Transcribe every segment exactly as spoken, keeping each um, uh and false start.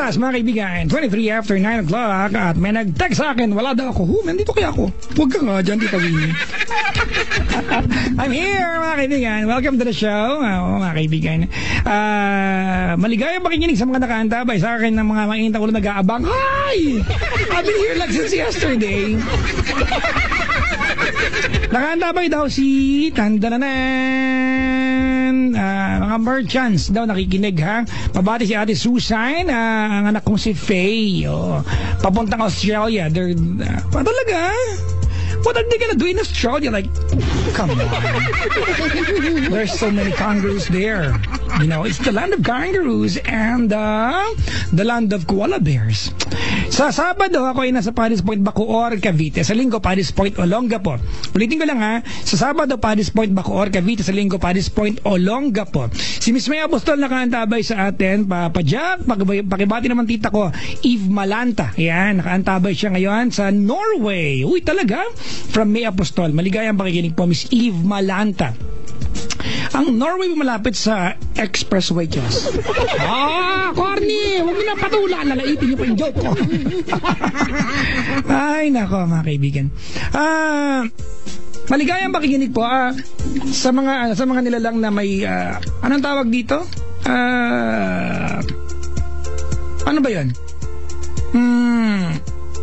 oras, mga kaibigan, twenty-three after nine o'clock, at may nag-text sa akin, wala daw ako. Huh, nandito kaya ako. Huwag ka nga dyan, Tita Winnie. I'm here, mga kaibigan. Welcome to the show, uh, mga kaibigan. Uh, maligayang makikinig sa mga nakaantabay sa akin ng mga mainitang ulo nag-aabang. Hi! I've been here like since yesterday. Nakaantabay daw si Tandananan. Uh, mga merchants daw nakikinig, ha? Mabati si Ate Susan, uh, ang anak kong si Faye. Oh, papuntang Australia. They're, uh, pa talaga? What are they gonna do in Australia? Like, come on. There's so many kangaroos there. You know, it's the land of kangaroos and uh, the land of koala bears. Sa Sabado, ako ay nasa Paddy's Point, Bacoor, Cavite. Sa Linggo, Paddy's Point, Olongapo. Ulitin ko lang, ha. Sa Sabado, Paddy's Point, Bacoor, Cavite. Sa Linggo, Paddy's Point, Olongapo. Si Miss May Apostol nakaantabay sa atin. Papa Jack, pakibati naman tita ko, Eve Malanta. Yan, nakaantabay siya ngayon sa Norway. Uy, talaga? From May Apostol. Maligayang pakikinig po, Miss Eve Malanta. Ang Norway malapit sa expressway, Diyos. Ah, corny! Huwag mo na patula. Lalaitin niyo pa yung joke ko. Ay, nako, mga kaibigan. Ah... Maligayang pakikinig po ah, sa mga sa mga nilalang na may uh, anong tawag dito? Uh, ano ba 'yon? Hmm.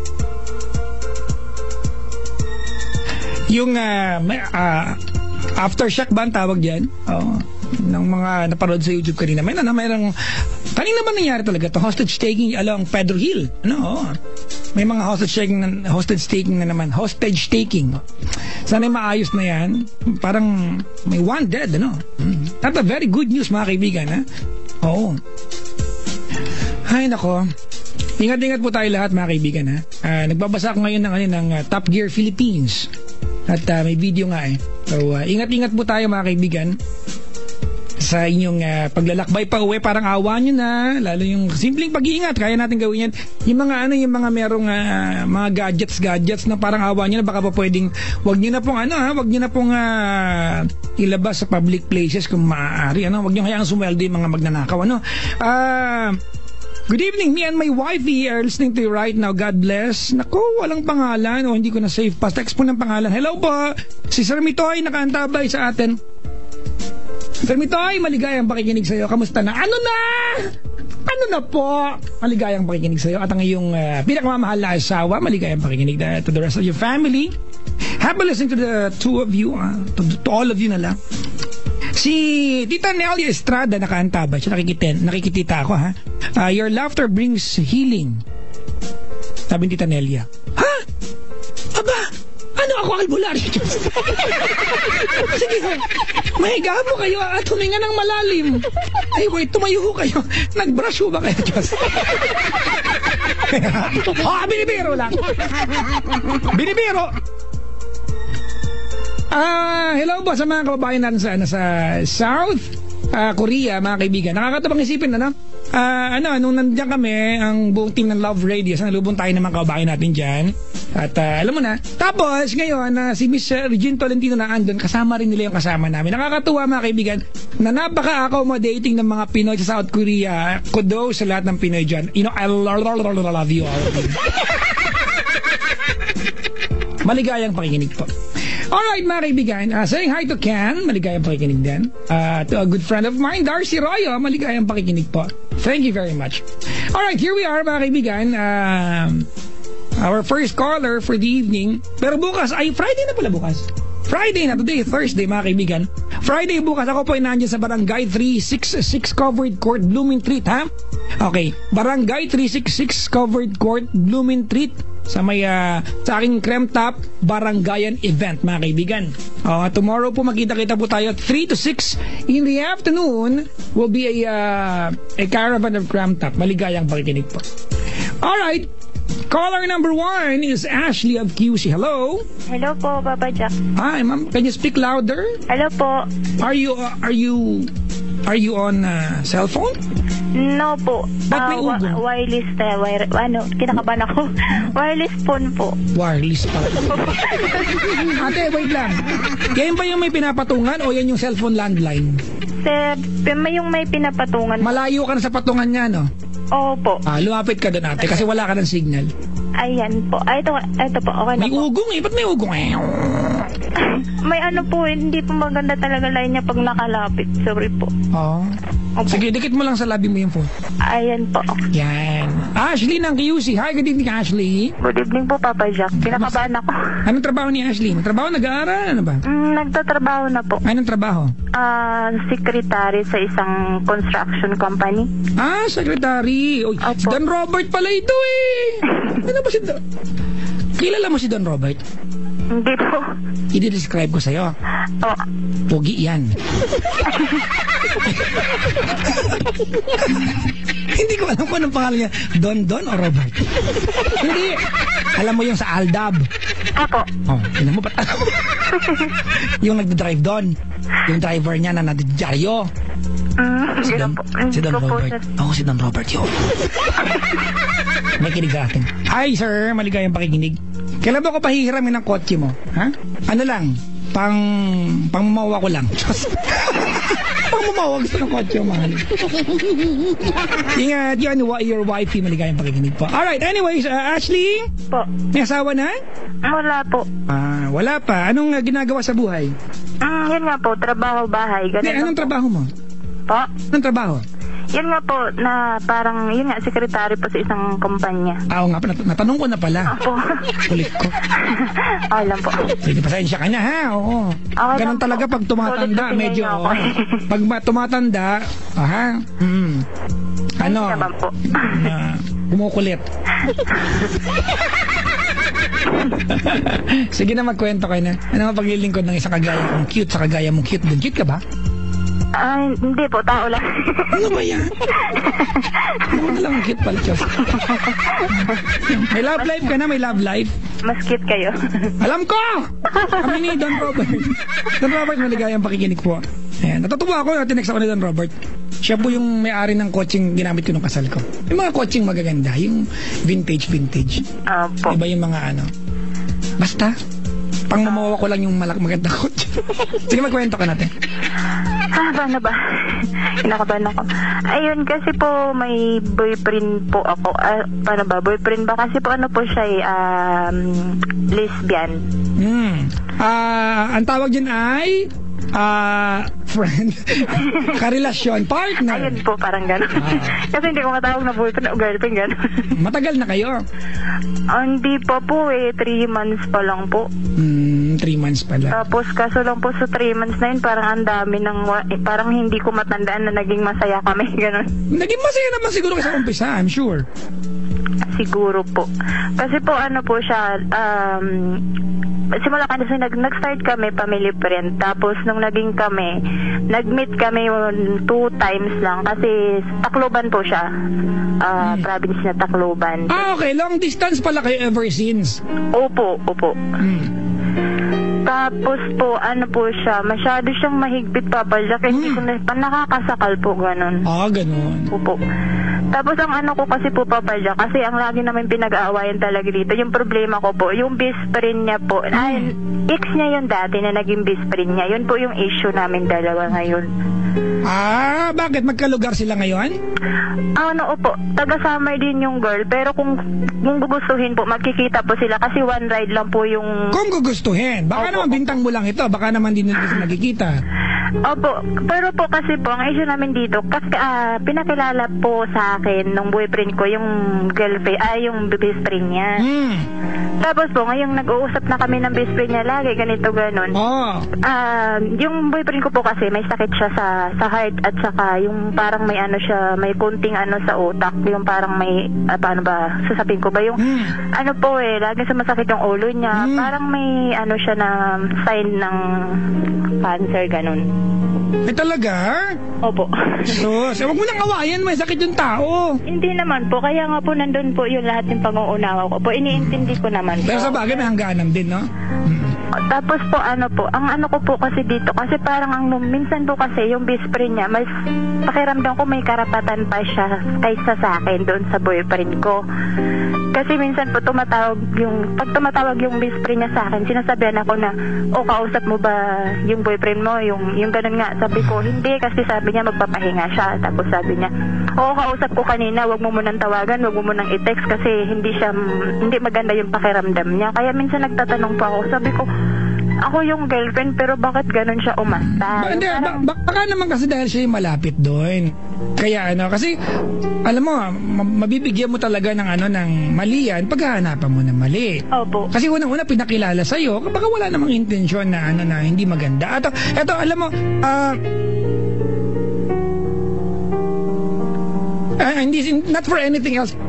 Yung uh, uh, aftershock ba ang tawag diyan? Oh, ng mga napanood sa YouTube kanina. May na mayroong kanina ba nangyari talaga to? Hostage taking along Pedro Hill. Ano? Oh. May mga hostage taking na, hostage taking na naman. Hostage taking. Sana maayos na yan. Parang may one dead, ano? Mm. That's a very good news, mga kaibigan, ha? Oo. Ay, nako. Ingat-ingat po tayo lahat, mga kaibigan, ha? Uh, nagbabasa ako ngayon ng, ng uh, Top Gear Philippines. At uh, may video nga, eh. So, uh, ingat-ingat po tayo, mga kaibigan. Sa inyong uh, paglalakbay pa uwi, parang awa nyo na, lalo yung simpleng pag-iingat, kaya natin gawin yan. Yung mga ano, yung mga merong uh, mga gadgets, gadgets na parang awa nyo na, baka pa pwedeng, wag nyo na pong ano ha, wag nyo na pong uh, ilabas sa public places kung maaari, ano, wag nyo hayaang sumweldo yung mga magnanakaw, ano. Ah... Uh, Good evening, me and my wifey are listening to you right now. God bless. Naku, walang pangalan. O, hindi ko na save. Text po ng pangalan. Hello po. Si Sir Mitoy nakaantabay sa atin. Sir Mitoy, maligayang pakikinig sa iyo. Kamusta na? Ano na? Ano na po? Maligayang pakikinig sa iyo. At ang iyong uh, pinakamamahal na asawa, maligayang pakikinig na, to the rest of your family. Happy listening to the two of you. Uh, to, to all of you na lang. Si Tita Nelia Estrada nakaantabay. Siya nakikita, nakikitita ako, ha? Uh, your laughter brings healing. Sabi ni Tita Nelia. Ha? Aba, ano ako albularyo? Sige, mahiga mo kayo at huminga ng malalim. Ay, wait, tumayo ho kayo. Nag-brush ho ba kayo, Diyos? Oh, binibiro lang. Binibiro. Ah, uh, hello po sa mga kababayan natin sa, ano, sa South uh, Korea, mga kaibigan. Nakakatabang isipin, ano? Uh, ano, nung nandiyan kami, ang buong team ng Love Radio, sa nalubong tayo ng mga kababayan natin dyan. At uh, alam mo na, tapos ngayon, uh, si Miss Regine Tolentino na andun, kasama rin nila yung kasama namin. Nakakatuwa, mga kaibigan, na napaka-accommodating ng mga Pinoy sa South Korea. Kudos sa lahat ng Pinoy dyan. You know, I love you all. Maligayang pakikinig po. Alright, mga kaibigan, uh, saying hi to Ken, maligayang pakikinig din. Uh, to a good friend of mine, Darcy Royo, maligayang pakikinig po. Thank you very much. Alright, here we are, mga kaibigan. Uh, our first caller for the evening. Pero bukas, ay Friday na pala bukas. Friday na, today, Thursday, mga kaibigan. Friday bukas, ako po ay nandiyan sa Barangay three sixty-six Covered Court, Blooming Treat, ha? Okay, Barangay three sixty-six Covered Court, Blooming Treat. Sa may uh, sa aking Creme Top Barangayan event, mga kaibigan. Uh, tomorrow po magkita-kita po tayo three to six in the afternoon will be a uh, a caravan of Creme Top. Maligayang pakikinig po. Alright, caller number one is Ashley of Q C. Hello. Hello po, Papa Jack. Hi, ma'am. Can you speak louder? Hello po. Are you uh, are you are you on uh, cell phone? No po. Ba't may uh, ugo? Wireless, uh, wire, ano, kinakabahan ako. Wireless phone po. Wireless pa. Ate, wait lang. Yan ba yung may pinapatungan o yan yung cellphone landline? Sir, may yung may pinapatungan. Malayo ka na sa patungan niya, no? Opo. Ah, lumapit ka doon ate kasi wala ka ng signal. Ayan po. Ay, ito, ito po. Okay na May po. ugong eh. Ba't may ugong eh? May ano po, hindi po maganda talaga line niya pag nakalapit. Sorry po. Oh. Opo. Sige, dikit mo lang sa labi mo yung phone. Ayan po. Yan. Ashley ng Q C. Hi, good evening Ashley. Good evening po, Papa Jack. Pinakabahan ako. Anong trabaho ni Ashley? Trabaho, nag-aaral? Ano ba? Mm, nagtatrabaho na po. Anong trabaho? Ah, secretary sa isang construction company. Ah, secretary. Oy, Opo. si Don Robert pala ito eh. Ano ba si Don? Kilala mo si Don Robert? Hindi po. I-describe ko sa'yo. Oh. Pogi yan. Hindi ko alam kung anong pangalan niya. Don Don o Robert? Hindi. Alam mo yung sa Aldab. Apo. Oh, alam mo ba't alam mo? Yung nagdadrive doon. Yung driver niya na nadidyaryo. Mm, Si yun Don, po. si Don Hindi ko po Robert. siya- Oo, si Don Robert yun. May kinig akin. Hi sir, maligayang pakikinig. Kailan ba ko pahihiramin ng kotse mo? Ha? Ano lang? Pang... Pangmamawa ko lang. Pangmamawa gusto ng kotse mo, mahal. Ingat yun, your wifey, maligayang pakikinig po. Alright, anyways, uh, Ashley, Po. may asawa na? Wala po. Ah, wala pa. Anong uh, ginagawa sa buhay? Mm, yun nga po, trabaho bahay. Hindi, Ganun lang anong po. trabaho mo? Po. Anong trabaho? Yun nga po, na parang, yun nga, sekretary po sa isang kumpanya. Ah, oo nga, nat- natanong ko na pala. Opo. Kulit ko. Okay lang po. Sige, pasensya ka na ha, oo. Okay Ganon lang talaga po. pag tumatanda, Sulit na medyo, tingin oo. niyo ako. Pag ma- tumatanda, aha, mm, ano, Hindi naman po. uh, kumukulit. Sige na, magkwento kayo na. Ano ang paglilingkod ng isang kagaya kong cute sa kagaya mong cute din? Cute ka ba? Ay, hindi po, tao lang. Ano ba yan? Ano na lang ang cute pala, Diyos. May love life ka na, may love life. Mas cute kayo. Alam ko! Kami ni Don Robert. Don Robert, maligayang pakikinig po. Ayan, natutuwa ako, tinext ako ni Don Robert. Siya po yung may-ari ng coaching ginamit ko nung kasal ko. Yung mga coaching magaganda, yung vintage-vintage. Opo. Iba yung mga ano. Basta, pang mamawa ko lang yung malak maganda coach. Sige, magkwento ka natin. Ah, paano ba? Kinakabahan ako. Ayun, kasi po may boyfriend po ako. Ah, paano ba? Boyfriend ba? Kasi po ano po siya eh, um, lesbian. Hmm. Ah, ang tawag dyan ay ah, friend. Karelasyon, partner. Ayun po, parang gano'n. Ah. Kasi hindi ko matawag na boyfriend o girlfriend, gano'n. Matagal na kayo. Ah, hindi pa po eh, three months pa lang po. Hmm, three months pala. Tapos kaso lang po sa three months na yun, parang ang dami ng, wa- eh, parang hindi ko matandaan na naging masaya kami, gano'n. Naging masaya naman siguro kasi sa umpisa, I'm sure. Siguro po. Kasi po ano po siya, um, simula kasi nag, nag-start kami, family friend. Tapos nung naging kami, nag-meet kami yung two times lang. Kasi Tacloban po siya. Uh, Hmm. Province na Tacloban. Ah, okay. Long distance pala kayo ever since. Opo, opo. Hmm. Tapos po, ano po siya, masyado siyang mahigpit, Papa Jack. Hindi ko na, pa nakakasakal po, ganun. Ah, ganun. Opo. Tapos ang ano ko kasi po, Papa Jack, kasi ang lagi namin pinag-aawayan talaga dito, yung problema ko po, yung best friend niya po, ay, ex niya yun dati na naging best friend niya, yun po yung issue namin dalawa ngayon. Ah, bakit? Magkalugar sila ngayon? Ano, opo, taga-summer din yung girl, pero kung, kung gugustuhin po, magkikita po sila kasi one ride lang po yung... Kung gugustuhin. Baka Opo, naman bintang mo lang ito. Baka naman din nila sila nagkikita. Opo, pero po kasi po, ang issue namin dito, kasi ah, pinakilala po sa akin nung boyfriend ko, yung girlfriend, ay yung best friend niya. Hmm. Tapos po, ngayong nag-uusap na kami ng best friend niya lagi, ganito, ganon. Oh. Ah, yung boyfriend ko po kasi may sakit siya sa sa heart at saka yung parang may ano siya, may kunting ano sa utak, yung parang may ah, paano ba sasabihin ko ba yung Hmm. ano po eh, lagi sumasakit yung ulo niya, Hmm. parang may ano siya na sign ng cancer, ganon. Eh talaga? Opo. So, so wag mo nang awayan. May sakit yung tao. Hindi naman po, kaya nga po nandun po yung lahat ng pang-uunawa ko po, iniintindi ko naman po. Pero sa bagay, may hangganan din, no? Hmm. Tapos po ano po, ang ano ko po kasi dito, kasi parang ang minsan po kasi yung best friend niya, mas pakiramdam ko may karapatan pa siya kaysa sa akin doon sa boyfriend ko. Kasi minsan po tumatawag yung, pag tumatawag yung best friend niya sa akin, sinasabihan ako na, o kausap mo ba yung boyfriend mo? Yung, yung ganun nga. Sabi ko, hindi, kasi sabi niya magpapahinga siya. Tapos sabi niya, oo, kausap ko kanina, wag mo munang tawagan, wag mo munang i-text kasi hindi siya, hindi maganda yung pakiramdam niya. Kaya minsan nagtatanong pa ako, sabi ko, ako yung girlfriend, pero bakit ganun siya umasta? Ba, hindi, ba, ba, baka naman kasi dahil siya yung malapit doon. Kaya ano, kasi alam mo, ma- mabibigyan mo talaga ng ano ng mali yan paghahanapan mo ng mali. Opo. Kasi unang-una pinakilala sa iyo, baka wala namang intensyon na ano na hindi maganda. At eto, alam mo, ah uh, uh, hindi not for anything else.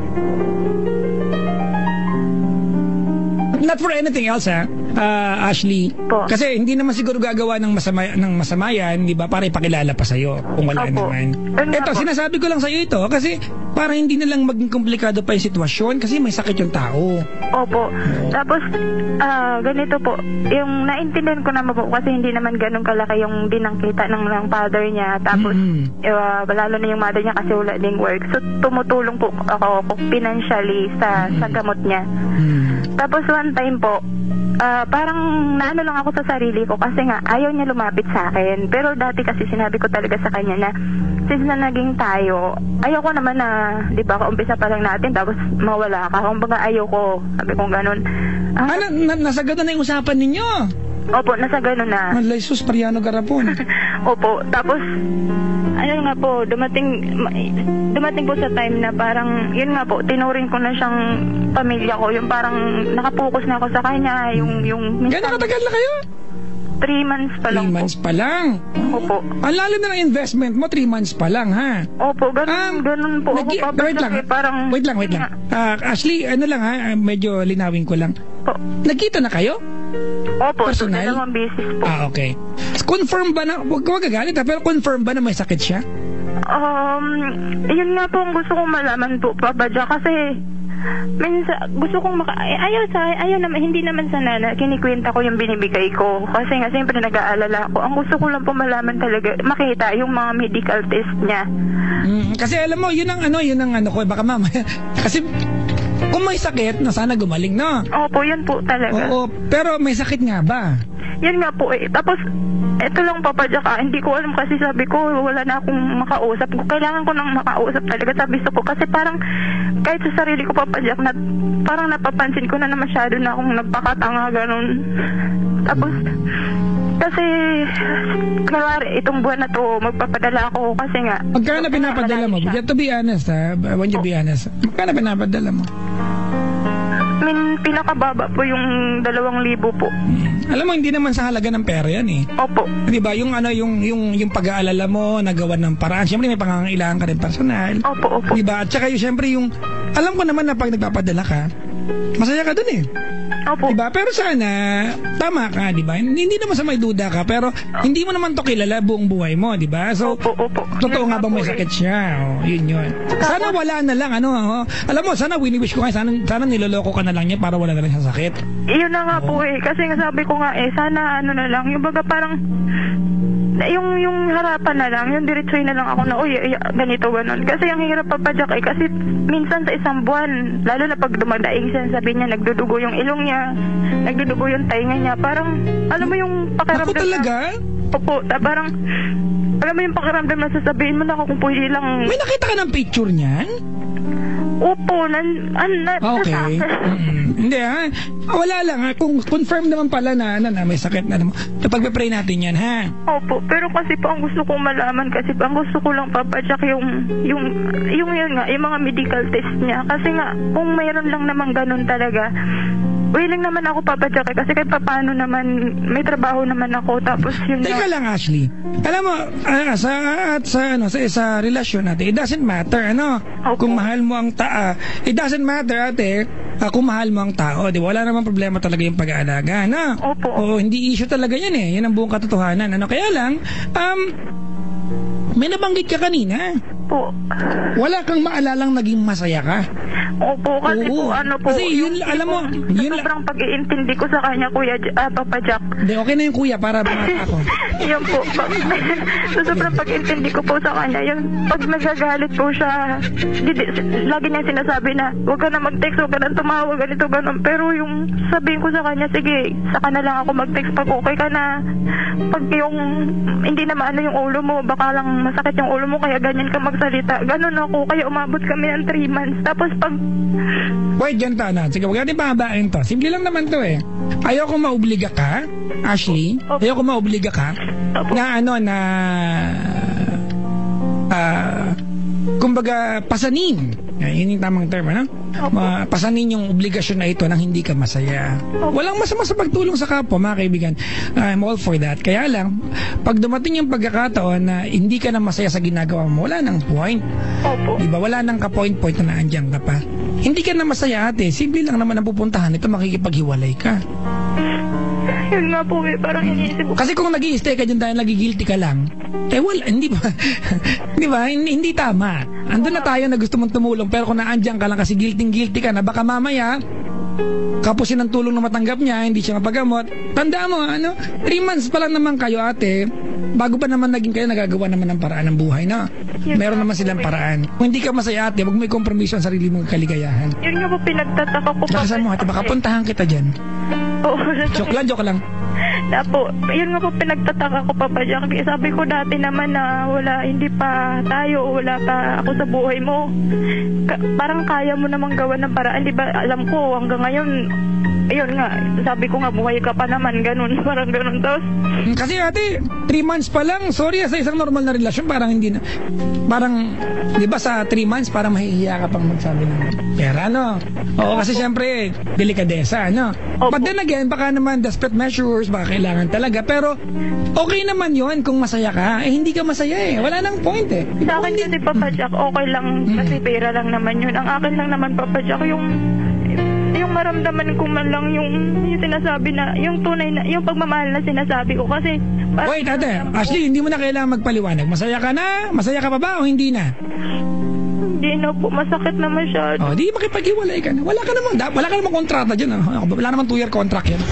Not for anything else, ha? Uh, Ashley. Po. Kasi hindi naman siguro gagawa ng masama ng masama yan, di ba? Para ipakilala pa sa'yo kung wala Opo. naman. Ano Ito, po? sinasabi ko lang sa'yo ito kasi para hindi na lang maging komplikado pa yung sitwasyon kasi may sakit yung tao. Opo. Tapos, ah ganito po, yung naintindihan ko naman po kasi hindi naman ganun kalaki yung dinangkita ng, ng father niya. Tapos, Mm. uh, lalo na yung mother niya kasi wala ding work. So, tumutulong po ako financially sa, sa gamot niya. Hmm. Tapos, one time po, ah parang naano lang ako sa sarili ko kasi nga ayaw niya lumapit sa akin. Pero dati kasi sinabi ko talaga sa kanya na since na naging tayo, ayaw ko naman na, di ba, kaumpisa pa lang natin tapos mawala ka. Kung baga ayaw ko, sabi kong ganun. Ah, Ano, na, nasa gano'n na yung usapan ninyo? opo, nasa ganun na. Malay sus, Mariano Garapon. Opo, tapos ano nga po, dumating ma- dumating po sa time na parang yun nga po, tinuring ko na siyang pamilya ko, yung parang nakapokus na ako sa kanya, yung yung Gano'n katagal na kayo? three months pa lang Three months pa lang. po. Opo. Ang lalim na ng investment mo, three months pa lang, ha? Opo, ganun, Um, ganun po ako nag- papasok wait lang, eh, parang wait lang, wait lang. Ah, Ashley, ano lang ha, ah, medyo linawin ko lang. po. Nagkita na kayo? Opo, so Personal? dalawang beses po. Ah, okay. Confirm ba na, huwag ka magagalit ha, pero confirm ba na may sakit siya? Um, yun nga po ang gusto kong malaman po, Papa Jack, kasi minsan gusto kong maka ay, ayaw sa ayaw naman, hindi naman sana na kinikwenta ko yung binibigay ko kasi nga siyempre nag-aalala ako. Ang gusto ko lang po malaman talaga, makita yung mga medical test niya. Mm, kasi alam mo, yun ang ano, yun ang ano ko, baka mamaya. Kasi kung may sakit, na sana gumaling, no? Opo, yun po talaga. Oo, pero may sakit nga ba? Yan nga po eh. Tapos, eto lang Papa Jack, ah, hindi ko alam kasi sabi ko, wala na akong makausap. Kailangan ko nang makausap talaga, sabi ko. Kasi parang, kahit sa sarili ko Papa Jack, na, parang napapansin ko na na masyado na akong nagpakatanga, ganun. Tapos, kasi, kunwari, itong buwan na to, magpapadala ako kasi nga. Magkano pinapadala mo? siya. To be honest, ha? When you be honest, magkano pinapadala mo? Min, pinakababa po yung dalawang libo po. Hmm. Alam mo, hindi naman sa halaga ng pera yan eh. Opo. Di ba? Yung ano, yung yung yung pag-aalala mo, nagawa ng paraan. Siyempre may pangangailangan ka rin personal. Opo, opo. Di ba? At saka yung siyempre yung alam ko naman na pag nagpapadala ka, masaya ka dun eh. Opo. Diba? Pero sana, tama ka, di ba? Hindi, hindi naman sa may duda ka, pero hindi mo naman to kilala buong buhay mo, di ba? So, Opo, opo. totoo Yun nga bang may po eh. sakit siya? Oh, yun yun. Sana wala na lang, ano, oh. Alam mo, sana wini-wish ko nga, sana, sana niloloko ka na lang niya para wala na lang siya sakit. Iyon na nga po eh. Kasi nga sabi ko nga eh, sana ano na lang, yung baga parang, yung yung harapan na lang, yung diretsoy na lang ako na, uy, ay, ganito, ganon. Kasi ang hirap papadyak eh, kasi minsan sa isang buwan, lalo na pag dumadaing siya, sabi niya, nagdudugo yung ilong niya, nagdudugo yung tainga niya, parang, alam mo yung pakiramdam Ako talaga? na, opo, ta, parang, alam mo yung pakiramdam na sasabihin mo na ako kung pwede lang, May nakita ka ng picture niyan? opo, nan, an, na, Okay. sa- Mm-mm. Hindi ha. Ah, wala lang ha. Kung confirm naman pala na, na, na may sakit na naman. Pag-pray natin yan ha. Opo, pero kasi po ang gusto kong malaman kasi po ang gusto ko lang papadyak yung yung yung yun nga, yung mga medical test niya kasi nga kung mayroon lang naman ganun talaga, willing naman ako papadyak eh, kasi kahit papaano naman may trabaho naman ako tapos yun Teka nga. lang, Ashley. Alam mo, ah, sa at sa ano sa sa relasyon natin, it doesn't matter ano. Opo. Kung mahal mo ang ta, it doesn't matter ate, ah, kung mahal mo ang tao, di ba? Wala namang problema talaga yung pag-aalaga, no? Opo. Oo, hindi issue talaga yan eh. Yan ang buong katotohanan. Ano kaya lang, um may nabanggit ka kanina. Opo. Wala kang maalalang naging masaya ka? Opo, kasi Oo. po, ano po. Kasi yun, alam mo, yun la- sobrang pag-iintindi ko sa kanya, Kuya, J- ah, Papa Jack. Hindi, okay na yung kuya para bumata ako. Yun po. Pag, so, sobrang pag-intindi ko po sa kanya. Yung pag nagagalit po siya, di, di, lagi niya sinasabi na, huwag ka na mag-text, huwag ka na tumawag, ganito, ganun. Pero yung sabihin ko sa kanya, sige, saka na lang ako mag-text pag okay ka na. Pag yung hindi na maano yung ulo mo, baka lang masakit yung ulo mo, kaya ganyan ka magsalita. Ganun ako, kaya umabot kami ng three months. Tapos pag... Wait, ganito na. Sige, huwag natin pahabain to. Simple lang naman to eh. Ayoko maubliga ka, Ashley. Ayoko maubliga ka na ano, na... Ah... kumbaga, pasanin. Yun yung tamang term, ano? Ma pasanin yung obligasyon na ito nang hindi ka masaya. Walang masama sa pagtulong sa kapwa, mga kaibigan. I'm all for that. Kaya lang, pag dumating yung pagkakataon na hindi ka na masaya sa ginagawa mo, wala nang point. Opo. Diba? Wala nang ka-point-point na naandyan ka pa. Hindi ka na masaya, ate. Simple lang naman ang pupuntahan. Ito, makikipaghiwalay ka. Yun nga po eh, parang iniisip ko. Kasi kung nag-i-stay ka dyan dahil nagigilty ka lang, eh wala, hindi ba? Di ba? Hindi, hindi tama. Andun na tayo na gusto mong tumulong, pero kung naandyan ka lang kasi guilty-guilty ka na, baka mamaya, kapusin ang tulong na matanggap niya, hindi siya mapagamot. Tandaan mo, ano? Three months pa lang naman kayo, ate. Bago pa naman naging kayo, nagagawa naman ng paraan ng buhay na. Meron naman silang paraan. Kung hindi ka masaya, ate, wag may kompromiso ang sarili mong kaligayahan. Yun nga po, pinagtataka ko pa. Lakasan mo, ate, baka puntahan kita dyan. Oo. Joke lang, joke lang. Na po, yun nga po pinagtataka ko, Papa Jack. Sabi ko dati naman na wala, hindi pa tayo, wala pa ako sa buhay mo. Ka parang kaya mo namang gawa ng paraan. Di ba, alam ko, hanggang ngayon, ayun nga, sabi ko nga, buhay ka pa naman, ganun, parang ganun. Tapos, kasi ate, three months pa lang, sorry, sa isang normal na relasyon, parang hindi na, parang, di ba sa three months, parang mahihiya ka pang magsabi ng pera, no? Oo, kasi syempre, delikadesa, no? But then again, baka naman desperate measures, baka kailangan talaga, pero okay naman yon kung masaya ka. Eh, hindi ka masaya eh. Wala nang point eh. Sa akin kasi, Papa Jack, okay lang, kasi pera lang naman yun. Ang akin lang naman, Papa Jack, yung yung maramdaman ko man lang yung, yung sinasabi na, yung tunay na, yung pagmamahal na sinasabi ko. Kasi, wait, ate, Ashley, hindi mo na kailangan magpaliwanag. Masaya ka na? Masaya ka pa ba o hindi na? Hindi na po, masakit na masyado. Oh, di makipag-iwalay ka na. Wala ka namang, wala ka namang kontrata dyan. Ano? Wala namang two-year contract yan.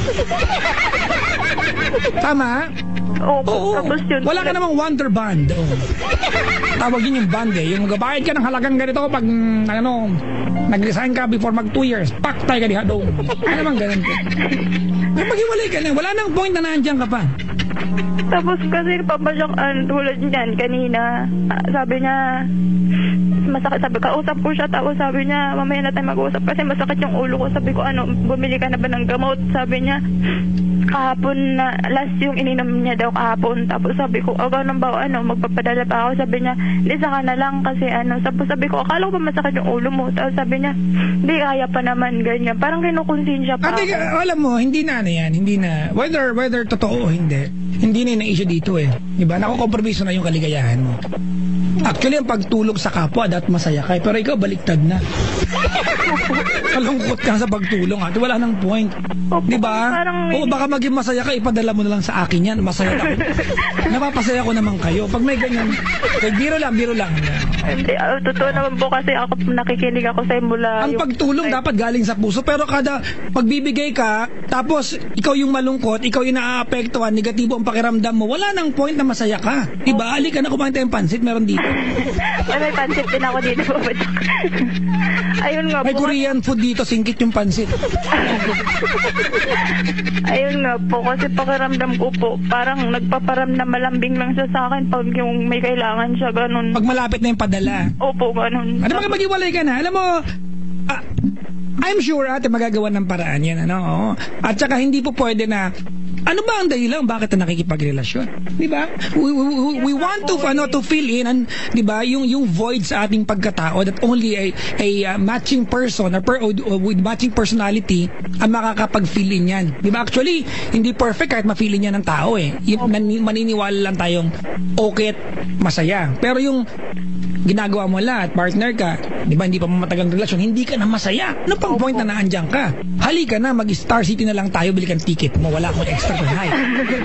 Tama? Opo, Oo. tapos yun. Wala ka namang wonder band. Oh. Tawag yun yung band eh. Yung magbabayad ka ng halagang ganito pag, ano, nag-resign ka before mag two years. Paktay ka di hadong. Ano naman ganun ko. Maghiwalay ka na. Wala nang point na nandiyan ka pa. Tapos kasi Papa Jack, uh, tulad niyan kanina, uh, sabi niya, masakit, sabi, kausap ko siya, tapos sabi niya, mamaya na tayo mag-uusap kasi masakit yung ulo ko. Sabi ko, ano, bumili ka na ba ng gamot? Sabi niya, kahapon na, last yung ininom niya daw kahapon. Tapos sabi ko, oh, ganun ba, ano, magpapadala pa ako. Sabi niya, hindi, saka na lang kasi, ano, tapos sabi ko, akala ko ba masakit yung ulo mo? Tapos sabi niya, hindi, kaya pa naman, ganyan. Parang kinukonsensya pa Ate, ako. alam mo, hindi na ano yan, hindi na, whether, whether totoo o hindi, hindi na yung issue dito eh. Diba? Nakukompromiso na yung kaligayahan mo. Actually, ang pagtulog sa kapwa, dapat masaya ka. Pero ikaw, baliktad na. Kalungkot ka sa pagtulong, ate. Wala nang point. Di ba? O baka maging masaya ka, ipadala mo na lang sa akin yan. Masaya ako. Napapasaya ko naman kayo. Pag may ganyan, eh, biro lang, biro lang. Hindi, uh, totoo naman po kasi ako nakikinig ako sa mula. Ang pagtulong dapat galing sa puso. Pero kada pagbibigay ka, tapos ikaw yung malungkot, ikaw yung naaapektuhan, negatibo ang pakiramdam mo, wala nang point na masaya ka. Diba? Ali ka na kumain tayong pansit, meron dito. Ay, may pansit din ako dito. Ayun nga may po. Korean food dito, singkit yung pansit. Ayun nga po, kasi pakiramdam ko po, parang nagpaparamdam malambing lang siya sa akin pag yung may kailangan siya, ganun. Pag malapit na yung padala. Opo, ganun. Ano mga mag-iwalay ka na? Alam mo, ah, I'm sure ate magagawa ng paraan yan, ano? Oo. At saka hindi po pwede na, ano ba ang dahilan bakit na nakikipagrelasyon? Di ba? We, we, we, we want to ano to fill in and, di ba, yung yung void sa ating pagkatao that only a, a uh, matching person or per, uh, with matching personality ang makakapag-fill in yan. Di ba? Actually, hindi perfect kahit ma-fill in yan ng tao eh. Yung, nan, maniniwala lang tayong okay at masaya. Pero yung ginagawa mo lahat, partner ka, di ba, hindi pa matagal ng relasyon, hindi ka na masaya. Ano pang point na naandyan ka? Halika na, mag-Star City na lang tayo, bili kang ticket mo, wala akong extra to hide.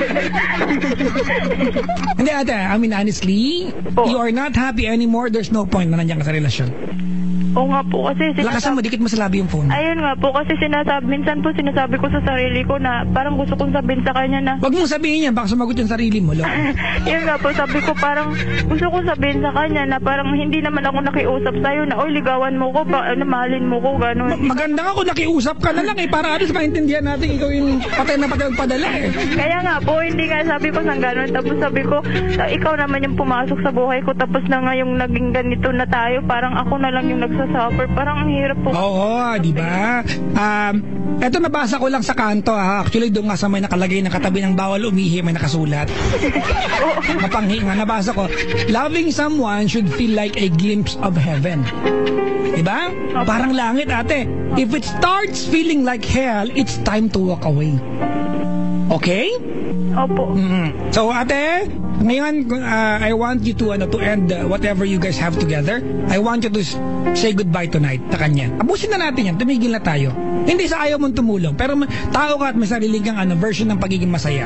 Hindi ate, I mean honestly, Oh. you are not happy anymore, there's no point na nandiyan ka sa relasyon. Oo nga po kasi Lakasan mo, dikit mo sa labi yung phone. Ayun nga po kasi sinasabi, minsan po sinasabi ko sa sarili ko na parang gusto kong sabihin sa kanya na Wag mong sabihin yan, baka sumagot yung sarili mo, lo. yun nga po, sabi ko parang gusto kong sabihin sa kanya na parang hindi naman ako nakiusap sa'yo na oy, ligawan mo ko, ba, ano, mahalin mo ko, gano'n. Maganda nga kung nakiusap ka na lang eh, para alis maintindihan natin ikaw yung patay na patay magpadala eh. Kaya nga po, hindi nga sabi ko sa gano'n. Tapos sabi ko, ikaw naman yung pumasok sa buhay ko, tapos na nga yung naging ganito na tayo, parang ako na lang yung nagsasuffer. Parang ang hirap po. Oo, di ba? Um, eto nabasa ko lang sa kanto ha. Actually doon nga sa may nakalagay na katabi ng bawal umihi may nakasulat. Mapanghi nga nabasa ko. Loving someone should feel like a glimpse of heaven. Di ba? Parang langit ate. If it starts feeling like hell, it's time to walk away. Okay? Opo. Mm-hmm. So ate, ngayon uh, I want you to ano to end uh, whatever you guys have together. I want you to say goodbye tonight sa kanya. Abusin na natin yan, tumigil na tayo. Hindi sa ayaw mong tumulong, pero tao ka at may sarili kang ano, version ng pagiging masaya.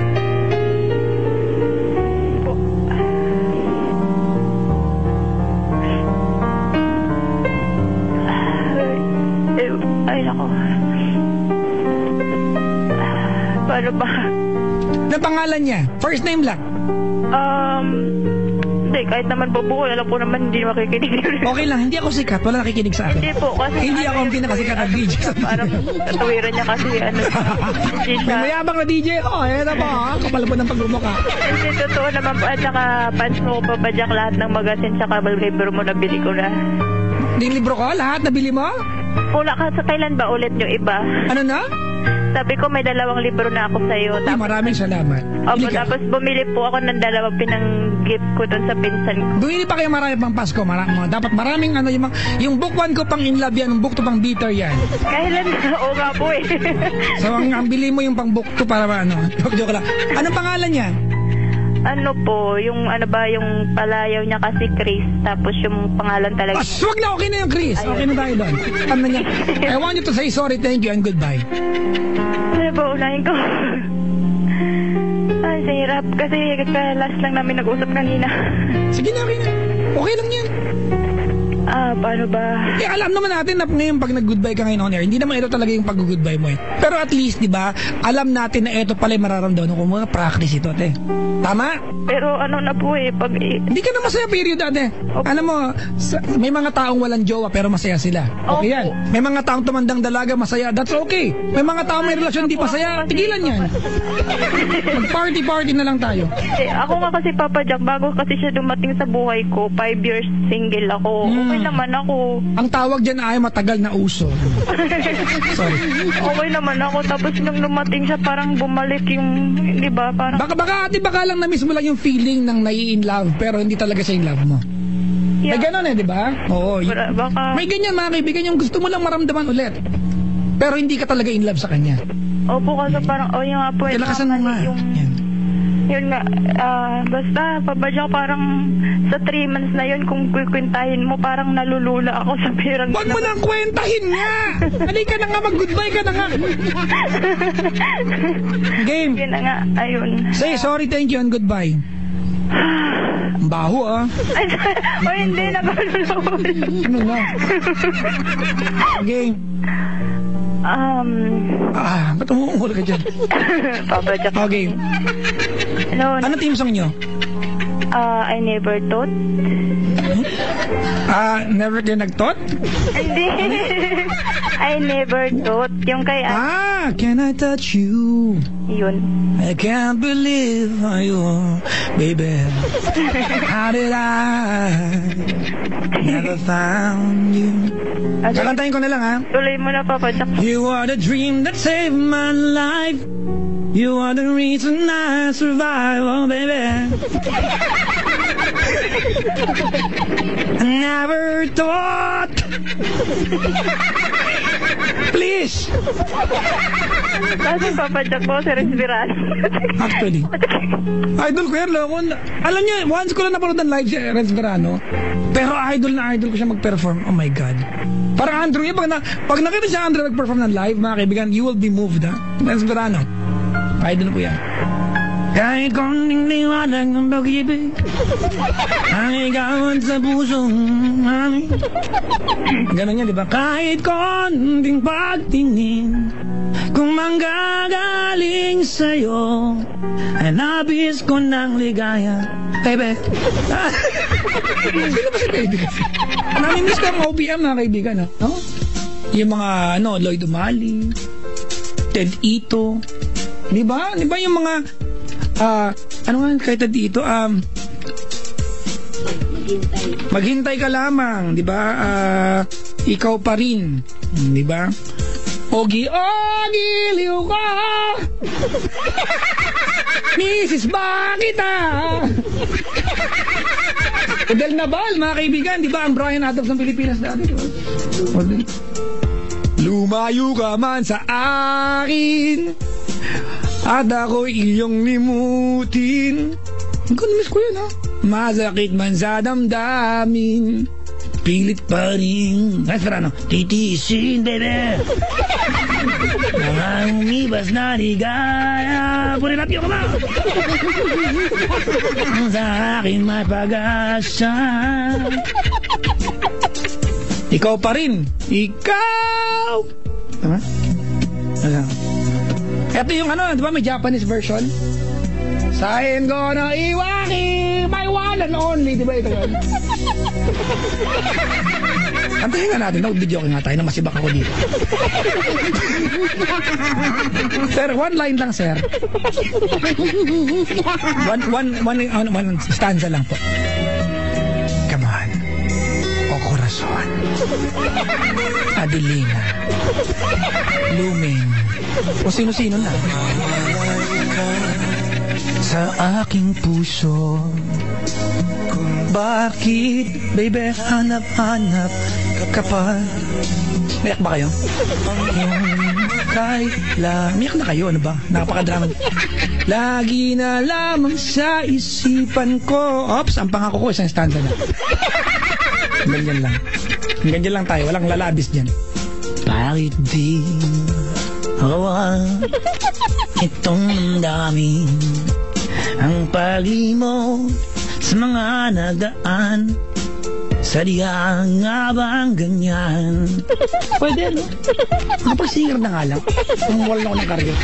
Ay, nako. Paano ba? Ano pangalan niya? First name lang. Um, hindi, kahit naman po po, alam po naman hindi makikinig. Okay lang, hindi ako sikat, wala nakikinig sa akin. Hindi po, kasi Hindi ako ang pinakasikat na D J sa parang katuwiran niya kasi, ano, hindi May siya. mayabang na D J, oh, eh na po, ha? Kapal po ng pagrumukha. Hindi, totoo naman po. At saka, fans mo ko pa pa Jack, lahat ng magazine, saka libro mo nabili ko na. Yung libro ko, lahat nabili mo? Pula ka sa Thailand ba ulit yung iba? Ano na? Sabi ko, may dalawang libro na ako sa'yo. Ay, maraming salamat. Opo, Bili ka. tapos bumili po ako ng dalawa pinang-gift ko doon sa pinsan ko. Bumili pa kayo marami pang Pasko, marami, dapat maraming ano, yung, yung book one ko pang in love yan, yung book two pang bitter yan. Kailan? Oo nga po eh. So, ang, ang bili mo yung pang book two para ano, joke, joke lang. Anong pangalan niya? Ano po, yung ano ba, yung palayaw niya kasi Chris, tapos yung pangalan talaga. Ah, wag na, okay na yung Chris. Okay na tayo doon. Ano na niya? I want you to say sorry, thank you, and goodbye. Ano ba, unahin ko? Ay, sa hirap. Kasi last lang namin nag-usap kanina. Sige na, okay na. Okay lang yan. Ah, paano ba? Eh, alam naman natin na ngayon pag nag-goodbye ka ngayon on air, hindi naman ito talaga yung pag-goodbye mo eh. Pero at least, di ba, alam natin na ito pala yung mararamdaman kung mga practice ito, ate. Tama? Pero ano na po eh, pag... Hindi ka na masaya, period, ate. Alam mo, sa, may mga taong walang jowa pero masaya sila. Okay yan. May mga taong tumandang dalaga, masaya. That's okay. May mga taong may relasyon, hindi masaya. Tigilan yan. Mag-party-party na lang tayo. Eh, ako nga kasi Papa Jack, bago kasi siya dumating sa buhay ko, five years single ako. Hmm. Okay naman ako. Ang tawag dyan ay matagal na uso. Sorry. Okay naman ako. Tapos nung dumating siya, parang bumalik yung, di ba, parang... Baka, baka, ate, baka lang na-miss mo lang yung feeling ng nai-in love pero hindi talaga siya in love mo. Yeah. May ganon eh, di ba? Oo. y- Baka- baka- May ganyan mga kaibigan yung gusto mo lang maramdaman ulit. Pero hindi ka talaga in love sa kanya. Opo, kasi parang, oh, yung nga po, eh, Kalakasan mo nga. yung, Yan. yun nga, ah, basta, Papa Jack, parang sa three months na yun, kung kukwintahin mo, parang nalulula ako sa pirang... Huwag mo nang kwentahin nga! Halika na nga, mag-goodbye ka na nga. Game. Yun na nga, ayun. Say sorry, thank you, and goodbye. Ang baho ah. Ay, o hindi, nakalulula. Ano na? Game. Um, Ah, ba't umuungol ka dyan? Papa Jack. Okay. No, Ano team song nyo? ah, I never thought. Ah, never kayo nag-thought? Hindi. I never thought. Yung kay, Ah, can I touch you? yun. I can't believe how you are, baby. How did I never found you? Ano? Kakantahin ko na lang ha. Tuloy mo na, Papa Jack. You are the dream that saved my life. You are the reason I survive, oh baby. I never thought. Please. Kasi papadyak po si Resverano. Actually. Idol ko yan, loko. Alam niyo, once ko lang napanood ng live si Resverano, pero idol na idol ko siya mag-perform. Oh my God. Parang Andrew, pag, na, pag nakita siya Andrew nag-perform ng live, mga kaibigan, you will be moved, ha? Resverano. Idol ko yan. Kahit konting liwanag ng pag-ibig ang ikawan sa puso namin. Ganon yan, di ba? Kahit konting pagtingin kung manggagaling sa'yo ay nabis ko ng ligaya. Baby. Sino ba si Baby kasi? Namimiss ko ang O P M, mga kaibigan, no? Yung mga, ano, Lloyd Umali, Ted Ito, di ba? Di ba yung mga Ah, uh, ano nga kahit dito um maghintay. Maghintay ka lamang, 'di ba? Ah, uh, ikaw pa rin, 'di ba? Ogi Ogi liw ka. Missus Bakita. Udel Nabal, mga kaibigan, 'di ba? Ang Brian Adams ng Pilipinas dati, 'di ba? Lumayo ka man sa akin at ako iyong limutin. Miss ko yun, ha? Masakit man sa damdamin, pilit pa rin. Resverano, titisin, baby. Mga umibas na ligaya. Punin natin yung kama. Sa akin may pag-asa. Ikaw pa rin. Ikaw. Tama? Ano? Ito yung ano, di ba may Japanese version? Sahin ko na iwaki, my one and only, di ba ito yun? Antayin nga natin, nag-video ko nga tayo na masibak ako dito. Sir, one line lang, sir. One, one, one, one, one stanza lang po. Come on, o corazon, Adelina, Luming, o sino-sino na sa aking puso. Bakit, baby, hanap-hanap ka pa? Miyak ba kayo? Kaila, miyak na kayo, ano ba? Napakadrama. Lagi na lamang sa isipan ko. Ops, ang pangako ko isang stanza na. Ganyan lang. Ganyan lang tayo, walang lalabis dyan. Bakit di awa itong damdamin ang pag-imo sa mga nagaan? Sadya nga bang ganyan? Pwede, no? Kapag-singer na nga lang kung wala ako ng karyo.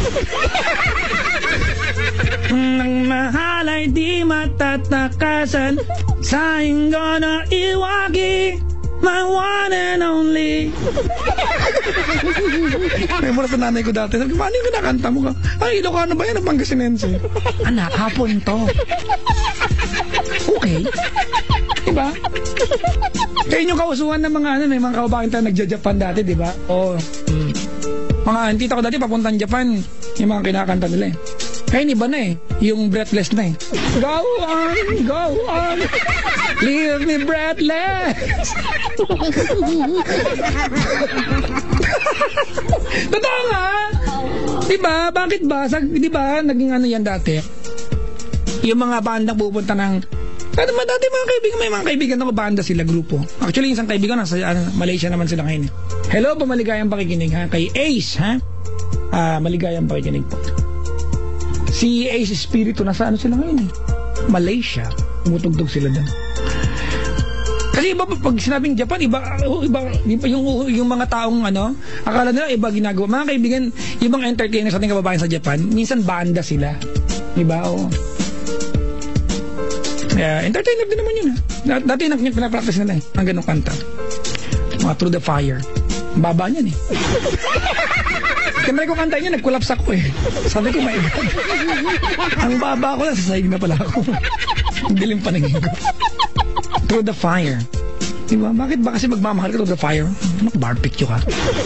Nang mahal ay di matatakasan, sayang gonna iwagi, my one and only. May mura sa nanay ko dati. Sabi ko, paano yung kinakanta mo ka? Ay, Ilocano ba yan? Ang Pangasinense. Anak, hapon to. Okay. Diba? Kaya yung kausuhan ng mga ano, may mga kaubakan tayo nagja-Japan dati, diba? O, hmm. mga antita ko dati papuntang Japan, yung mga kinakanta nila eh. Kaya iba na eh, yung breathless na eh. Go on, go on, leave me breathless. Totoo nga. Diba? Bakit ba? Sa, diba? Naging ano yan dati? Yung mga bandang pupunta ng... Ano man dati mga kaibigan, may mga kaibigan ako, banda sila, grupo. Actually, isang kaibigan, nasa ano, Malaysia naman sila ngayon. Hello po, maligayang pakikinig ha. Kay Ace, ha? Ah, maligayang pakikinig po. Si Ace Espiritu, nasa ano sila ngayon eh? Malaysia. Tumutugtog sila doon. Kasi iba, pag sinabing Japan, iba, iba, iba yung, yung mga taong ano, akala nila iba ginagawa. Mga kaibigan, yung mga entertainers sa ating kababayan sa Japan, minsan banda sila. Diba? O. Yeah, entertainer din naman yun ha. Dati nang pinapractice nila eh, ang ganong kanta. Mga Through the Fire. Baba niyan eh. Kamay ko kanta niya, nag-collapse ako eh. Sabi ko, my God. Ang baba ko lang, sasayig na pala ako. Ang dilim paningin ko. Through the Fire. Diba? Bakit ba kasi magmamahal ka through the fire? Ano, barbecue ka?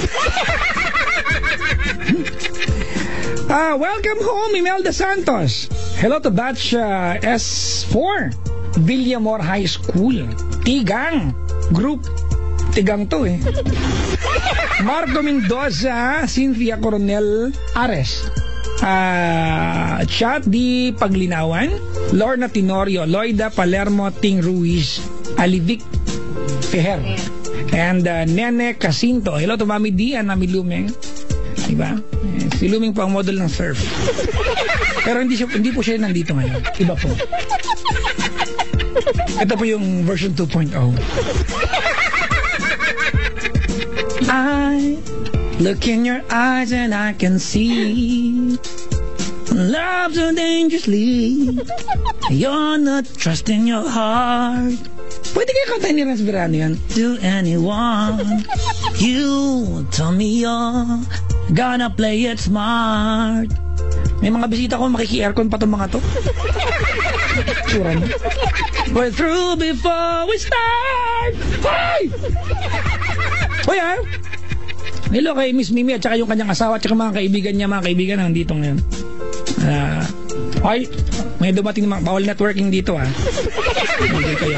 Ah, welcome home, Imelda Santos. Hello to batch uh, S four, Villamor High School. Tigang. Group. Tigang to eh. Marco Mendoza, Cynthia Coronel Ares. Uh, Chat di Paglinawan, Lorna Tenorio, Loida Palermo Ting Ruiz, Alivic Feher, and uh, Nene Casinto. Hello to Mami D and Mami Lumeng. Diba? Eh, si Lumeng po ang model ng surf. Pero hindi, siya, hindi po siya nandito ngayon. Iba po. Ito po yung version two point oh. I look in your eyes and I can see love so dangerously. You're not trusting your heart. Pwede kayo kantahin ni Ras Verano yan. To anyone. You tell me you're gonna play it smart. May mga bisita ko makiki-aircon pa itong mga to. Sura mo. We're through before we start. Hoy! Hoy ah! Hello kay Miss Mimi at saka yung kanyang asawa at saka mga kaibigan niya, mga kaibigan nandito ngayon. Uh, Hoy! May dumating mga bawal networking dito ah. Hindi kayo.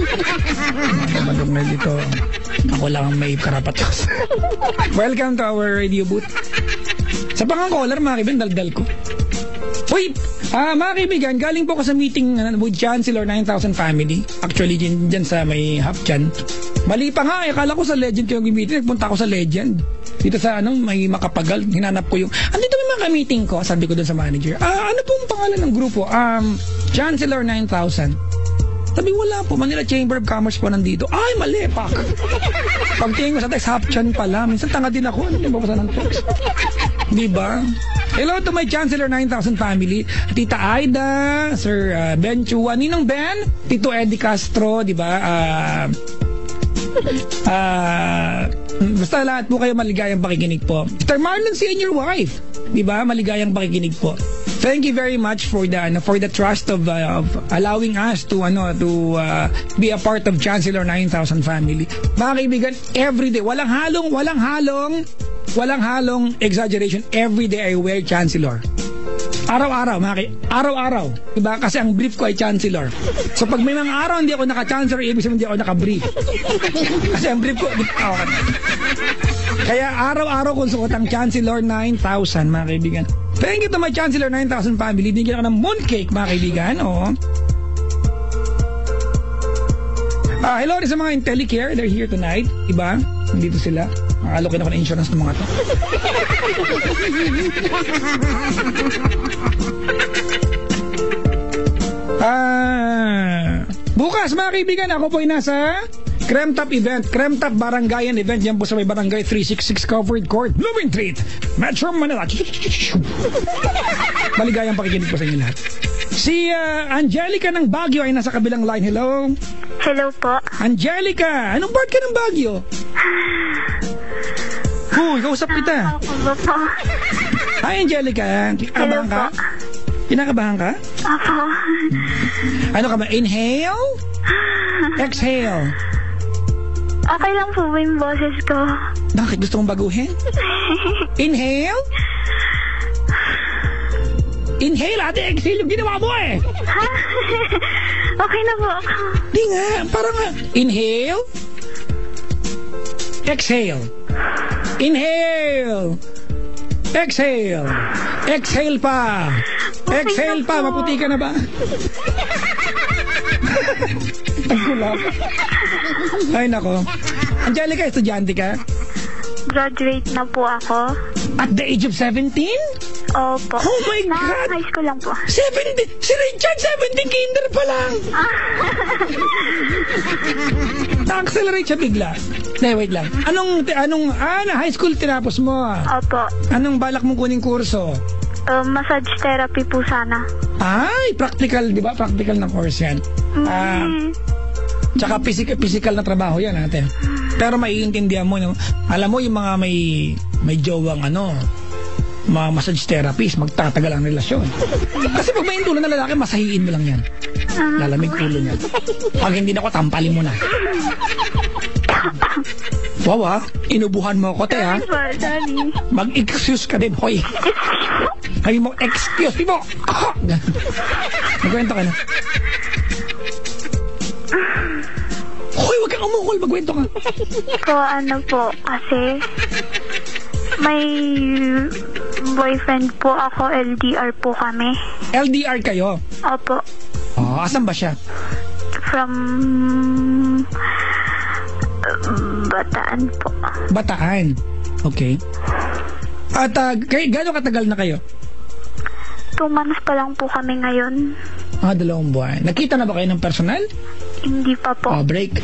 Madong na dito. Ako lang ang may karapat. Welcome to our radio booth. Sa pangangkolar mga kaibigan, daldal ko. Uy! Ah, mga kaibigan, galing po ko sa meeting uh, with Chancellor nine thousand family. Actually, dyan, dyan sa may Hapchan. Mali pa nga, eh, akala ko sa Legend kayo meeting. Nagpunta ako sa Legend. Dito sa ano, may Makapagal. Hinanap ko yung, andito may mga meeting ko. Sabi ko dun sa manager, ah, ano po ang pangalan ng grupo? Um, Chancellor nine thousand. Sabi, wala po. Manila Chamber of Commerce po nandito. Ay, mali, pak. Pagtingin ko sa text, Hapchan pala. Minsan tanga din ako. Hindi ba sa ng text? Diba? Hello to my Chancellor nine thousand family. Tita Aida, Sir uh, Ben Chua, Ninong Ben, Tito Eddie Castro, diba? Ah... Uh, uh, basta lahat po kayo maligayang pakikinig po. Mister Marlon C and your wife, diba? Maligayang pakikinig po. Thank you very much for the ano, for the trust of, uh, of allowing us to ano to uh, be a part of Chancellor nine thousand family. Mga kaibigan, every day, walang halong, walang halong, walang halong exaggeration. Every day I wear Chancellor. Araw-araw, mga kay, araw-araw. Diba? Kasi ang brief ko ay Chancellor. So pag may mga araw hindi ako naka-Chancellor, ibig sabihin hindi ako naka-brief. Kasi ang brief ko, oh, kaya araw-araw kung suot ang Chancellor nine thousand, mga kaibigan. Thank you to my Chancellor nine thousand family. Bigyan ako ng mooncake, mga kaibigan. Oh. Uh, hello rin sa mga IntelliCare. They're here tonight. Diba? Nandito sila. Makalokin ako ng insurance ng mga to. Ah, bukas mga kaibigan, ako po ay nasa Creme Top event, Creme Top Barangayan event. Yan po sa may Barangay three sixty-six Covered Court, Blooming Street, Metro Manila. Maligayang pakikinig po sa inyo lahat. Si uh, Angelica ng Baguio ay nasa kabilang line. Hello? Hello po. Angelica, anong part ka ng Baguio? Huy, kausap kita. Ako po. Hi Angelica, kinakabahan ka? Kinakabahan ka? Ako. Ano ka ba? Inhale? Exhale? Okay lang po ba yung boses ko? Bakit? Gusto mong baguhin? Inhale? Inhale, ate, exhale yung ginawa mo eh. Ha? Okay na po ako. Di nga, parang inhale. Exhale. Inhale. Exhale. Exhale pa. Exhale pa. Maputi ka na ba? Tagkulap. Ay, nako. Angelica, estudyante ka? Graduate na po ako. At the age of seventeen? Opo. Oh my na, God! High school lang po. seventeen? Si Richard, seventeen, kinder pa lang. Na-accelerate siya bigla. Hindi, wait lang. Anong, anong, ah, na high school tinapos mo? Opo. Anong balak mong kuning kurso? Uh, massage therapy po sana. Ay, practical, di ba? Practical na course yan. Ah, Mm. tsaka physical, physical na trabaho yan, ate. Pero maiintindihan mo, no? Alam mo, yung mga may, may jowang, ano, mga massage therapist, magtatagal ang relasyon. Kasi pag may tulo na lalaki, masahiin mo lang yan. Lalamig ulo niya. Pag hindi na ko, tampalin mo na. Wow, ha? Inubuhan mo ko, te, ha? Sorry. Mag-excuse ka din, hoy. Sabi mo, excuse me mo. Magkwento ka na. Hoy, wag kang umukol, magkwento ka. Po, ano po, kasi May boyfriend po ako, L D R po kami. L D R kayo? Opo. Oh, asan ba siya? From Bataan po. Bataan. Okay. At uh, kay, gano'ng katagal na kayo? Two months pa lang po kami ngayon. Ah, dalawang buwan. Nakita na ba kayo ng personal? Hindi pa po. Oh, break.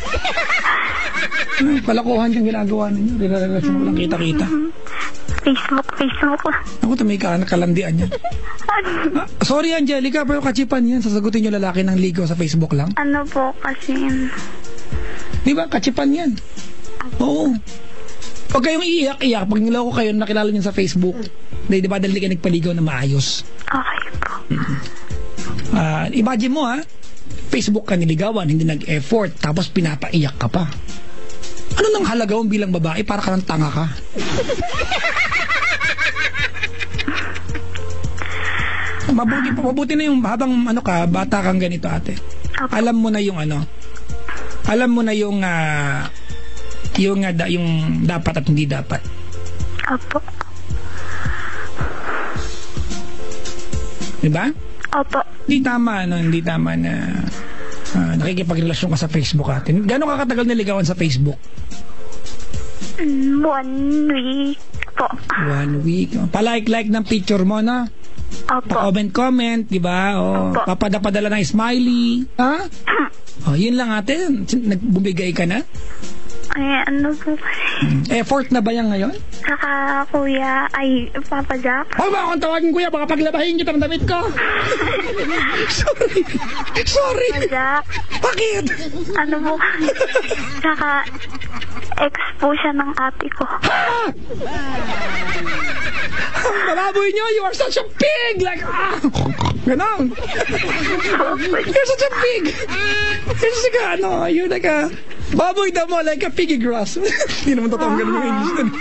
Hmm, palakuhan yung ginagawa ninyo. Relasyon mo lang kita-kita. Facebook, Facebook. Ako, tumika ka, nakalandian yan. Ah, sorry, Angelica, pero kachipan yan. Sasagutin nyo lalaki ng ligaw sa Facebook lang. Ano po kasi? Di ba? Kachipan yan. Oo. Huwag kayong iiyak-iyak pag niloko kayo nakilala nyo sa Facebook. Di, di ba? Dahil kayo nagpaligaw na maayos. Okay po. Uh, imagine mo, ha? Facebook ka niligawan, hindi nag-effort, tapos pinapaiyak ka pa. Ano nang halagaw bilang babae para ka ng tanga ka? Mabuti, mabuti na yung habang ano ka, bata kang ganito, ate. Alam mo na yung ano, alam mo na yung uh, yung, uh, yung dapat at hindi dapat. Opo. Diba? Opo. Hindi tama, ano, hindi tama na uh, nakikipagrelasyon ka sa Facebook, ate. Gano'ng kakatagal niligawan sa Facebook? Mm, one week po. One week. Palike-like ng picture mo, na? Opo. Pa-comment-comment, di ba? O, Opo. papada-padala ng smiley. Ha? O, yun lang, ate. Nagbumigay ka na? Ay, ano po kasi? Effort na ba yan ngayon? Saka, kuya, ay, Papa Jack. Huwag ba akong tawagin, kuya? Baka paglabahin kita ng damit ko. Sorry. Sorry. Papa Jack. Bakit? Ano po? Saka, ex po siya ng ate ko. Ha? Ang bababoy nyo, you are such a pig! Like, ah! Ganon. You're such a pig! You're such a, ano, you're like a, baboy daw mo, like a piggy grass. Hindi naman totoong ganun yung English nun.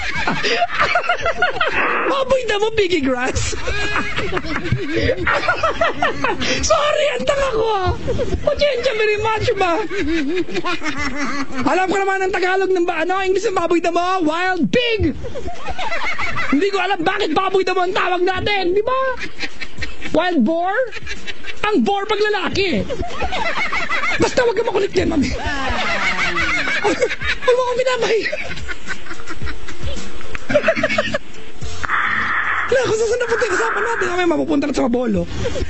Baboy daw mo, piggy grass. Sorry, ang tanga ko, ah. Pachensya very much, ba? Alam ko naman ang Tagalog ng ba, ano, English ng baboy daw mo, wild pig! Hindi ko alam bakit baboy daw mo ang tawag natin, di ba? Wild boar? Ang boar pag lalaki. Basta wag ka makulit yan, mami. Huwag mo akong binabay. Wala, kung saan na punta yung kasapan natin, kami mapupunta na sa Mabolo.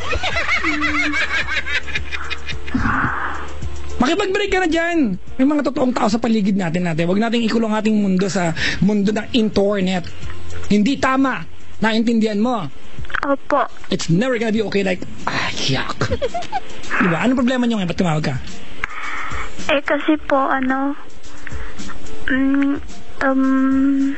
Makipag-break ka na dyan. May mga totoong tao sa paligid natin natin. Huwag nating ikulong ating mundo sa mundo ng internet. Hindi tama. Naintindihan mo? Opo. It's never gonna be okay like, ah, yuck. Diba? Anong problema nyo ngayon? Ba't tumawag ka? Eh, kasi po, ano, um, um,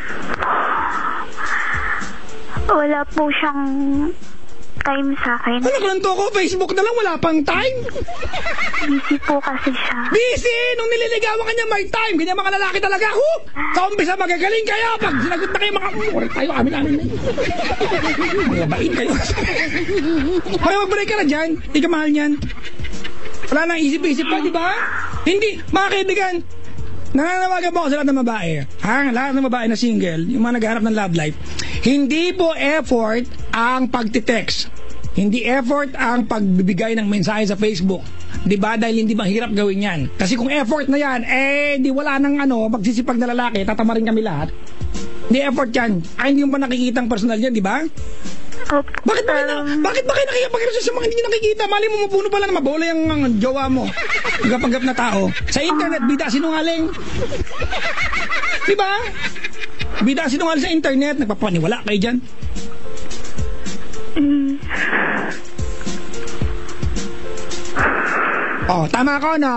wala po siyang time sa akin. Ano ka lang to ko? Facebook na lang, wala pang time. Busy po kasi siya. Busy! Nung nililigawan ka niya, may time. Ganyan mga lalaki talaga. Huh! Sa umpisa, magagaling kayo. Pag sinagot na kayo, mga kulit tayo, amin namin. Mga bait kayo. Okay, mag-break ka na dyan. Hindi ka mahal niyan. Wala nang isip-isip pa, di ba? Hindi. Mga kaibigan, nananawagan po ako sa lahat ng babae. Ha? Lahat ng babae na single, yung mga naghahanap ng love life. Hindi po effort ang pagtitext. Hindi effort ang pagbibigay ng mensahe sa Facebook. Di ba? Dahil hindi mahirap gawin yan. Kasi kung effort na yan, eh, di wala nang ano, magsisipag na lalaki, tatamarin kami lahat. Hindi effort yan. Ay, hindi mo pa nakikita ang personal yan, di ba? Bakit ba kayo, na, bakit ba kayo nakikipag-relasyon sa mga hindi nyo nakikita? Mali mo, mapuno pala na mabola yung ang jowa mo. Nagapagap na tao. Sa internet, bida sinungaling. Di ba? Bida sinungaling sa internet. Nagpapaniwala kayo dyan. Mm. Oh, tama ako, no?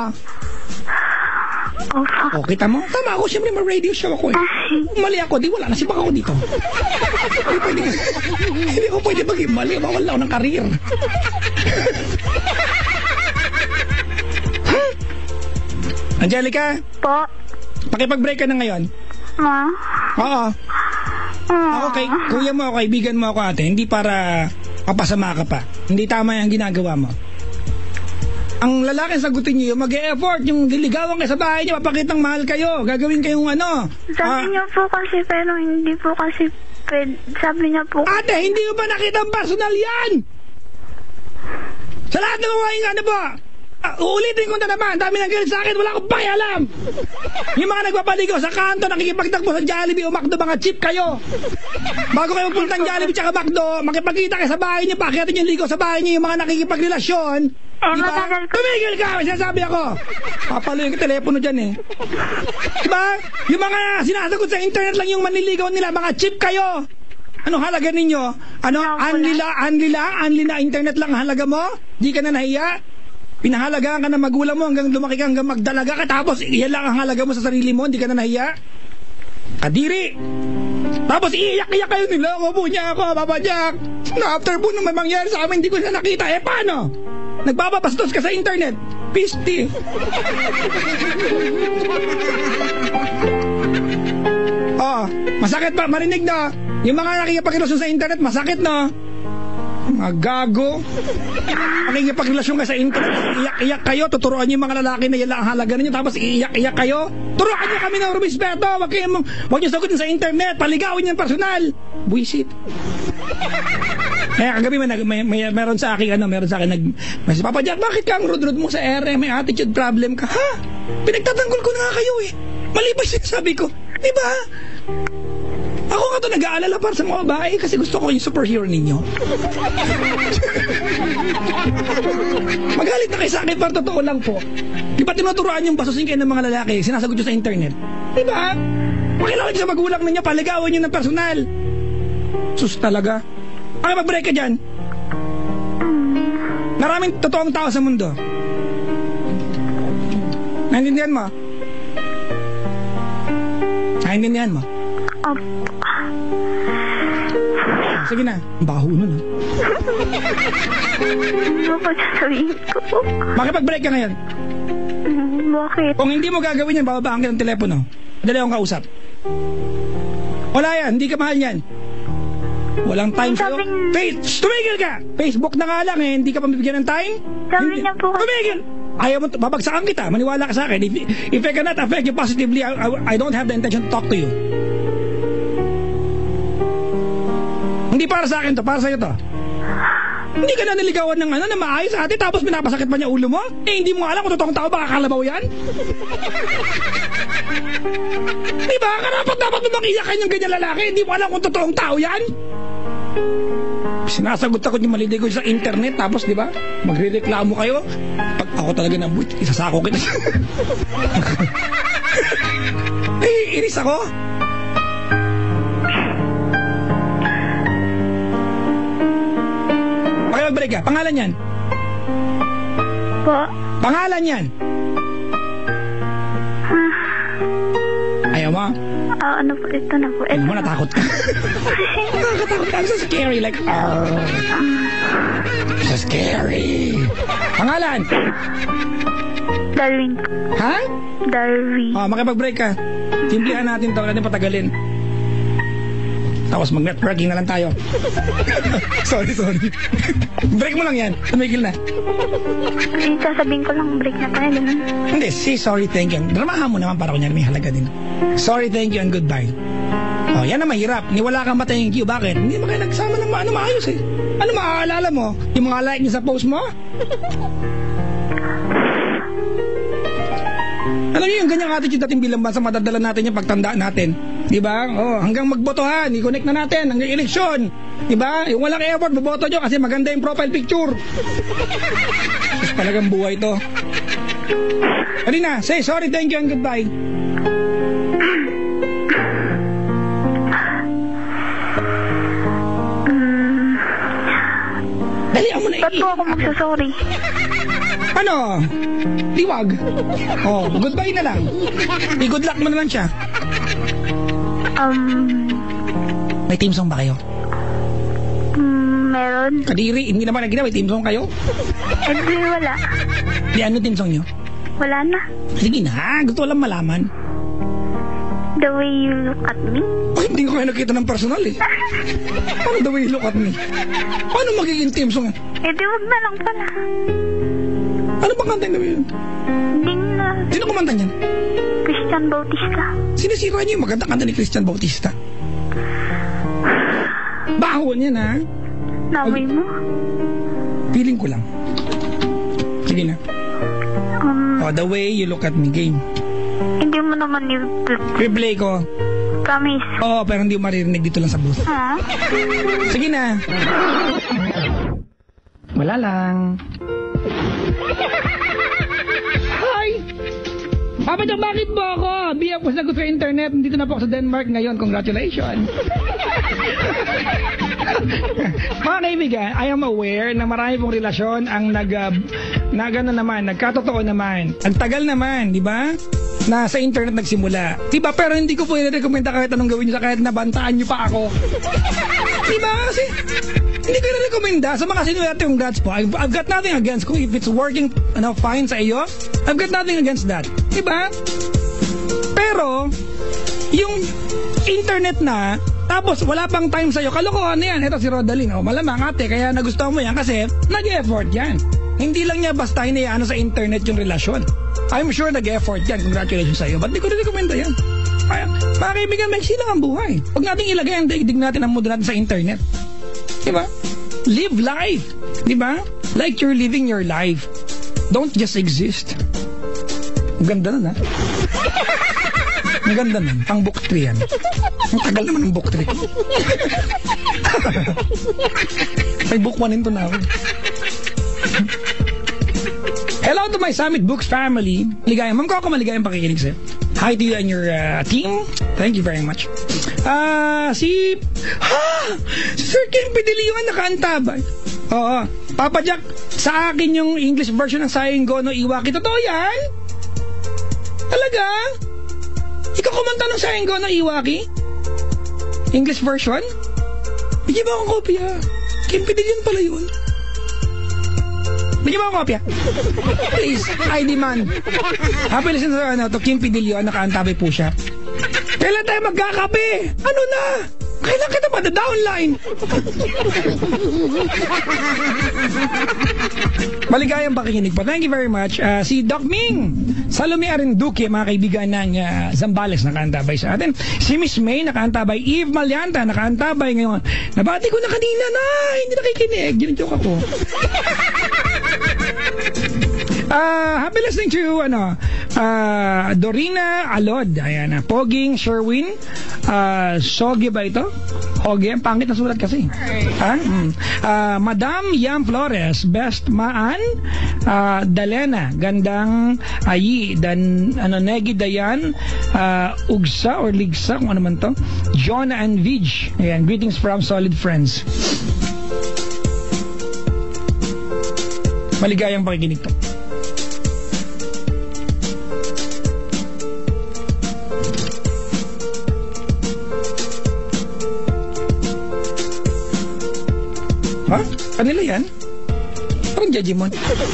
Oh, fuck. Oh, kita mo? Tama ako. Siyempre, may radio show ako eh. Kung mali ako, di wala. Nasibak ako dito. Hindi pwede. Hindi ko pwede maging mali. Mawala ako ng karir. Angelica? Po? Pakipag-break ka na ngayon. Ma? Oo. Ako kay, kuya mo ako, kaibigan mo ako, ate. Hindi para kapasama ka pa. Hindi tama yung ginagawa mo. ang lalaki sagutin niyo, mag-e-effort, yung liligawan kayo sa bahay niya, papakitang mahal kayo, gagawin kayong ano. Sabi ah, niya po kasi, pero hindi po kasi pwede. Sabi niya po, Ate, hindi mo ba nakita ang personal yan? Sa lahat ng mga ano po, uh, uulitin ko na naman, dami ng galit sa akin, wala akong pakialam. Yung mga nagpapaligaw sa kanto, nakikipagtakbo sa Jollibee o McDo, mga cheap kayo. Bago kayo puntang Jollibee tsaka McDo, makipagkita kayo sa bahay niyo, pakiatin yung ligaw sa bahay niyo, yung mga nakikipagrelasyon. eh, Diba? matagal ko. Tumigil ka! May sinasabi ako! Papalo yung telepono dyan eh. Diba? Yung mga sinasagot sa internet lang yung manliligaw nila, mga cheap kayo! Ano halaga ninyo? Ano? Anli lang, anli lang, anli na internet lang halaga mo? Di ka na nahiya? Pinahalagaan ka ng magulang mo hanggang lumaki ka hanggang magdalaga ka, tapos iyan lang ang halaga mo sa sarili mo, di ka na nahiya? Kadiri! Tapos iiyak-iyak kayo nila, po niya ako, Papa Jack! Na after po nung may mangyari sa amin, hindi ko na nakita, eh paano? Nagbababastos ka sa internet. Pisti. Oh, masakit pa, marinig na. Yung mga nakikipagrelasyon sa internet, masakit na. Mga gago. Nakikipagrelasyon ka sa internet, iyak-iyak kayo, tuturuan niyo yung mga lalaki na yan lang ang halaga ninyo, tapos iiyak-iyak kayo. Turuan niyo kami ng rumispeto. Wag kayo, wag niyo sagutin sa internet, paligawin niyo personal. Buisit. Kaya kagabi may, may, may meron sa akin ano, meron sa akin nag may si Papa Jack, bakit ka ang rud-rud mo sa ere? May attitude problem ka. Ha? Pinagtatanggol ko na nga kayo eh. Mali ba sinasabi ko? Di ba? Ako nga to nag-aalala para sa mga babae kasi gusto ko yung superhero ninyo. Magalit na kayo sa akin para totoo lang po. Di ba tinuturuan yung basusin kayo ng mga lalaki? Sinasagot nyo sa internet. Di ba? Pakilala nyo sa magulang ninyo, paligawan nyo ng personal. Sus talaga. Okay, mag-break ka dyan. Maraming totoong tao sa mundo. Naintindihan mo? Naintindihan mo? Um, Sige na, baho nun ha. ano ba sasabihin ko? Makipag-break ka ngayon. Hmm, bakit? Kung hindi mo gagawin yan, bababaan ka ng telepono. Dali akong kausap. Wala yan, hindi ka mahal yan. Walang time sa'yo. Sabi- Face, tumigil ka! Facebook na nga lang eh, hindi ka pa mabibigyan ng time? Sabi Hindi- niya po kasi- Tumigil! Ayaw mo, babagsakan kita, maniwala ka sa akin. If, if I cannot affect you positively, I, I, I don't have the intention to talk to you. Hindi para sa akin to, para sa'yo to. Hindi ka na niligawan ng ano na maayos ate, tapos pinapasakit pa niya ulo mo? Eh, hindi mo alam kung totoong tao, baka kalabaw yan? Diba? Karapat dapat mo makiyakan yung ganyan lalaki, hindi mo alam kung totoong tao yan? Sinasagot ako yung maliligaw sa internet, tapos di ba magre-reklamo kayo. Pag ako talaga na buti, isasako kita. Eh, inis ako. Makipagbalik ka, pangalan yan. Po? Pangalan yan. Ayaw mo? Ah, ano po, ito na po. Ito Ano mo, na. natakot ka? Nakakatakot ka. I'm so scary. Like, arr. So scary. Pangalan? Darwin. Ha? Darwin. Oh, makipag-break ka. Simplihan natin to. Wala natin patagalin. Tapos mag-networking na lang tayo. sorry, sorry. Break mo lang yan. Tumigil na. Kasi sasabihin ko lang, break na tayo, ganun. Hindi, say sorry, thank you. Dramahan mo naman para kunyari may halaga din. Sorry, thank you, and goodbye. Oh, yan na mahirap. Niwala kang ba thank you. Bakit? Hindi mo kayo nagsama ng ano maayos eh. Ano maaalala mo? Yung mga like niya sa post mo? Alam niyo yung ganyang attitude natin bilang bansa, madadala natin yung pagtanda natin. Diba? Oh, hanggang magbotohan, i-connect na natin hanggang eleksyon. Diba? Yung walang effort, boboto nyo kasi maganda yung profile picture. Tapos talagang buhay to. Dali na, say sorry, thank you, and goodbye. Mm, Dali, amo na. ba't po ako magsasorry? Ano? Liwag. Oh, goodbye na lang. I-good luck mo na lang siya. Um, May team song ba kayo? mm, meron. Kadiri, hindi naman nagina, may team song kayo? Eh, di wala. Di ano team song nyo? Wala na. Sige na, gusto ko lang malaman. The way you look at me. Oh, hindi ko kayo nakita ng personal eh. Paano the way you look at me? Paano magiging team song? Eh, di wag na lang pala. Ano bang kanta yun? Hindi na. Sino kumanta niyan? Christian Bautista. Sinisira niyo yung magandang kanta ni Christian Bautista. Baho niyan, ha? Namoy mo? Feeling ko lang. Sige na. Um, Oh, The Way You Look At Me, game. hindi mo naman yung... Replay ko. Promise. Oo, oh, pero hindi mo maririnig dito lang sa booth. Ha? Sige na. Wala lang. Hi! Papa Jack, bakit mo ako? Biyak po sagot sa internet. Dito na po ako sa Denmark ngayon. Congratulations. Mga kaibigan, I am aware na marami pong relasyon ang nag, uh, nag ano naman, nagkatotoo naman. Ang tagal naman, di ba? Na sa internet nagsimula. Diba? Pero hindi ko po i-recommenda kahit anong gawin nyo sa kahit nabantaan nyo pa ako. Diba? Kasi hindi ko i-recommenda sa mga sinuwerte yung guts po. I've, I've got nothing against kung if it's working ano, fine sa iyo. I've got nothing against that. Diba? Pero yung internet na tapos wala pang time sa'yo, kalokohan na yan. Ito si Rodaline. O, malamang ate, kaya nagustuhan mo yan kasi nag-effort yan. Hindi lang niya basta hinayaan sa internet yung relasyon. I'm sure nag-effort yan. Congratulations sa'yo. Ba't di ko na-recommenda yan? Kaya, mga kaibigan, may silang ang buhay. Huwag natin ilagay ang daigdig natin ang mundo natin sa internet. Diba? Live life. Diba? Like you're living your life. Don't just exist. Ang ganda na, ha? Ang ganda na. Pang book three yan. Ang tagal naman ng book three. May book one into na ako. Hello to my Summit Books family. Ligayang, ma'am ko ako maligayang pakikinig sa'yo. Hi to you and your uh, team. Thank you very much. Ah, uh, si... Ha! Si Sir Kim Pidilion nakaantabay. Oo. Papa Jack, sa akin yung English version ng Sayang Go no Iwaki. Totoo yan? Talaga? Ikaw kumanta ng Sayang Go no Iwaki? English version? Bigyan mo akong kopya. Kim Pidilion pala yun. Bigyan mo akong kopya. Please, I demand. Happy listen to, ano, to Kim Pidilion. Nakaantabay po siya. Kailan tayo magkakape? Ano na? Kailan kita pa the downline? Maligayang pakikinig po. Thank you very much. Uh, si Doc Ming Salome Arinduque, mga kaibigan ng uh, Zambales, nakaantabay sa atin. Si Miss May, nakaantabay. Eve Malianta, nakaantabay ngayon. Nabati ko na kanina na. Hindi nakikinig. Ginidyoke ako. Uh, happy listening to ano, uh, Dorina Alod. Ayan, uh, Poging Sherwin. Uh, Sogi ba ito? Hoge, ang pangit na sulat kasi. Ha? Mm. Uh, Madam Yam Flores, Best Maan, uh, Dalena, Gandang Ayi, Dan, ano, Negi Dayan, uh, Ugsa or Ligsa, kung ano man to. John and Vij. Ayan, greetings from Solid Friends. Maligayang pakikinig to. Ha? Kanila yan? Parang Jajimon.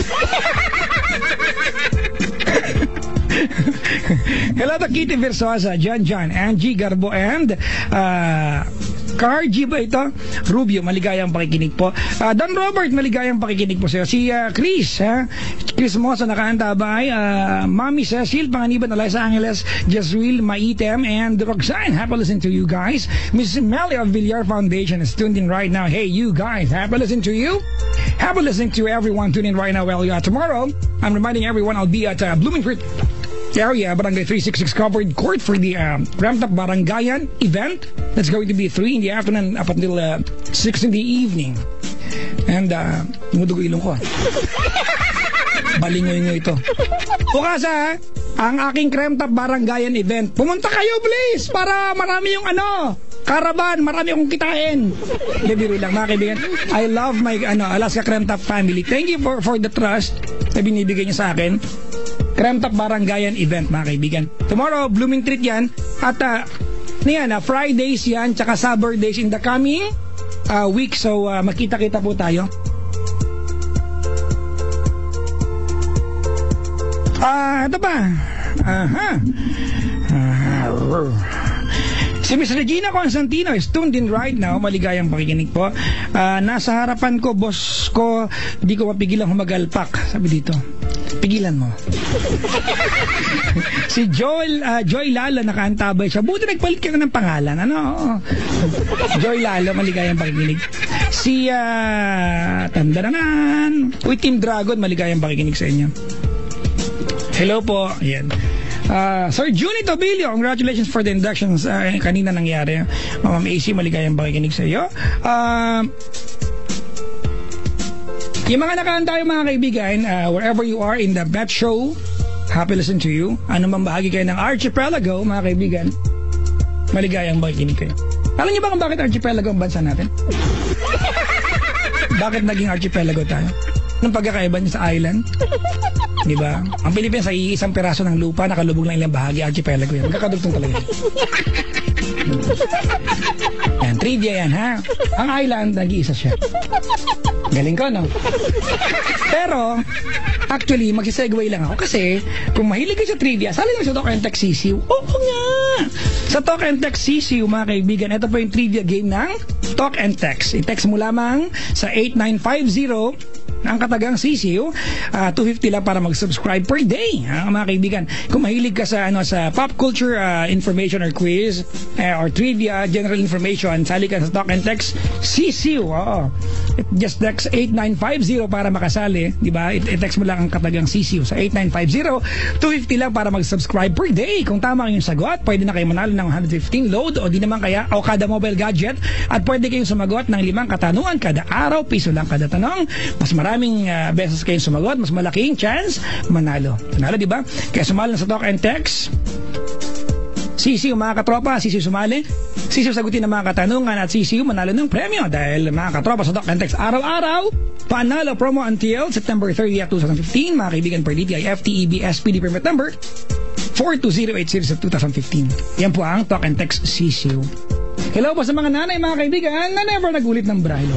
Hello to Kitty Versosa, John John, Angie Garbo, and uh, Cargy ba ito? Rubio, maligayang pakikinig po. Uh, Don Robert, maligayang pakikinig po sa'yo. Si uh, Chris, ha? Chris Mosa, nakaantabay. Uh, Mami Cecil, Panganiban, Eliza Angeles, Jezreel, Maitem, and Roxanne. Happy listening to you guys. Miss Melly of Villar Foundation is tuned in right now. Hey, you guys, happy listening to you. Happy listening to everyone tuned in right now. Well, yeah, tomorrow, I'm reminding everyone I'll be at uh, Bloomingfruit area, Barangay three sixty-six Covered Court for the um, Ramped Up Barangayan event. That's going to be three in the afternoon up until uh, six in the evening. And, uh, mudugo ilong ko. Balingoy-ngoy ito. Bukas ha, ang aking Ramped Up Barangayan event. Pumunta kayo please para marami yung ano, karaban, marami akong kitain. Biro lang mga kaibigan. I love my ano, Alaska Ramped Up family. Thank you for, for the trust na binibigay niyo sa akin. Ramped Up Barangayan event, mga kaibigan. Tomorrow, Blooming Treat yan. At, uh, yan, uh, Fridays yan, tsaka Saturdays in the coming uh, week. So, uh, magkita-kita po tayo. Ah, uh, ito pa. Aha. Uh, si Miss Regina Constantino is tuned in right now. Maligayang pakikinig po. Uh, nasa harapan ko, boss ko, di ko mapigilang humagalpak. Sabi dito. Pigilan mo. Si Joel, uh, Joy Lalo, nakaantabay siya. Buti nagpalit ka ng pangalan. Ano? Joy Lalo, maligayang pakikinig. Si, uh, Tandaranan. Uy, Team Dragon, maligayang pakikinig sa inyo. Hello po. Ayan. Uh, Sir Junie Tobilio, congratulations for the inductions. Uh, kanina nangyari. Ma'am A C, maligayang pakikinig sa iyo. Uh, Yung mga nakaantay mga kaibigan, uh, wherever you are in the Met Show, happy listen to you. Ano mang bahagi kayo ng Archipelago, mga kaibigan, maligayang makikinig kayo. Alam niyo ba kung bakit Archipelago ang bansa natin? Bakit naging Archipelago tayo? Nung pagkakaiba niya sa island? Di ba? Ang Pilipinas ay isang piraso ng lupa, nakalubog lang ilang bahagi, Archipelago yan. Magkakadugtong talaga. Yan, trivia yan, ha? Ang island, nag-iisa siya. Galing ko, no? Pero, actually, magsisegue lang ako kasi kung mahilig kayo sa trivia, sali lang sa Talk and Text Sisiw. Oo nga! Sa Talk and Text Sisiw, mga kaibigan, ito po yung trivia game ng Talk and Text. I-text mo lamang sa eight nine five zero ang katagang sisiw, uh, two fifty lang para mag-subscribe per day, ha, mga kaibigan. Kung mahilig ka sa ano sa pop culture uh, information or quiz uh, or trivia, general information, sali ka sa Talk and Text sisiw. Oo. Just text eight nine five zero para makasali, di ba? I-text mo lang ang katagang sisiw sa eight nine five zero, two fifty lang para mag-subscribe per day. Kung tama ang iyong sagot, pwede na kayo manalo ng one hundred fifteen load o di naman kaya o kada mobile gadget, at pwede kayong sumagot ng limang katanungan kada araw, piso lang kada tanong. Mas maraming uh, beses kayong sumagot, mas malaking chance manalo. Manalo, di ba? Kaya sumali na sa Talk and Text sisiw, mga katropa, sisiw sumali, sisiw sagutin ng mga katanungan, at sisiw manalo ng premyo. Dahil mga katropa sa Talk and Text araw-araw, panalo promo until September thirtieth, twenty fifteen, mga kaibigan, per D T I F T E B S P D permit number four two zero eight series of twenty fifteen. Yan po ang Talk and Text sisiw. Hello po sa mga nanay, mga kaibigan, na never nagulit ng braille.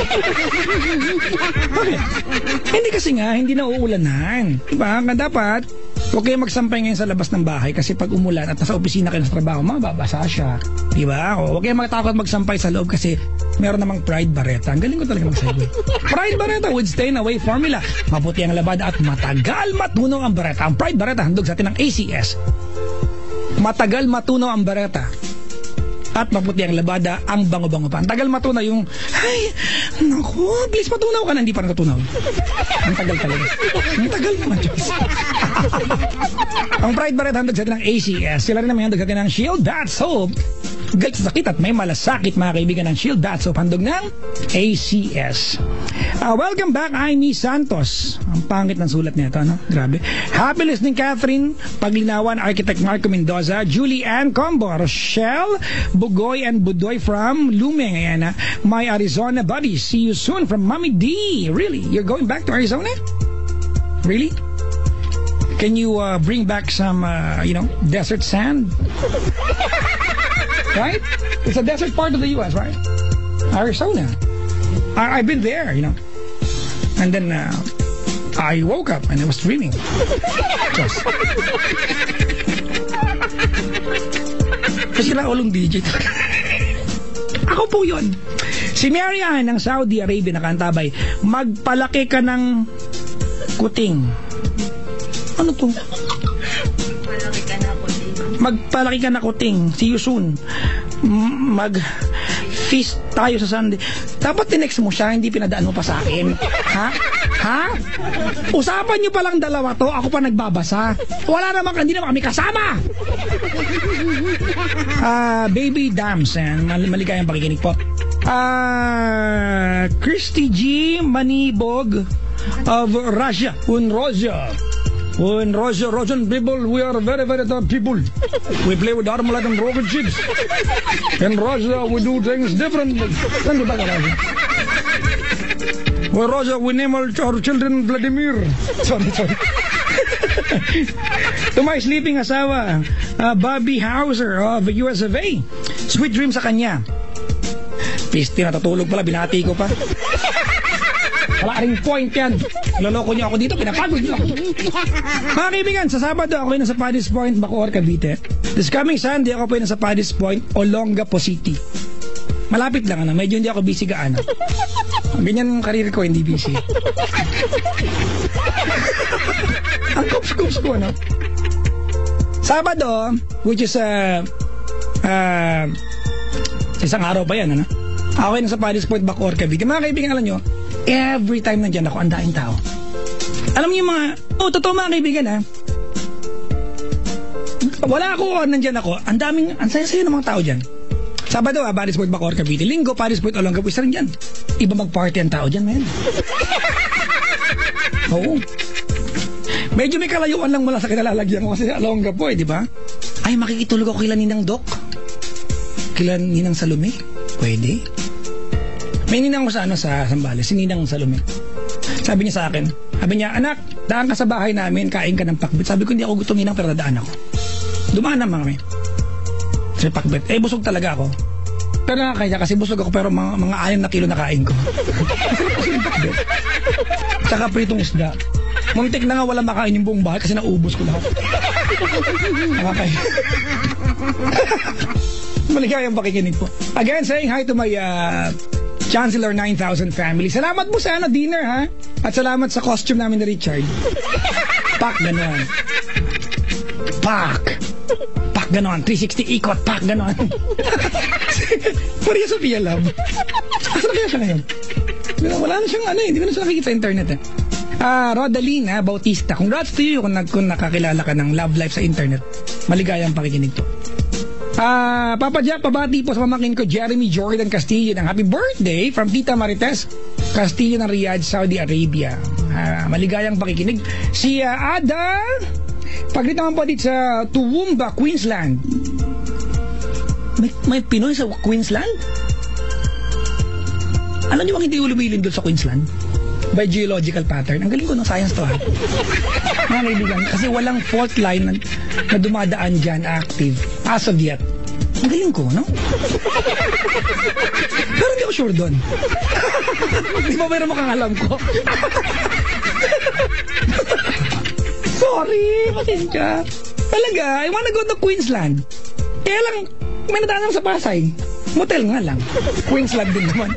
Bakit? Hindi kasi nga, hindi na uulanan. Diba? Nga dapat, huwag kayo magsampay ngayon sa labas ng bahay kasi pag umulan at nasa opisina kayo sa trabaho, mababasa siya. Diba? O, huwag kayo magtakot magsampay sa loob kasi meron namang Pride Barretta. Ang galing ko talaga magsabi. Pride Barretta with Stay Away formula. Maputi ang labada at matagal matunaw ang bareta. Ang Pride Barretta handog sa atin ng A C S. Matagal matunaw ang bareta at maputi ang labada, ang bango-bango pa. Ang tagal matunaw yung, ay, naku, please matunaw ka na, hindi pa natutunaw. Ang tagal talaga. Ang tagal naman, Diyos. Ang Pride Barretta handog sa atin ng A C S. Sila rin naman handog sa atin ng Shield Bath Soap. Galit sa sakit at may malasakit, mga kaibigan, ng Shield Bath Soap handog ng A C S. Uh, welcome back, Amy Santos. Ang pangit ng sulat nito, no? Grabe. Happy listening, Catherine Paglinawan, Architect Marco Mendoza, Julie Ann Combo, Rochelle Bugoy and Budoy from Lumeng. Ayan, ha? My Arizona buddies. See you soon from Mommy D. Really? You're going back to Arizona? Really? Can you uh, bring back some, uh, you know, desert sand? Right? It's a desert part of the U S, right? Arizona. I I've been there, you know. And then uh, I woke up and I was dreaming. Just. Kasi na ulong D J. Ako po yun. Si Mary Ann ng Saudi Arabia nakaantabay, magpalaki ka ng kuting. Ano to? Magpalaki ka na kuting. Magpalaki ka na kuting. See you soon. Mag feast tayo sa Sunday. Dapat tinext mo siya, hindi pinadaan mo pa sa akin. Ha? Ha? Usapan nyo palang dalawa to, ako pa nagbabasa. Wala naman, hindi naman kami kasama. Uh, baby Dams, and mal maligayang pakikinig po. Uh, Christy G. Manibog of Russia. Un Russia. In Russia, Russian people, we are very, very tough people. We play with arm like rocket ships. In Russia, we do things different. Saan ba ka Russia? Well, Russia, we name our, our children Vladimir. Sorry, sorry. To my sleeping asawa, uh, Bobby Hauser of U S of A. Sweet dream sa kanya. Pisti, natutulog pala, binati ko pa. Wala ring point yan. Loloko niyo ako dito, pinapagod niyo ako. Mga kaibigan, sa Sabado ako yung nasa Paddy's Point, Bacoor, Cavite. This coming Sunday ako po yung nasa Paddy's Point, Olongapo City. Malapit lang, ano? Medyo hindi ako busy gaano. Ganyan ang karir ko, hindi busy. ko, no? Sabado, which is, uh, uh, isang araw pa yan, ano? Ako ay nasa Paris Point, Bacoor, Cavite. Mga kaibigan, alam nyo, every time nandyan ako, ang daing tao. Alam niyo mga, oh, totoo mga kaibigan, ha? Wala ako, nandyan ako. Ang daming, ang saya-saya ng mga tao dyan. Sabado, ah, Paris Point, Bacoor, Cavite. Linggo, Paris Point, Olongapo, isa rin dyan. Iba mag-party ang tao dyan, man. Oo. Medyo may kalayuan lang mula sa kinalalagyan ko kasi Olongapo, eh, di ba? Ay, makikitulog ako kila Ninang Doc. Kila Ninang Salome. Pwede. May ninang ko sa ano sa Sambales, si Ninang Salome. Sabi niya sa akin, sabi niya, anak, daan ka sa bahay namin, kain ka ng pakbet. Sabi ko, hindi ako gutom ninang, pero dadaan ako. Dumaan naman kami. Sa pakbet. Eh, busog talaga ako. Pero nakakaya kasi busog ako, pero mga, mga anim na kilo na kain ko. Masarap kasi yung pakbet. Tsaka pritong isda. Muntik na nga wala makain yung buong bahay kasi naubos ko lahat. Nakakaya. Maligayang pakikinig po. Again, saying hi to my uh, Chancellor nine thousand family. Salamat po sa ano, dinner, ha? At salamat sa costume namin ni Richard. Pak, gano'n. Pak. Pak, gano'n. three sixty ikot, pak, gano'n. Maria Sofia Love. Asan kaya siya ngayon? Wala na siyang ano eh. Hindi ko na siya nakikita sa internet eh. Ah, Rodalina Bautista. Congrats to you kung, kung nakakilala ka ng love life sa internet. Maligayang pakikinig to. Ah, uh, Papa Jack, pabati po sa pamangkin ko Jeremy Jordan Castillo ng happy birthday from Tita Marites Castillo ng Riyadh, Saudi Arabia. Uh, maligayang pakikinig. Si uh, Ada, paglit naman po dito sa Toowoomba, Queensland. May, may Pinoy sa Queensland? Alam niyo bang hindi lumilin doon sa Queensland? By geological pattern. Ang galing ko ng science to, ha? Mga kaibigan, kasi walang fault line na, na dumadaan dyan active as of yet. Ang galing ko, no? Pero hindi ako sure doon. Di ba mayroon makang alam ko? Sorry, pasensya. Talaga, I wanna go to Queensland. Kaya lang, may nadaan sa Pasay. Motel nga lang. Queensland din naman.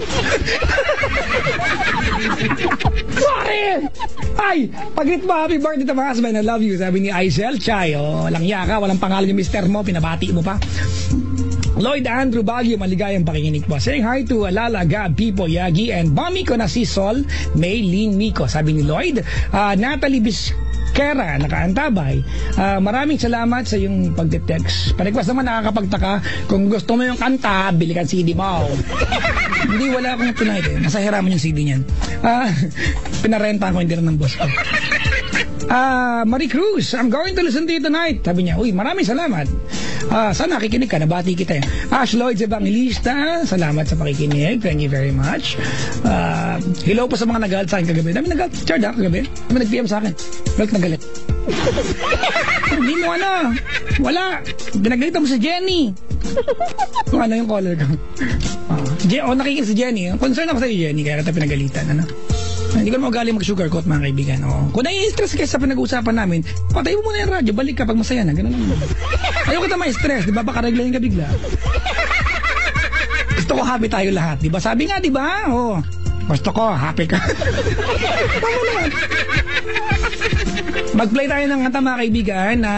Sorry! Ay, pagit ba, happy birthday to my husband, I love you. Sabi ni Aisel Chay, oh, walang yaka, walang pangalan yung mister mo, pinabati mo pa. Lloyd Andrew Baguio, maligayang pakikinig po. Saying hi to Alala, Gab, Pipo, Yagi, and mommy ko na si Sol May Lynn Miko. Sabi ni Lloyd, uh, Natalie Bisquera, nakaantabay. Uh, maraming salamat sa yung pagte-text. Pa-request naman nakakapagtaka, kung gusto mo yung kanta, bili ka C D mo. Hindi, wala akong tonight eh. Nasa hiraman yung C D niyan. Uh, pinarenta ko, hindi rin ng boss ko. Ah, uh, Marie Cruz, I'm going to listen to you tonight. Sabi niya, uy, maraming salamat. Ah, uh, sana nakikinig ka, nabati kita. Ash Lloyd Evangelista, salamat sa pakikinig. Thank you very much. Ah, uh, hello po sa mga nagalit sa akin kagabi. Dami nagalit, Chard, ha, kagabi. Dami nag-P M sa akin. Galit na galit. Hindi mo ano, wala. Binagalitan mo si Jenny. Kung ano yung color ko. Ah, uh, oh, nakikinig si Jenny. Concern ako sa Jenny, kaya kita pinagalitan, ano? Hindi ko naman magaling mag-sugarcoat, mga kaibigan. Oo. Kung nai-stress ka sa pinag-uusapan namin, patay mo muna yung radyo, balik ka pag masaya na. Ganun naman. Ayaw kita ma-stress, di ba? Baka reglayin ka bigla. Gusto ko happy tayo lahat, di ba? Sabi nga, di ba? Oo. Gusto ko, happy ka. Tama naman. Mag-play tayo ng kanta, mga kaibigan, na...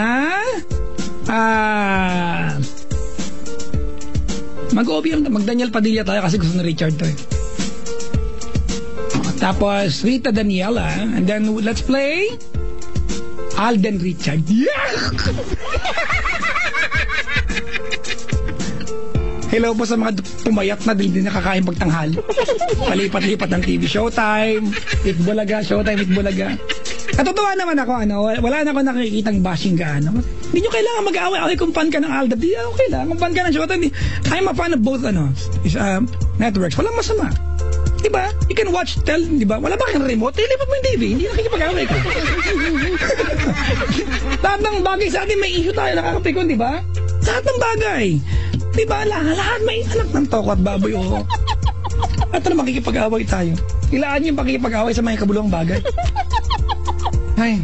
Ah... Mag-O B M, mag-Daniel Padilla tayo kasi gusto na Richard to eh. Tapos Rita Daniela, and then let's play Alden Richard. Yeah! Hello po sa mga pumayat na dili din nakakain pagtanghal. Palipat-lipat ng T V, Showtime, Itbulaga, Showtime, Itbulaga. Natutuwa naman ako, ano, wala na ako nakikitang bashing ka, ano. Hindi nyo kailangan mag-away-away kung fan ka ng Alden. Di, okay lang, kung fan ka ng Showtime. I'm a fan of both, ano, is, uh, networks. Walang masama. Diba? You can watch, tell, diba? Wala ba kang remote? Tilipat mo yung T V. Hindi nakikipag-away ka. Lahat ng bagay sa atin may issue tayo nakakapikon, diba? Lahat ng bagay. Diba? Lahat, lahat may anak ng toko at baboy, oh. At ano makikipag-away tayo? Ilaan yung pakikipag-away sa mga kabuluhang bagay. Ay.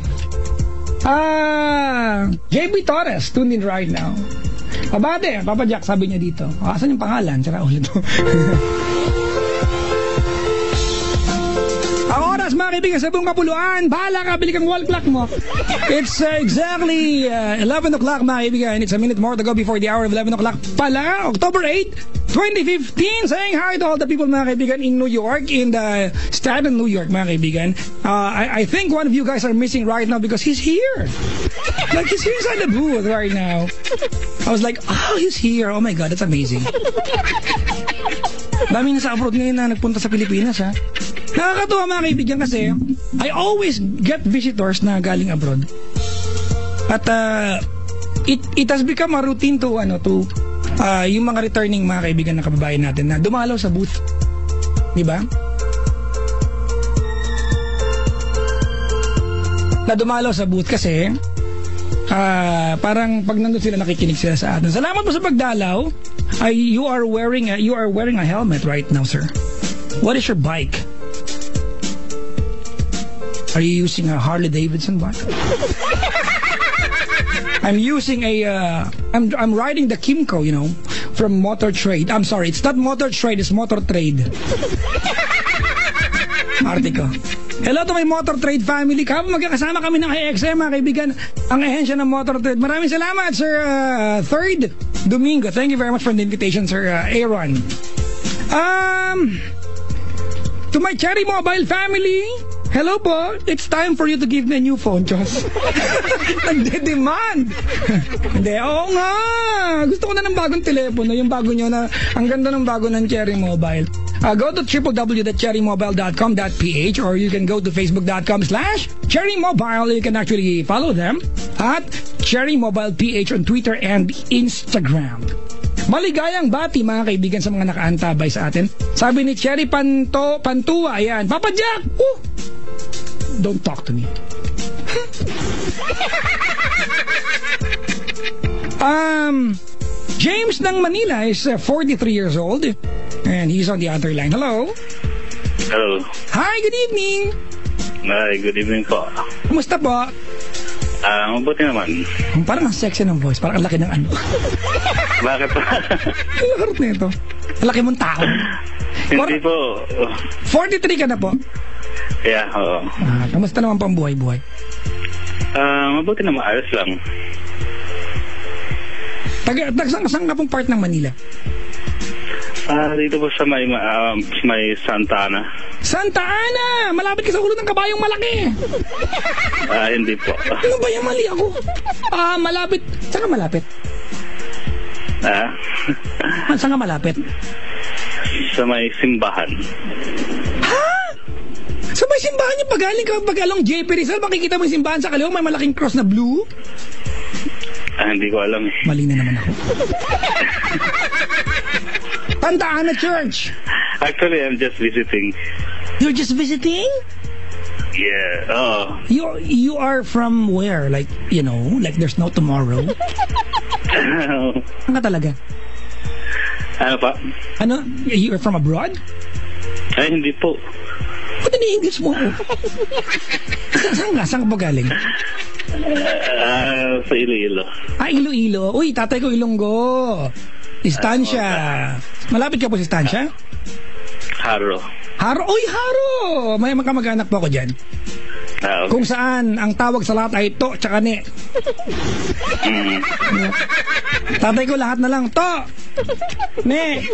Ah, J B Torres, tune in right now. Pabate, Papa Jack, sabi niya dito. Oh, asan yung pangalan? Tsara ulit. Ang oras mga kaibigan, sa buong Kapuluan. Bahala ka, bili kang wall clock mo. It's uh, exactly uh, eleven o'clock, mga kaibigan. It's a minute more to go before the hour of eleven o'clock pala. October eighth, twenty fifteen. Saying hi to all the people, mga kaibigan, in New York, in the Staten, New York, mga kaibigan. Uh, I, I think one of you guys are missing right now because he's here. Like, he's here inside the booth right now. I was like, oh, he's here. Oh my God, that's amazing. Daming nasa abroad ngayon na nagpunta sa Pilipinas, ha? Nakakatuwa, mga kaibigan, kasi I always get visitors na galing abroad. At uh, it it has become a routine to, ano, to uh, yung mga returning mga kaibigan na kababayan natin na dumalaw sa booth. Diba? Na dumalaw sa booth kasi uh, parang pag nandun sila, nakikinig sila sa atin. Salamat po sa pagdalaw. Ay, you are wearing a, you are wearing a helmet right now, sir. What is your bike? Are you using a Harley Davidson bike? I'm using a uh, I'm I'm riding the Kimco, you know, from Motor Trade. I'm sorry, it's not Motor Trade, it's Motor Trade. Artico. Hello to my Motor Trade family. Kapag magkakasama kami ng I X M, mga kaibigan, ang ehensya ng Motor Trade. Maraming salamat, Sir uh, Third Domingo. Thank you very much for the invitation, Sir uh, Aaron. Um, to my Cherry Mobile family, hello po. It's time for you to give me a new phone, Diyos. Nagde-demand. Hindi, oo nga. Gusto ko na ng bagong telepono. Yung bago nyo na, ang ganda ng bago ng Cherry Mobile. Uh, go to w w w dot cherry mobile dot com dot p h or you can go to facebook dot com slash cherry mobile. You can actually follow them at Cherry Mobile P H on Twitter and Instagram. Maligayang bati, mga kaibigan, sa mga nakaantabay sa atin. Sabi ni Cherry Panto, Pantua, ayan, Papa Jack! Oh! Don't talk to me. um, James ng Manila is uh, forty-three years old. And he's on the other line. Hello? Hello. Hi, good evening. Hi, good evening po. Kumusta po? Ah, uh, mabuti naman. Parang ang sexy ng voice. Parang ang laki ng ano. Bakit pa? Ang harap na ito. Ang laki mong tao. Hindi po. forty-three ka na po? Yeah, oo. Ah, kamusta naman pang buhay-buhay? Ah, uh, mabuti naman. Ayos lang. Taga, tag, saan, saan ka pong part ng Manila? Ah, uh, dito po sa may, uh, may Santa Ana. Santa Ana! Malapit ka sa ulo ng kabayong malaki. Ah, uh, hindi po. Ano ba yung mali ako? Ah, uh, malapit. Saan ka malapit? Ah? Uh? Saan ka malapit? Sa may simbahan. Ha? Sa may simbahan yung pagaling ka, pagalong J P Rizal, makikita mo yung simbahan sa kaliwa, may malaking cross na blue? Ah, hindi ko alam eh. Mali na naman ako. Santa Ana Church. Actually, I'm just visiting. You're just visiting? Yeah, oh. You you are from where? Like, you know, like there's no tomorrow? Ano ka talaga? Ano pa? Ano? You're from abroad? Ay, hindi po. Ba't ini-English mo ako? Sa- saan ka? Saan ka ba galing? Uh, sa Iloilo. Ah, Iloilo. Uy, tatay ko Ilonggo. Distansya. Malapit ka po sa distansya? Haro. Haro? Uy, Haro! May magkamag-anak po ako dyan. Ah, okay. Kung saan, ang tawag sa lahat ay to, tsaka ne. Mm. Tatay ko lahat na lang, to! Ne!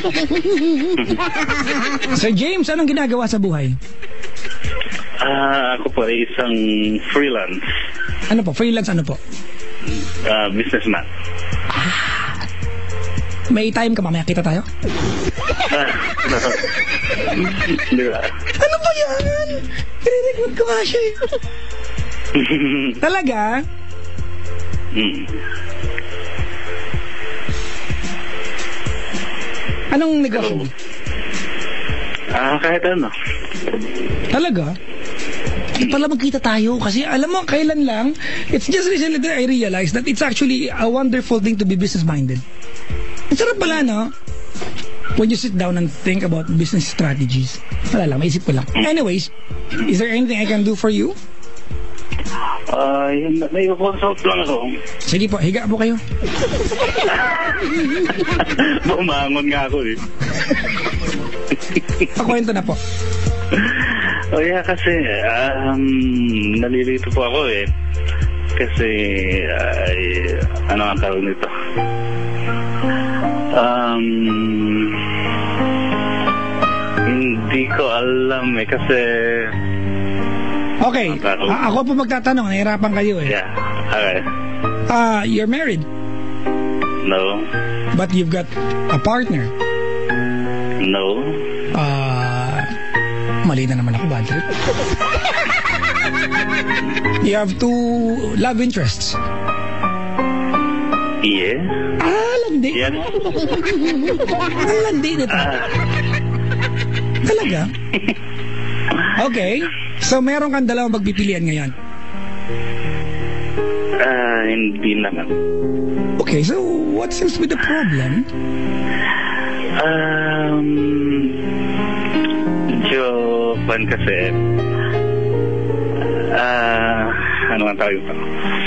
Sir James, anong ginagawa sa buhay? Ah, uh, ako po ay isang freelance. Ano po? Freelance ano po? Uh, businessman. Ah. May time ka, mamaya kita tayo? Di ba? Ano ba yan? I-record ko nga siya eh. Talaga? Mm. Anong negosyo mo? Ah, kahit ano. Talaga? Hindi pala magkita tayo kasi alam mo, kailan lang, it's just recently that I realized that it's actually a wonderful thing to be business-minded. Ang sarap pala, no? When you sit down and think about business strategies. Wala lang, maisip ko lang. Anyways, is there anything I can do for you? Ah, uh, yun, may consult lang ako. Sige po, higa po kayo. Bumangon nga ako eh. Pakwento na po. Oh yeah, kasi um, nalilito po ako eh. Kasi, ay, ano ang tawag nito? Um, hindi ko alam eh, kasi... Okay, a- ako po magtatanong, nahirapan kayo eh. Yeah, okay. Uh, you're married? No. But you've got a partner? No. Uh, mali na naman ako, bad trip. You have two love interests? Yeah. Ah, landi. Yes. Ang landi nito. Ah. Talaga? Okay. So, meron kang dalawang pagpipilian ngayon? Ah, hindi naman. Okay, so what seems to be the problem? Um, Jovan kasi, ah, ano ang tawag ito?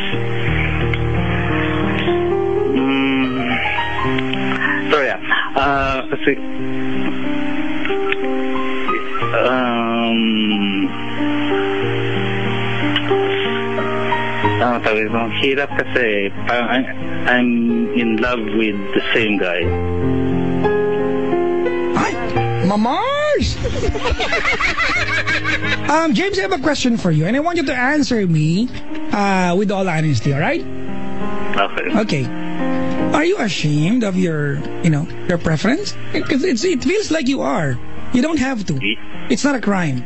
Mm, sorry ah, ah, kasi, um, ano ang tawag ito? Hirap kasi, parang I- I'm in love with the same guy. Ay, Mamars! um, James, I have a question for you, and I want you to answer me uh, with all honesty, all right? Okay. Okay. Are you ashamed of your, you know, your preference? Because it's, it feels like you are. You don't have to. Y- It's not a crime.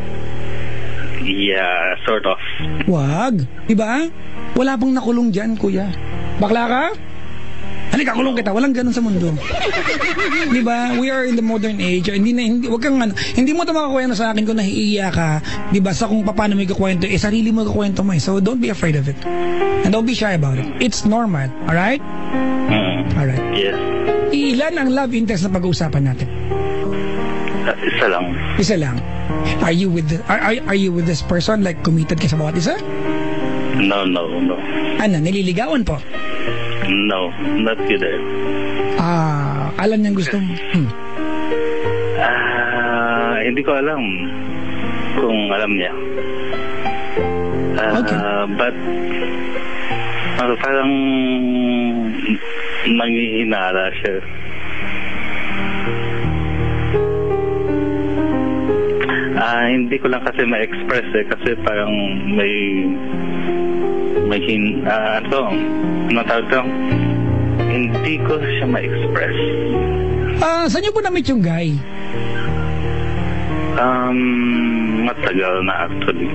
Yeah, sort of. Wag. Diba? Wala pang nakulong dyan, kuya. Bakla ka? Halika, kulong kita. Walang ganun sa mundo. Diba? We are in the modern age. Hindi na, hindi, wag kang ano, hindi mo ito makakwento sa akin kung nahiiya ka. Diba? Sa kung paano mo ikakwento. Eh, sarili mo ikakwento mo eh. So, don't be afraid of it. And don't be shy about it. It's normal. Alright? Mm. Alright. Yes. Ilan ang love interest na pag-uusapan natin? Uh, isa lang. Isa lang. Are you with the, are, are, are you with this person like committed ka sa bawat isa? No, no, no. Ano, nililigawan po? No, not either. Ah, alam niyang gusto mo. Hmm. Ah, hindi ko alam kung alam niya. Ah, Okay. But, ano, parang nanghihinala siya. Ah, hindi ko lang kasi ma-express eh, kasi parang may may hin ah, ano ano tawag to? Hindi ko siya ma-express. Ah, saan niyo po na-meet yung guy? Um, matagal na actually.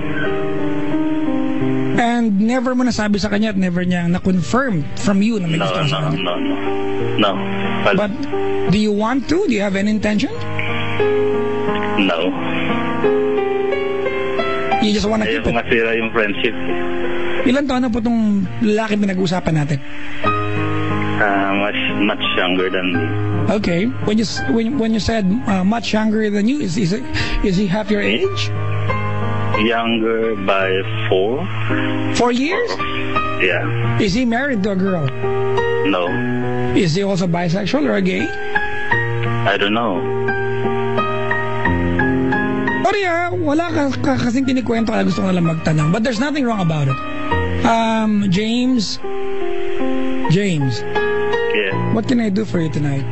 And never mo nasabi sa kanya at never niya na-confirm from you na may No, gusto ka sa no, kanya? no, no. No. Well, But, do you want to? Do you have any intention? no. You just wanna Ayaw keep ko it? masira yung friendship. Ilan taon na po itong lalaki pinag-uusapan natin? Uh, much, much younger than me. Okay. When you s- when, when you said uh, much younger than you, is is, it, is he half your age? Younger by four. Four years? Yeah. Is he married to a girl? No. Is he also bisexual or gay? I don't know. Sorry ah, wala ka, ka kasing kinikwento kaya gusto ko na lang magtanong. But there's nothing wrong about it. Um, James, James, Yeah. what can I do for you tonight?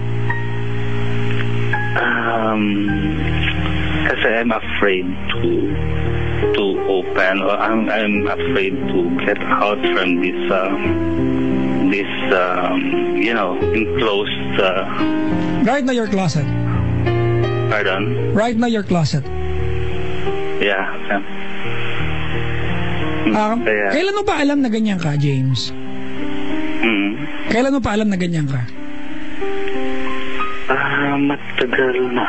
Um, kasi I'm afraid to to open, or I'm I'm afraid to get out from this uh, this um, you know, enclosed. Uh, Right now your closet. pardon. Right now your closet. Yeah. yeah. Hmm, Um, kaya, kailan mo pa alam na ganyan ka, James? hmm. Kailan mo pa alam na ganyan ka? Ah, matagal na.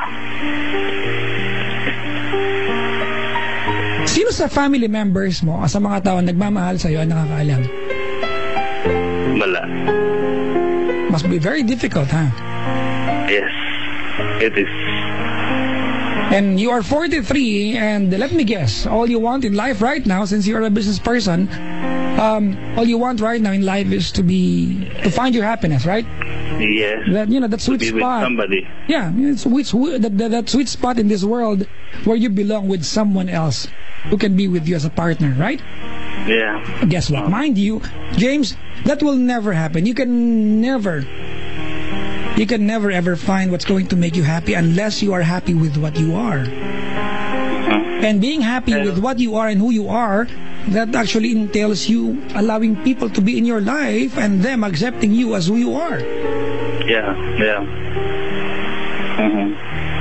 Sino sa family members mo o sa mga tao nagmamahal sa'yo ang nakakaalam? Wala. Must be very difficult, ha? Yes, it is. And you are forty-three, and let me guess, all you want in life right now, since you're a business person, um, all you want right now in life is to be to find your happiness, right? Yes. That you know that sweet Be with spot. somebody. Yeah, it's which that, that that sweet spot in this world where you belong with someone else who can be with you as a partner, right? Yeah. Guess what? Mind you, James, that will never happen. You can never, you can never ever find what's going to make you happy unless you are happy with what you are. And being happy with what you are and who you are, that actually entails you allowing people to be in your life and them accepting you as who you are. Yeah, yeah. Mm-hmm.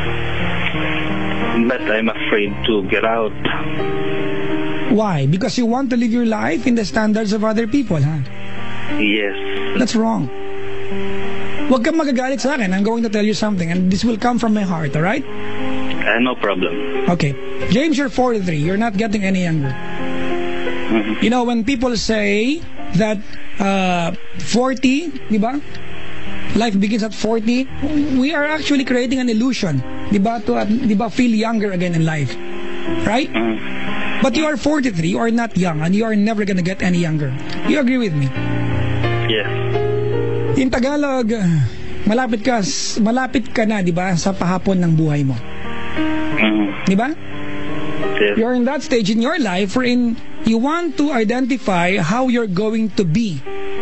But I'm afraid to get out. Why? Because you want to live your life in the standards of other people, huh? Yes. That's wrong. Huwag kang magagalit sa akin. I'm going to tell you something, and this will come from my heart, alright? Uh, no problem. Okay. James, you're forty-three. You're not getting any younger. Mm-hmm. You know, when people say that uh, forty, di ba? Life begins at forty, we are actually creating an illusion, di ba, to uh, di ba, feel younger again in life. Right? Mm-hmm. But you are forty-three, you are not young, and you are never gonna get any younger. You agree with me? Yes. In Tagalog, malapit ka, malapit ka na, di ba, sa pahapon ng buhay mo. Mm-hmm. Di ba? Yes. You're in that stage in your life wherein you want to identify how you're going to be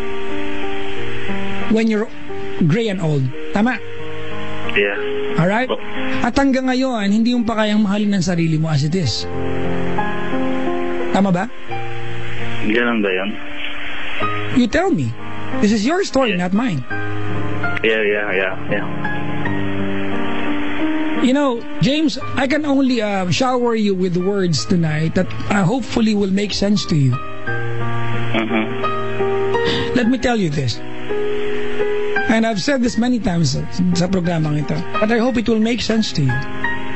when you're gray and old. Tama? Yeah. Alright? At hanggang ngayon, hindi mo pa kayang mahalin ng sarili mo as it is. Tama ba? Ganun ba yan? You tell me. This is your story, not mine. Yeah, yeah, yeah, yeah. You know, James, I can only uh, shower you with words tonight that uh, hopefully will make sense to you. Mm-hmm. Let me tell you this. And I've said this many times sa programang ito, but I hope it will make sense to you.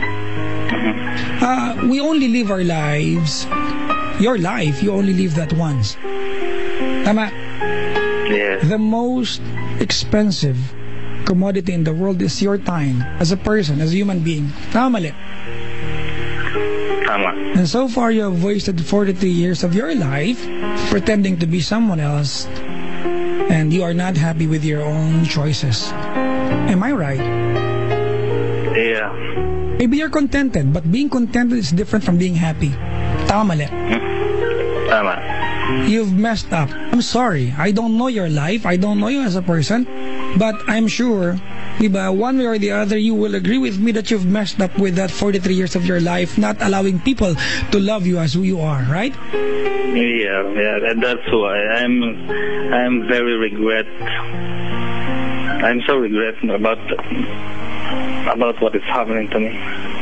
Uh, we only live our lives, your life, you only live that once. Tama? Yes. The most expensive commodity in the world is your time as a person, as a human being. Tama, mali? Tama. And so far, you have wasted forty-three years of your life pretending to be someone else, and you are not happy with your own choices. Am I right? Yeah. Maybe you're contented, but being contented is different from being happy. Tama, mali? Tama. You've messed up. I'm sorry. I don't know your life. I don't know you as a person. But I'm sure, diba, one way or the other, you will agree with me that you've messed up with that forty-three years of your life, not allowing people to love you as who you are, right? Yeah, yeah, and that's why I'm, I'm very regret. I'm so regret about, about what is happening to me.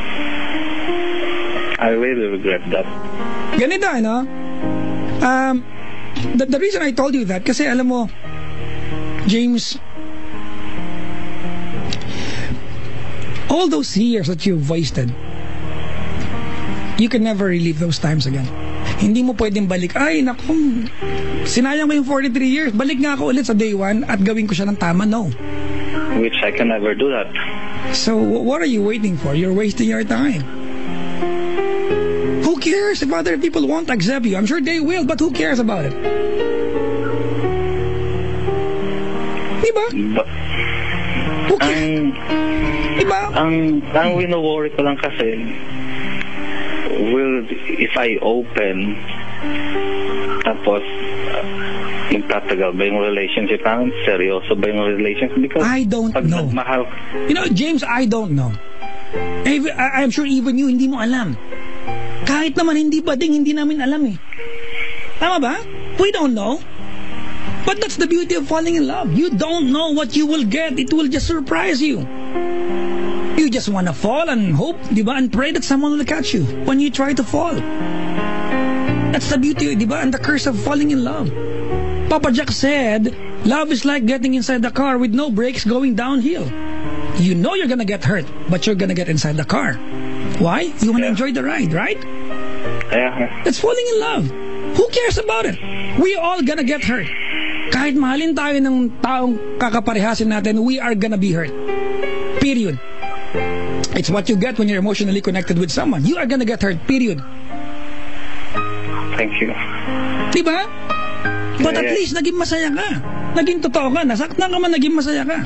I really regret that. Ganito, ano? Um, the, the reason I told you that, kasi alam mo, James, all those years that you've wasted, you can never relive those times again. Hindi mo pwedeng balik, ay, naku, sinayang ko yung forty-three years, balik nga ako ulit sa day one at gawin ko siya ng tama. No. Which I can never do that. So, what are you waiting for? You're wasting your time. Who cares if other people won't accept you? I'm sure they will, but who cares about it? Diba? But, Who cares? ang, Diba? ang, ang wino-worry ko lang kasi, will, if I open, tapos, uh, magtatagal ba yung relationship namin? Seryoso ba yung relationship? Because I don't pag know. nagmahal, You know, James, I don't know. Even, I, I'm sure even you, hindi mo alam. Kahit naman hindi ba ding hindi namin alam eh. Tama ba? We don't know. But that's the beauty of falling in love. You don't know what you will get. It will just surprise you. You just want to fall and hope, di ba? And pray that someone will catch you when you try to fall. That's the beauty, di ba? And the curse of falling in love. Papa Jack said, love is like getting inside the car with no brakes going downhill. You know you're gonna get hurt, but you're gonna get inside the car. Why? You wanna Yeah. enjoy the ride, right? yeah, That's falling in love. Who cares about it? We all gonna get hurt. Kahit mahalin tayo ng taong kakaparehasin natin, we are gonna be hurt. Period. It's what you get when you're emotionally connected with someone. You are gonna get hurt. Period. thank you. Diba? But at Yeah. least, naging masaya ka. Naging totoo ka. Nasaktan ka man, naging masaya ka.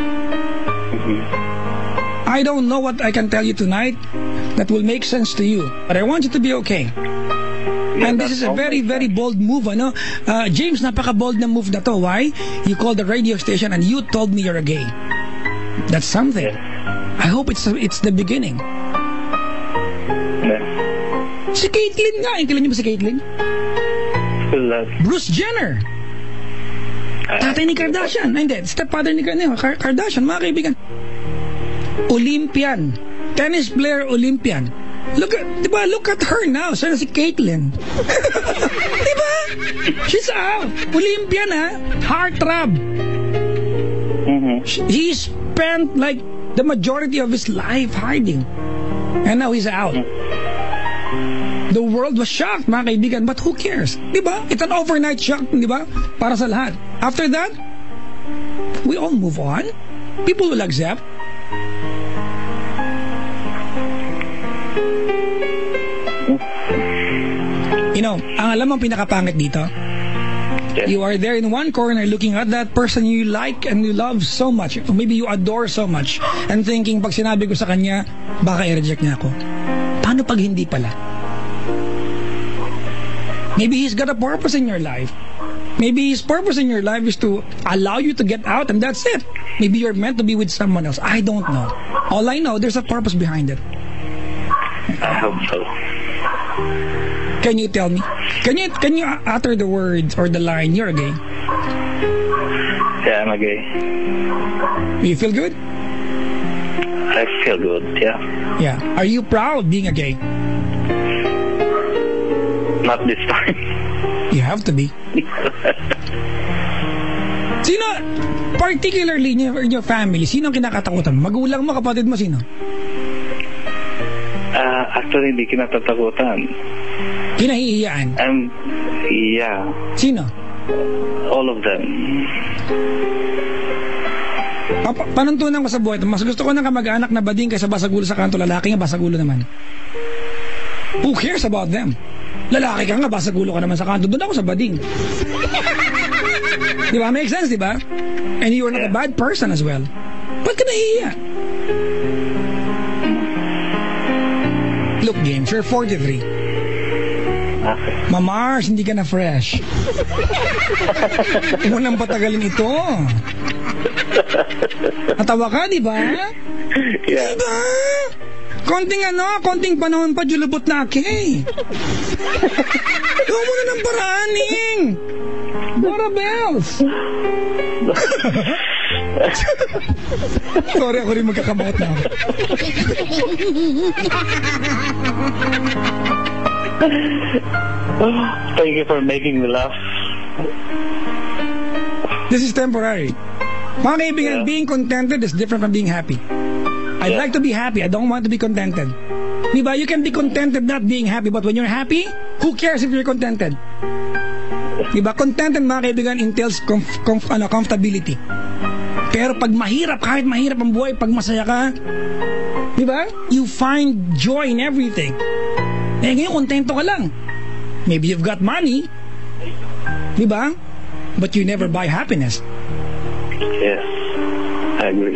I don't know what I can tell you tonight that will make sense to you. But I want you to be okay. Yeah, And this that's is a all very, my very time. bold move, ano? Uh, James, napaka-bold na move na to. Why? You called the radio station and you told me you're a gay. That's something. Yeah. I hope it's it's the beginning. Yeah. Si Caitlyn nga. Eh, kailan niyo ba si Caitlyn? Still love. Bruce Jenner. Tatay ni Kardashian. Ay, hindi. Stepfather ni ano, Kar- Kardashian, mga kaibigan. Olympian. Tennis player Olympian. Look at, di ba, look at her now. Sana si Caitlyn. Di ba? She's out. Olympian, ha? Heartthrob. Mm-hmm. He spent like the majority of his life hiding. And now he's out. The world was shocked, mga kaibigan, but who cares? Di ba? It's an overnight shock, di ba? Para sa lahat. After that, we all move on. People will accept. You know, ang alam mong pinakapangit dito, Yeah. you are there in one corner looking at that person you like and you love so much, or maybe you adore so much, and thinking, pag sinabi ko sa kanya, baka i-reject niya ako. Paano pag hindi pala? Maybe he's got a purpose in your life. Maybe his purpose in your life is to allow you to get out, and that's it. Maybe you're meant to be with someone else. I don't know. All I know, there's a purpose behind it. I hope so. Can you tell me? Can you can you utter the words or the line, you're gay? Yeah, I'm a gay. You feel good? I feel good, yeah. Yeah. Are you proud being a gay? Not this time. You have to be. Sino, particularly in your, in your family, sino ang kinakatakutan mo? Magulang mo, kapatid mo, sino? Uh, actually, hindi kinatatakutan. Kinahihiyaan? I'm, yeah, Sino? all of them. Pa- panuntunan ko sa buhay ito, mas gusto ko ng kamag-anak na bading kaysa basagulo sa kanto, lalaki nga basagulo naman. Who cares about them? Lalaki ka nga, basagulo ka naman sa kanto, doon ako sa bading. Di ba? Make sense, di ba? And you are not a bad person as well. Ba't ka nahihiya? Look, James, you're forty-three. Okay. Mamars, hindi ka na fresh. Huwag mo nang patagalin ito. Natawa ka, di ba? Yeah. Diba? Konting ano, konting panahon pa, julubot na aki. Huwag mo na ng paraaning. Bora bells. Sorry, ako rin magkakamot na ako. Thank you for making me laugh. This is temporary. Mga kaibigan, Yeah. being contented is different from being happy. I'd Yeah. like to be happy. I don't want to be contented. Diba? You can be contented not being happy, but when you're happy, who cares if you're contented? Diba? Contented, mga kaibigan, entails comf- comf- ano, comfortability. Pero pag mahirap, kahit mahirap ang buhay, pag masaya ka, diba? You find joy in everything. Eh, ngayon, kontento ka lang. Maybe you've got money, diba? But you never buy happiness. Yes, I agree.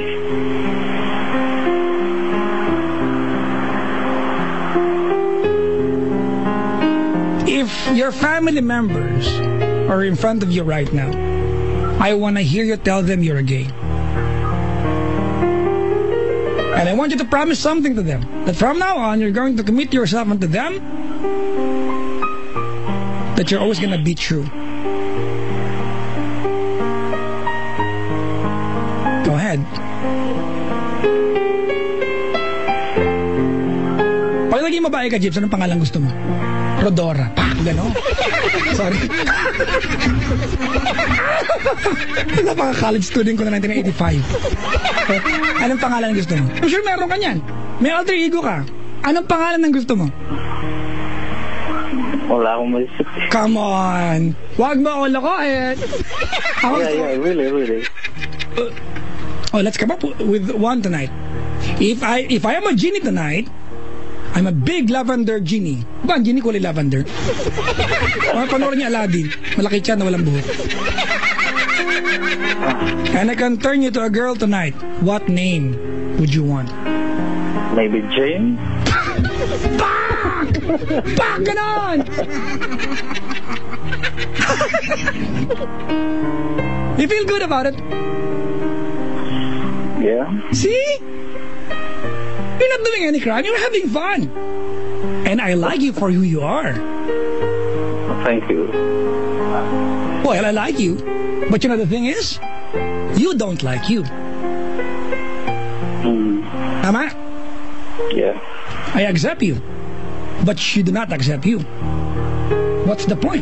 If your family members are in front of you right now, I want to hear you tell them you're gay. And I want you to promise something to them. That from now on, you're going to commit yourself unto them. That you're always going to be true. Go ahead. Pag naging babae ka, Jeeps, anong pangalan gusto mo? Rodora. Pak, gano'n. Sorry. Napaka-college student ko na nineteen eighty-five. Anong pangalan ang gusto mo? I'm sure meron ka niyan. May alter ego ka. Anong pangalan ang gusto mo? Wala akong maisip. Come on. Wag mo ako lokohin. Ako Yeah, yeah, really, really. Oh, let's come up with one tonight. If I if I am a genie tonight, I'm a big lavender genie. Ba, ang genie kulay lavender? Mga panoorin niya Aladdin. Malaki siya na walang buhok. And I can turn you to a girl tonight. What name would you want? Maybe Jane? Pak! Pak! Ganon! You feel good about it? Yeah. See? You're not doing any crime. You're having fun. And I like you for who you are. Thank you. Well, I like you. But you know the thing is, you don't like you. Mm. Tama? Yeah. I accept you. But you do not accept you. What's the point?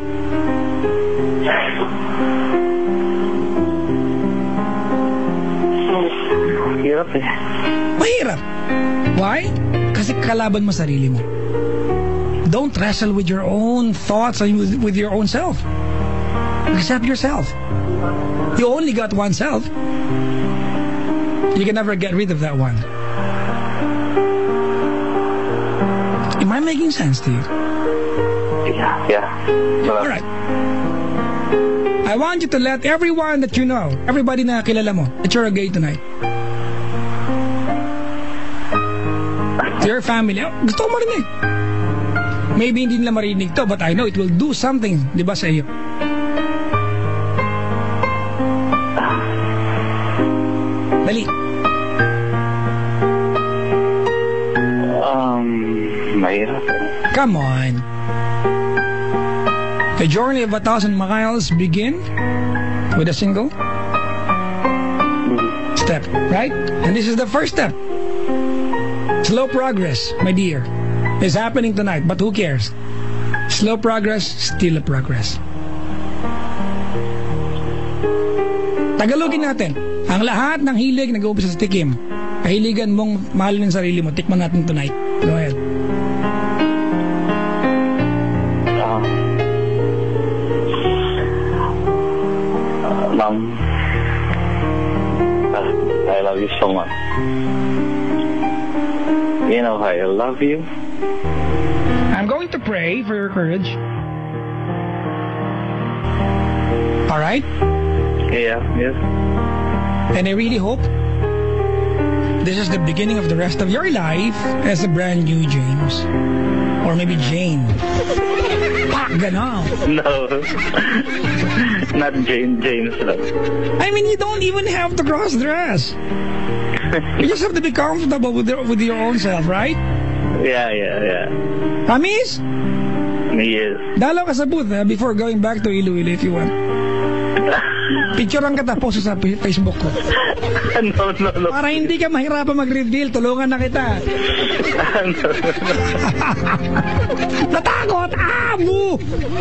Hirap eh. Mahirap. Why? Kasi kalaban mo sarili mo. Don't wrestle with your own thoughts and with, with your own self. Accept yourself. You only got one self. You can never get rid of that one. Am I making sense to you? Yeah, yeah. Well, All right. I want you to let everyone that you know, everybody na kilala mo, that you're gay tonight. Your family. Oh, gusto ko marinig. Maybe hindi nila marinig to, but I know it will do something, di ba, sa iyo? Dali. Um, mahirap eh. Come on. The journey of a thousand miles begin with a single step, right? And this is the first step. Slow progress, my dear, is happening tonight, but who cares? Slow progress, still a progress. Tagalogin natin. Ang lahat ng hilig nag-uumpisa sa tikim. Kahiligan mong mahalin ang sarili mo. Tikman natin tonight. Go ahead. Uh, uh, Mom, I love you so much. You know how I love you. I'm going to pray for your courage. All right? Yeah, yes. And I really hope this is the beginning of the rest of your life as a brand new James. Or maybe Jane. Pak, ganon. No. Not Jane, James. No. I mean, you don't even have to cross-dress. You just have to be comfortable with your, with your own self, right? Yeah, yeah, yeah. Amis? Yes. Dalaw ka sa booth ha, before going back to Iloilo if you want. Picturean kita, post sa Facebook ko. No, no, no. Para hindi ka mahirapan mag-reveal, tulungan na kita. No, no, no. Natakot! Ah! Boo!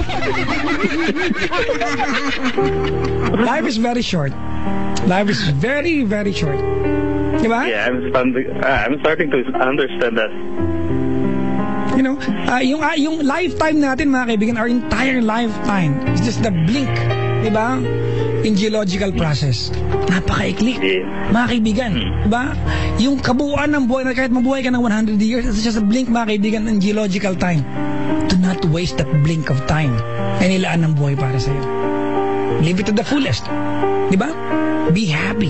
Life is very short. Life is very, very short. Diba? Yeah, I'm starting, uh, I'm starting to understand that. You know, uh, yung, uh, yung lifetime natin, mga kaibigan, our entire lifetime is just the blink, diba? In geological process. Napakaikli. Yeah. Mga kaibigan, diba? Yung kabuuan ng buhay, na kahit mabuhay ka ng one hundred years, it's just a blink, mga kaibigan, in geological time. Do not waste that blink of time na nilaan ng buhay para sa'yo. Live it to the fullest. Diba? Be happy.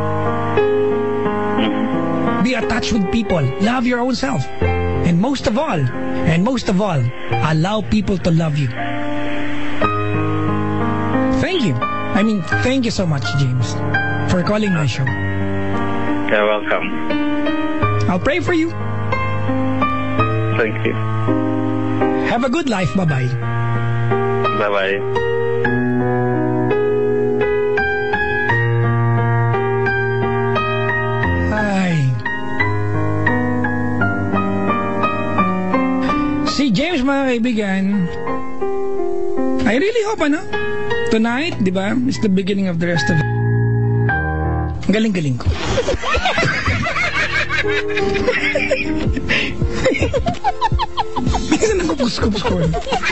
Be attached with people. Love your own self. And most of all, and most of all, allow people to love you. Thank you. I mean, thank you so much, James, for calling my show. You're welcome. I'll pray for you. Thank you. Have a good life. Bye-bye. Bye-bye. Si James, mga kaibigan, I really hope, ano, tonight, di ba, is the beginning of the rest of it. Galing-galing ko. Minsan nakukuskups ko.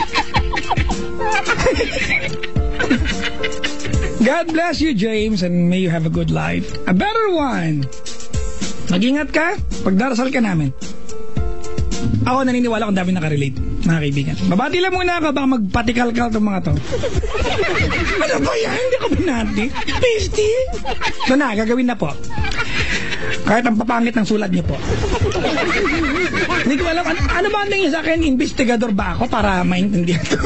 God bless you, James, and may you have a good life. A better one. Mag-ingat ka, pagdarasal ka namin. Ako naniniwala kung dami nakarelate, mga kaibigan. Babati lang muna ako, baka magpatikal-kal itong mga to. Ano ba yan? Hindi ako binati. Pesti. So na, gagawin na po. Kahit ang papangit ng sulat niyo po. Hindi ko alam, ano, ano ba ang tingin sa akin? Investigador ba ako para maintindihan ko?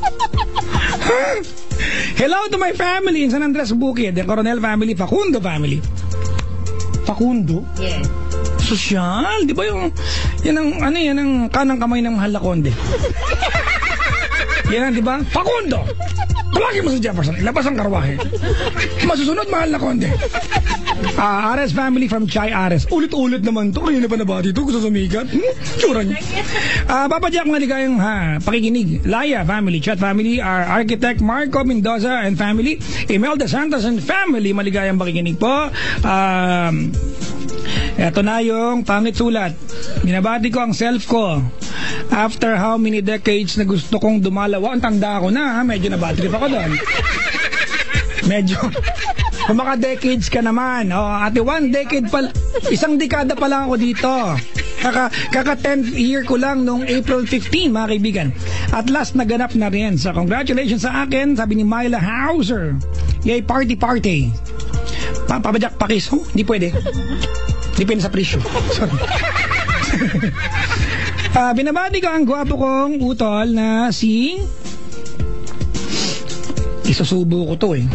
Hello to my family in San Andres Bukid, the Coronel family, Facundo family. Facundo? Yes. Sosyal, di ba yung, yan ang, ano yan ang kanang kamay ng Mahal na Konde. Yan ang, di ba? Facundo! Tawagin mo sa Jefferson, ilabas ang karwahe. Masusunod, Mahal na Konde. Uh, Ares family from Chay Ares. Ulit-ulit naman to. Kanina pa na ba dito? Gusto sumikat? Hmm? Tsura niya. Uh, Papa Jack, mga ligayang ha, pakikinig. Laya family, Chat family, our architect Marco Mendoza and family, Imelda Santos and family, maligayang pakikinig po. Um... Ito na yung pangit sulat. Binabati ko ang self ko. After how many decades na gusto kong dumalaw. Ang tanda ko na, ha? Medyo na-battery pa ko doon. Medyo. Kung maka decades ka naman. Oh, ate, one decade pa. Isang dekada pa lang ako dito. Kaka, kaka tenth year ko lang noong April fifteenth, mga kaibigan. At last, naganap na rin. So, congratulations sa akin, sabi ni Myla Hauser. Yay, party party. Papabajak pakis. Oh, hindi pwede. Depende sa presyo. Sorry. uh, binabati ko ang gwapo kong utol na si... Isusubo ko to eh.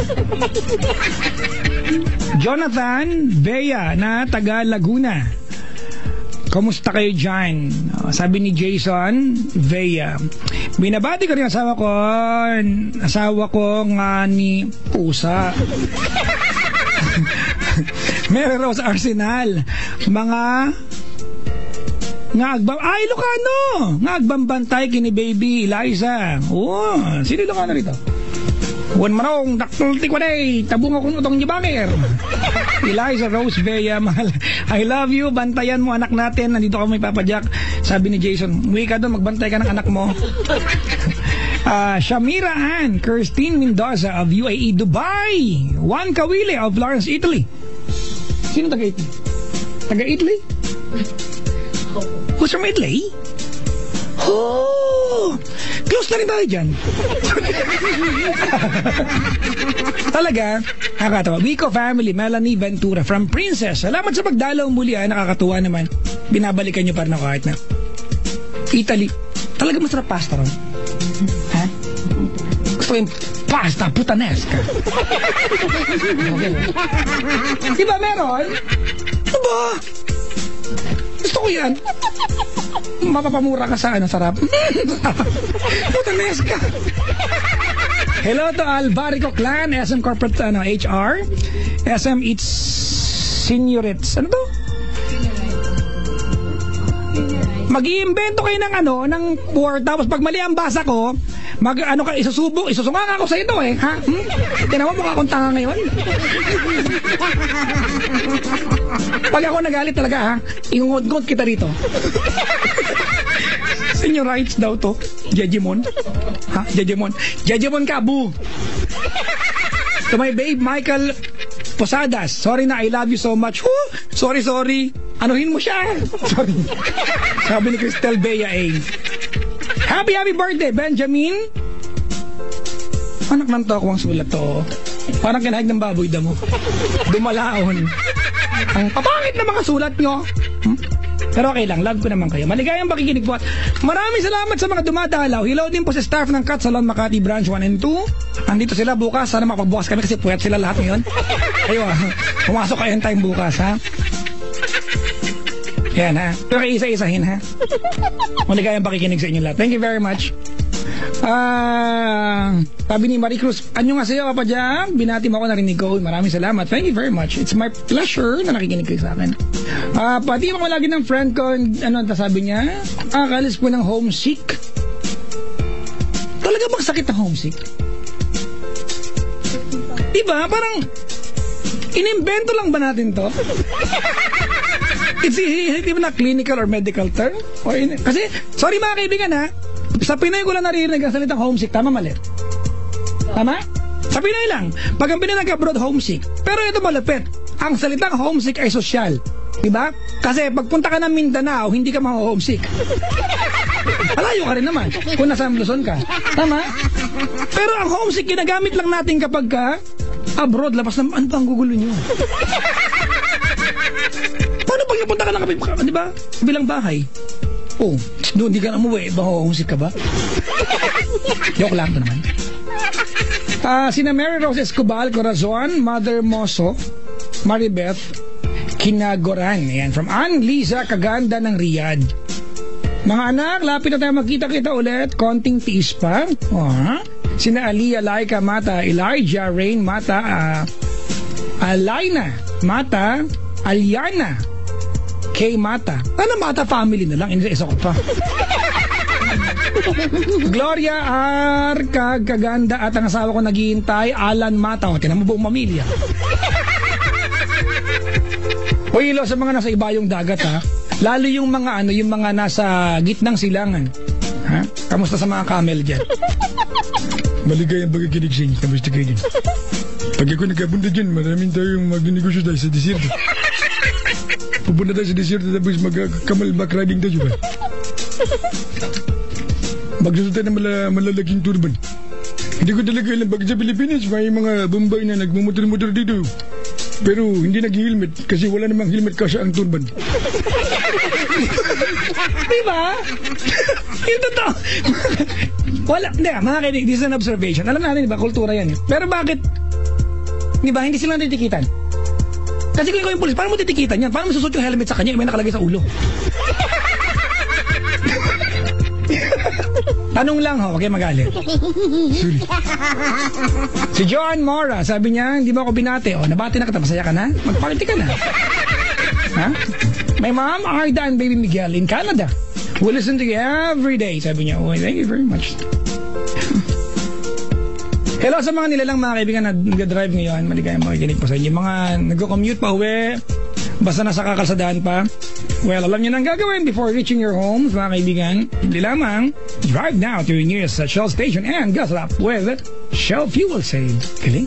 Jonathan Bea na taga Laguna. Kamusta kayo dyan? Uh, sabi ni Jason Vea. Binabati ko rin asawa ko. Asawa ko nga ni Pusa. Mary Rose Arsenal. Mga nga agbam ay Ilocano. Nga agbambantay kini baby Eliza. Oh, sino Ilocano rito? Wan manong daktul tikwaday. Tabung ako nutong nyabanger. Eliza Rose Vea, mahal. I love you. Bantayan mo anak natin. Nandito kami Papa Jack. Sabi ni Jason, uwi ka doon, magbantay ka ng anak mo. Uh, Shamira Ann Kirstine Mendoza of U A E Dubai. Juan Kawile of Florence, Italy. Sino taga-Italy? Taga-Italy? Who's from Italy? Oh! Close na rin tayo dyan. Talaga, nakakatawa. Wico family, Melanie Ventura from Princess. Salamat sa pagdalaw muli, ah. Nakakatuwa naman. Binabalikan nyo pa rin ako kahit na. Italy. Talaga masarap pasta ron. Ha? Gusto ko yung pasta putanesca. Okay. Diba meron? Diba? Gusto ko yan. Mapapamura ka sa ano, sarap. Putanesca. Hello to Alvarico Clan, S M Corporate ano, H R, S M Eats Seniorites. Ano to? Mag-iimbento kayo ng ano, ng word, tapos pag mali ang basa ko, mag ano ka, isusubok, isusunga ako sa ito eh, ha? Hmm? Tinawa mo ka akong tanga ngayon. Pag ako nagalit talaga, ha? Ingungod-ngod kita rito. Senior rights daw to. Jejemon. Ha? Jejemon. Jejemon ka, boo. To my babe, Michael Posadas. Sorry na, I love you so much. Woo! Sorry, sorry. Anuhin mo siya. Sorry. Sabi ni Cristel Bea A. Happy, happy birthday, Benjamin. Anak ng toko ang sulat to. Parang kinahig ng baboy damo. Dumalaon. Ang papangit na mga sulat nyo. Hmm? Pero okay lang, love ko naman kayo. Maligayang pakikinig po at maraming salamat sa mga dumadalaw. Hello din po sa staff ng Cat Salon Makati Branch one and two. Andito sila bukas. Sana makapagbukas kami kasi puyat sila lahat ngayon. Ayo ah, pumasok kayo ng time bukas ha. Yan ha. Pero isa-isahin ha. Maligayang pakikinig sa inyo lahat. Thank you very much. Ah, uh, sabi ni Marie Cruz, anyo nga sa'yo Papa Jam? Binati mo ako, narinig ko. Maraming salamat. Thank you very much. It's my pleasure na nakikinig kayo sa akin. Ah, uh, pati ako lagi ng friend ko, ano sabi niya? Akalis po ng homesick. Talaga bang sakit ng homesick? Diba? Parang inimbento lang ba natin to? It's hindi ba na clinical or medical term? Or in, kasi, sorry mga kaibigan ha, sa Pinay ko lang naririnig ang salitang homesick. Tama, mali? Tama? Sa Pinay lang. Pag ang Pinay nag-abroad, homesick. Pero ito malapit. Ang salitang homesick ay sosyal. Diba? Kasi pagpunta ka ng Mindanao, hindi ka ma-homesick. Malayo ka rin naman kung nasa Luzon ka. Tama? Pero ang homesick, ginagamit lang natin kapag ka abroad, labas na, ano ba ang gugulo nyo? Paano pag napunta ka ng kapit, di ba? Bilang bahay. Oh, doon di ka na umuwi, ba homesick ka ba? Joke lang to naman. Uh, sina Mary Rose Escobal, Corazon, Mother Moso, Maribeth Kinagoran. Ayan, from Ann Liza Kaganda ng Riyadh. Mga anak, lapit na tayo magkita-kita ulit. Konting tiis pa. Uh, sina Aliyah Laika Mata, Elijah Rain Mata, uh, Alaina Mata, Aliana Kay Mata. Ano Mata family na lang, isa ko pa. Gloria R. Kaganda at ang asawa ko naghihintay, Alan Mata. O, tinan mo buong mamilya. O, ilo sa mga nasa ibayong dagat, ha? Lalo yung mga ano, yung mga nasa gitnang silangan. Ha? Kamusta sa mga camel dyan? Maligay ang pagkikinig sa inyo. Kamusta kayo dyan? Pag ako nagkabunda dyan, maraming tayong magnegosyo tayo sa desierto. Pupunta tayo sa desierto tapos mag-camelback riding tayo ba? Magsusunod tayo ng mala, malalaking turban. Hindi ko talaga alam bakit sa Pilipinas may mga Bombay na nagmumotor-motor dito. Pero hindi nag-helmet kasi wala namang helmet kasi ang turban. Diba? Yung totoo. Wala, hindi, mga kainig, this is an observation. Alam natin, diba, kultura yan eh. Pero bakit, diba, hindi sila natitikitan? Kasi kung ikaw yung pulis, paano mo titikitan yan? Paano mo susot yung helmet sa kanya, may nakalagay sa ulo? Tanong lang ho, huwag kayo magalit. Sorry. Si John Mora, sabi niya, hindi ba ako binate? O, nabati na kita, masaya ka na? Magpakiti ka na. Ha? My mom, Arda and baby Miguel in Canada. We listen to you every day, sabi niya. Oh, thank you very much. Hello sa mga nilalang mga kaibigan na nag-drive ngayon. Maligayang makikinig po sa inyo. Mga nag-commute pa uwi, basta nasa kakalsadaan pa. Well, alam niyo na ang gagawin before reaching your homes, mga kaibigan. Hindi lamang, drive now to your nearest Shell station and gas up with Shell Fuel Save. Galing?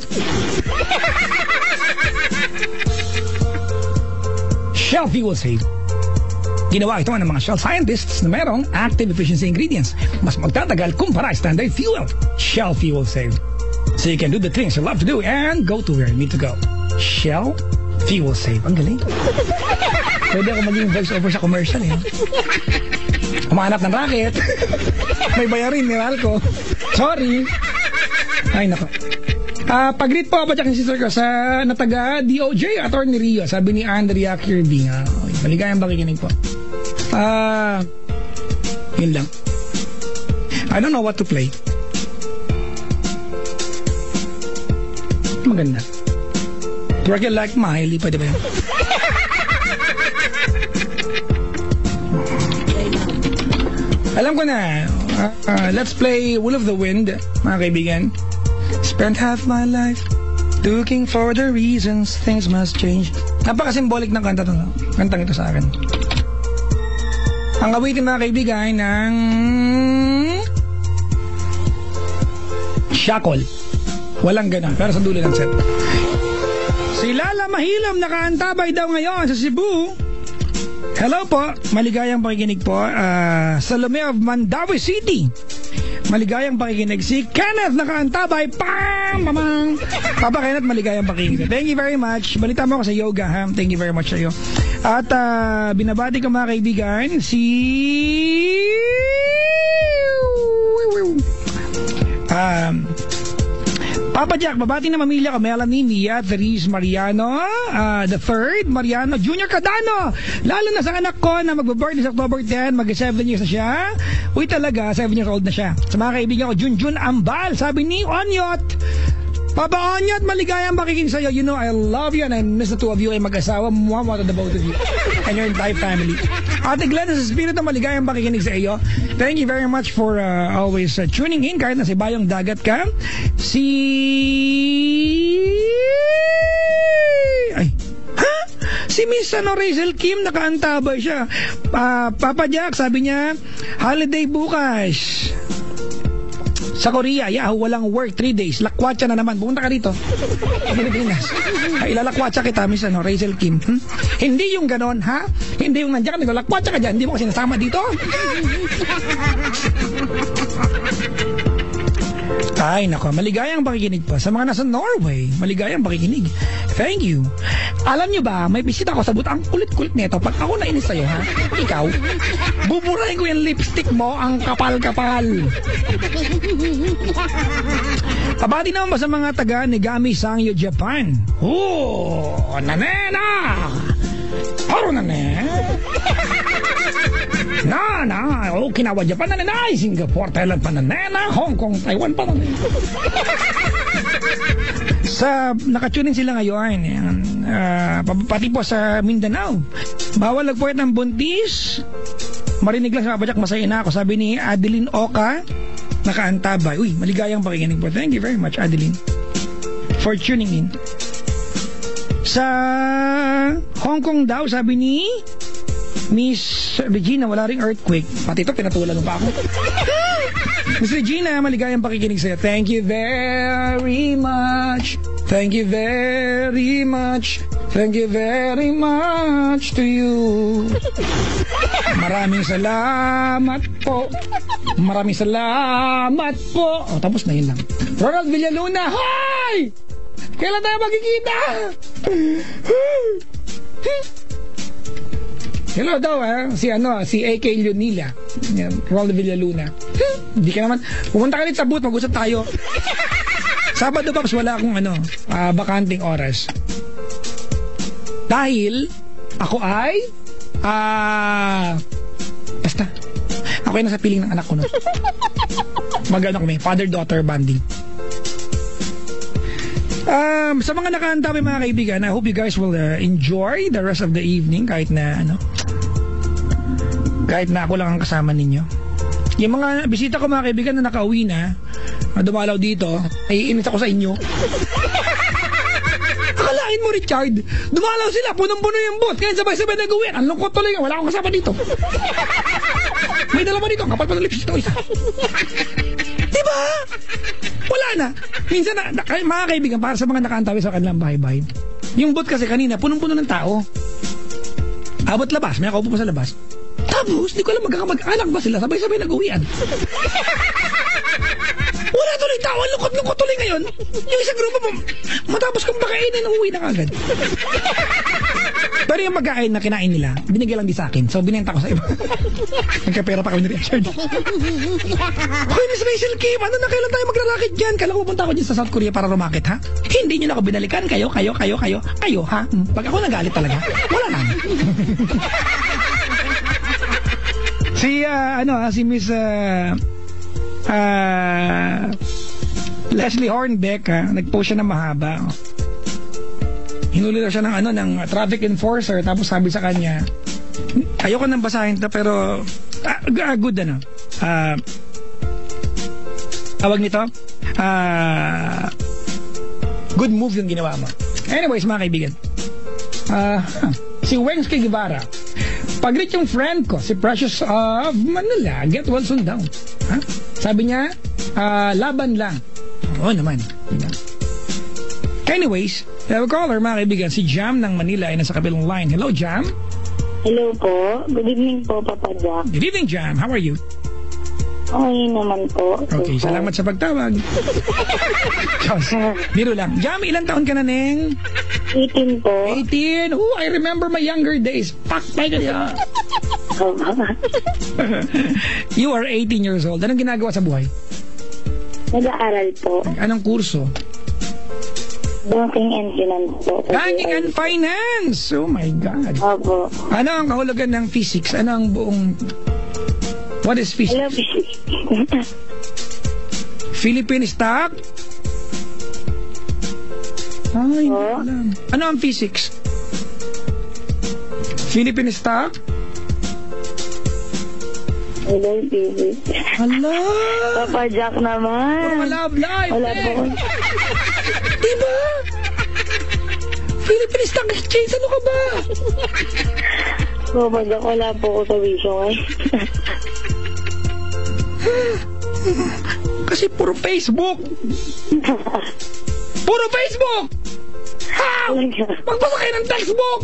Shell Fuel Save. Ginawa ito ng mga Shell scientists na merong active efficiency ingredients. Mas magtatagal kumpara standard fuel. Shell Fuel Save. So you can do the things you love to do and go to where you need to go. Shell Fuel Save. Ang galing. Pwede ako maging voice over sa commercial eh. Umahanap ng racket. May bayarin, niral ko. Sorry. Ay, nako. Uh, pag-greet po ako dyan sister ko sa nataga D O J, Attorney Rio. Sabi ni Andrea Kirby. Uh, maligayang bakikinig po. Ah, uh, yun lang. I don't know what to play. Maganda. Work it like Miley, pwede ba yun? Alam ko na. Uh, uh, let's play Will of the Wind, mga kaibigan. Spent half my life looking for the reasons things must change. Napaka-symbolic ng kanta to, no? Kantang ito sa akin. Ang awitin, mga kaibigan, ng Shackle. Walang ganun, pero sa dulo ng set. Si Lala Mahilam nakaantabay daw ngayon sa Cebu. Hello po, maligayang pakikinig po. uh, Salome of Mandawi City. Maligayang pakikinig. Si Kenneth nakaantabay. Pam! Pamang! Papa Kenneth, maligayang pakikinig. Thank you very much. Balita mo ako sa yoga, ha? Thank you very much sa iyo. At uh, binabati ko, mga kaibigan, si um, Papa Jack, babati na mamilya ko, Melanie, Mia, Therese Mariano, uh, the third, Mariano, Junior Cadano, lalo na sa anak ko na magbe-birthday sa October tenth, mag-seven years na siya. Uy talaga, seven years old na siya. Sa mga kaibigan ko, Junjun Ambal, sabi ni Onyot, Papa Onyot, maligayang makikinig sa'yo. You know, I love you and I miss the two of you ay mag-asawa. Mwah, to the both of you and your entire family. Ate Glenn, sa spirit na maligayang makikinig sa iyo. Thank you very much for uh, always uh, tuning in kahit nasa bayong dagat ka. Si... Ay... Ha? Si Miss ano, Rachel Kim, nakaantabay siya. Uh, Papa Jack, sabi niya, holiday bukas. Sa Korea, Yahoo, walang work, three days. Lakwatsa na naman. Pumunta ka dito. Pilipinas. Ay, ilalakwatsa kita, Miss ano, Rachel Kim. Hmm? Hindi yung ganon, ha? Hindi yung nandiyan ka, naglalakwatsa ka dyan. Hindi mo kasi nasama dito. Ay, nako, maligayang pakikinig po sa mga nasa Norway. Maligayang pakikinig. Thank you. Alam nyo ba, may bisita ko sa booth. Ang kulit-kulit nito. Pag ako nainis sa'yo, ha? Ikaw, buburahin ko yung lipstick mo, ang kapal-kapal. Pabati naman ba sa mga taga Negami Sangyo, Japan? Oh, nanena! Aro nane! Na, na, Okinawa, Japan, nanena, Singapore, Thailand, pananena, Hong Kong, Taiwan, pananena. Sa, nakatunin sila ngayon, uh, pati po sa Mindanao. Bawal nagpuwet ng buntis. Marinig lang sa Pabajak, masaya na ako. Sabi ni Adeline Oka, nakaantabay. Uy, maligayang pakikinig po. Thank you very much, Adeline, for tuning in. Sa Hong Kong daw, sabi ni Miss Regina, wala ring earthquake. Pati ito, pinatulan mo pa ako. Miss Regina, maligayang pakikinig sa'yo. Thank you very much. Thank you very much. Thank you very much to you. Maraming salamat po. Maraming salamat po. O, tapos na yun lang. Ronald Villaluna, hi! Kailan tayo magkikita? Hello daw, ha? Si ano, si A K Leonila. Ronald Villaluna. Hindi ka naman. Pumunta ka rin sa booth, mag-usap tayo. Sabado, Paps, wala akong ano, uh, bakanting oras. Dahil, ako ay, ah, uh, basta, ako ay nasa piling ng anak ko, no? Mag-ano kami, father-daughter bonding. Um, sa mga nakaantabi, mga kaibigan, I hope you guys will uh, enjoy the rest of the evening, kahit na, ano, kahit na ako lang ang kasama ninyo. Yung mga bisita ko, mga kaibigan, na nakauwi na, na dumalaw dito, ay inis ako sa inyo. Akalain mo, Richard, dumalaw sila, punong-puno yung booth, ngayon sabay-sabay nag-uwi. Ang lungkot tuloy, wala akong kasama dito. May dalawa dito, kapal pa ng lips ito, isa. Diba? Wala na. Minsan, na, na, mga kaibigan, para sa mga nakaantabi sa kanilang bahay-bahay, yung booth kasi kanina, punong-puno ng tao. Abot labas, may ako po sa labas. Tapos, di ko alam magkakamag-anak ba sila, sabay-sabay nag-uwian. Wala tuloy tao, ang lukot-lukot tuloy ngayon. Yung isang grupo mo, matapos kong pakainin, uwi na kagad. Pero yung mag-ain na kinain nila, binigay lang di sa akin. So, binenta ko sa iba. Nagkapera pa kami ni Richard. Okay, Miss Rachel Kim, ano na kailan tayo maglalakit dyan? Kala ko pupunta ako dyan sa South Korea para rumakit, ha? Hindi nyo na ako binalikan. Kayo, kayo, kayo, kayo, kayo, ha? Pag ako nagalit talaga, wala lang. Si, uh, ano, ha, si Miss, uh, uh, Leslie Hornbeck, ha? Nag-post siya ng mahaba. Hinuli daw siya ng, ano, ng traffic enforcer, tapos sabi sa kanya, ayoko nang basahin to, pero, uh, good, ano, uh, tawag nito, uh, good move yung ginawa mo. Anyways, mga kaibigan, uh, si Wengski Guevara, pag-reach yung friend ko, si Precious of Manila, get well soon down. Ha? Sabi niya, uh, laban lang. Oo naman. Diba? Anyways, we have a caller, mga kaibigan. Si Jam ng Manila ay nasa kabilang line. Hello, Jam. Hello po. Good evening po, Papa Jack. Good evening, Jam. How are you? Okay naman po. Okay, so, salamat sa pagtawag. Biro lang. Jam, ilang taon ka na, Neng? eighteen po. eighteen? Oh, I remember my younger days. Pakpay ka niya. You are eighteen years old. Anong ginagawa sa buhay? Nag-aaral po. Anong kurso? Banking and Finance po. Banking and Finance! Oh my God. Opo. Ano ang kahulugan ng physics? Ano ang buong... What is physics? Hello, physics. Philippine stock? Ay, hindi Oh. alam. Ano ang physics? Philippine stock? Hello, physics. Hala! Papa Jack naman. Puro love life! Wala eh. po. Diba? Philippine stock exchange, ano ka ba? Papa Jack, wala po ko sa vision eh. Kasi puro Facebook. Puro Facebook! Ha! Magbasa kayo ng textbook!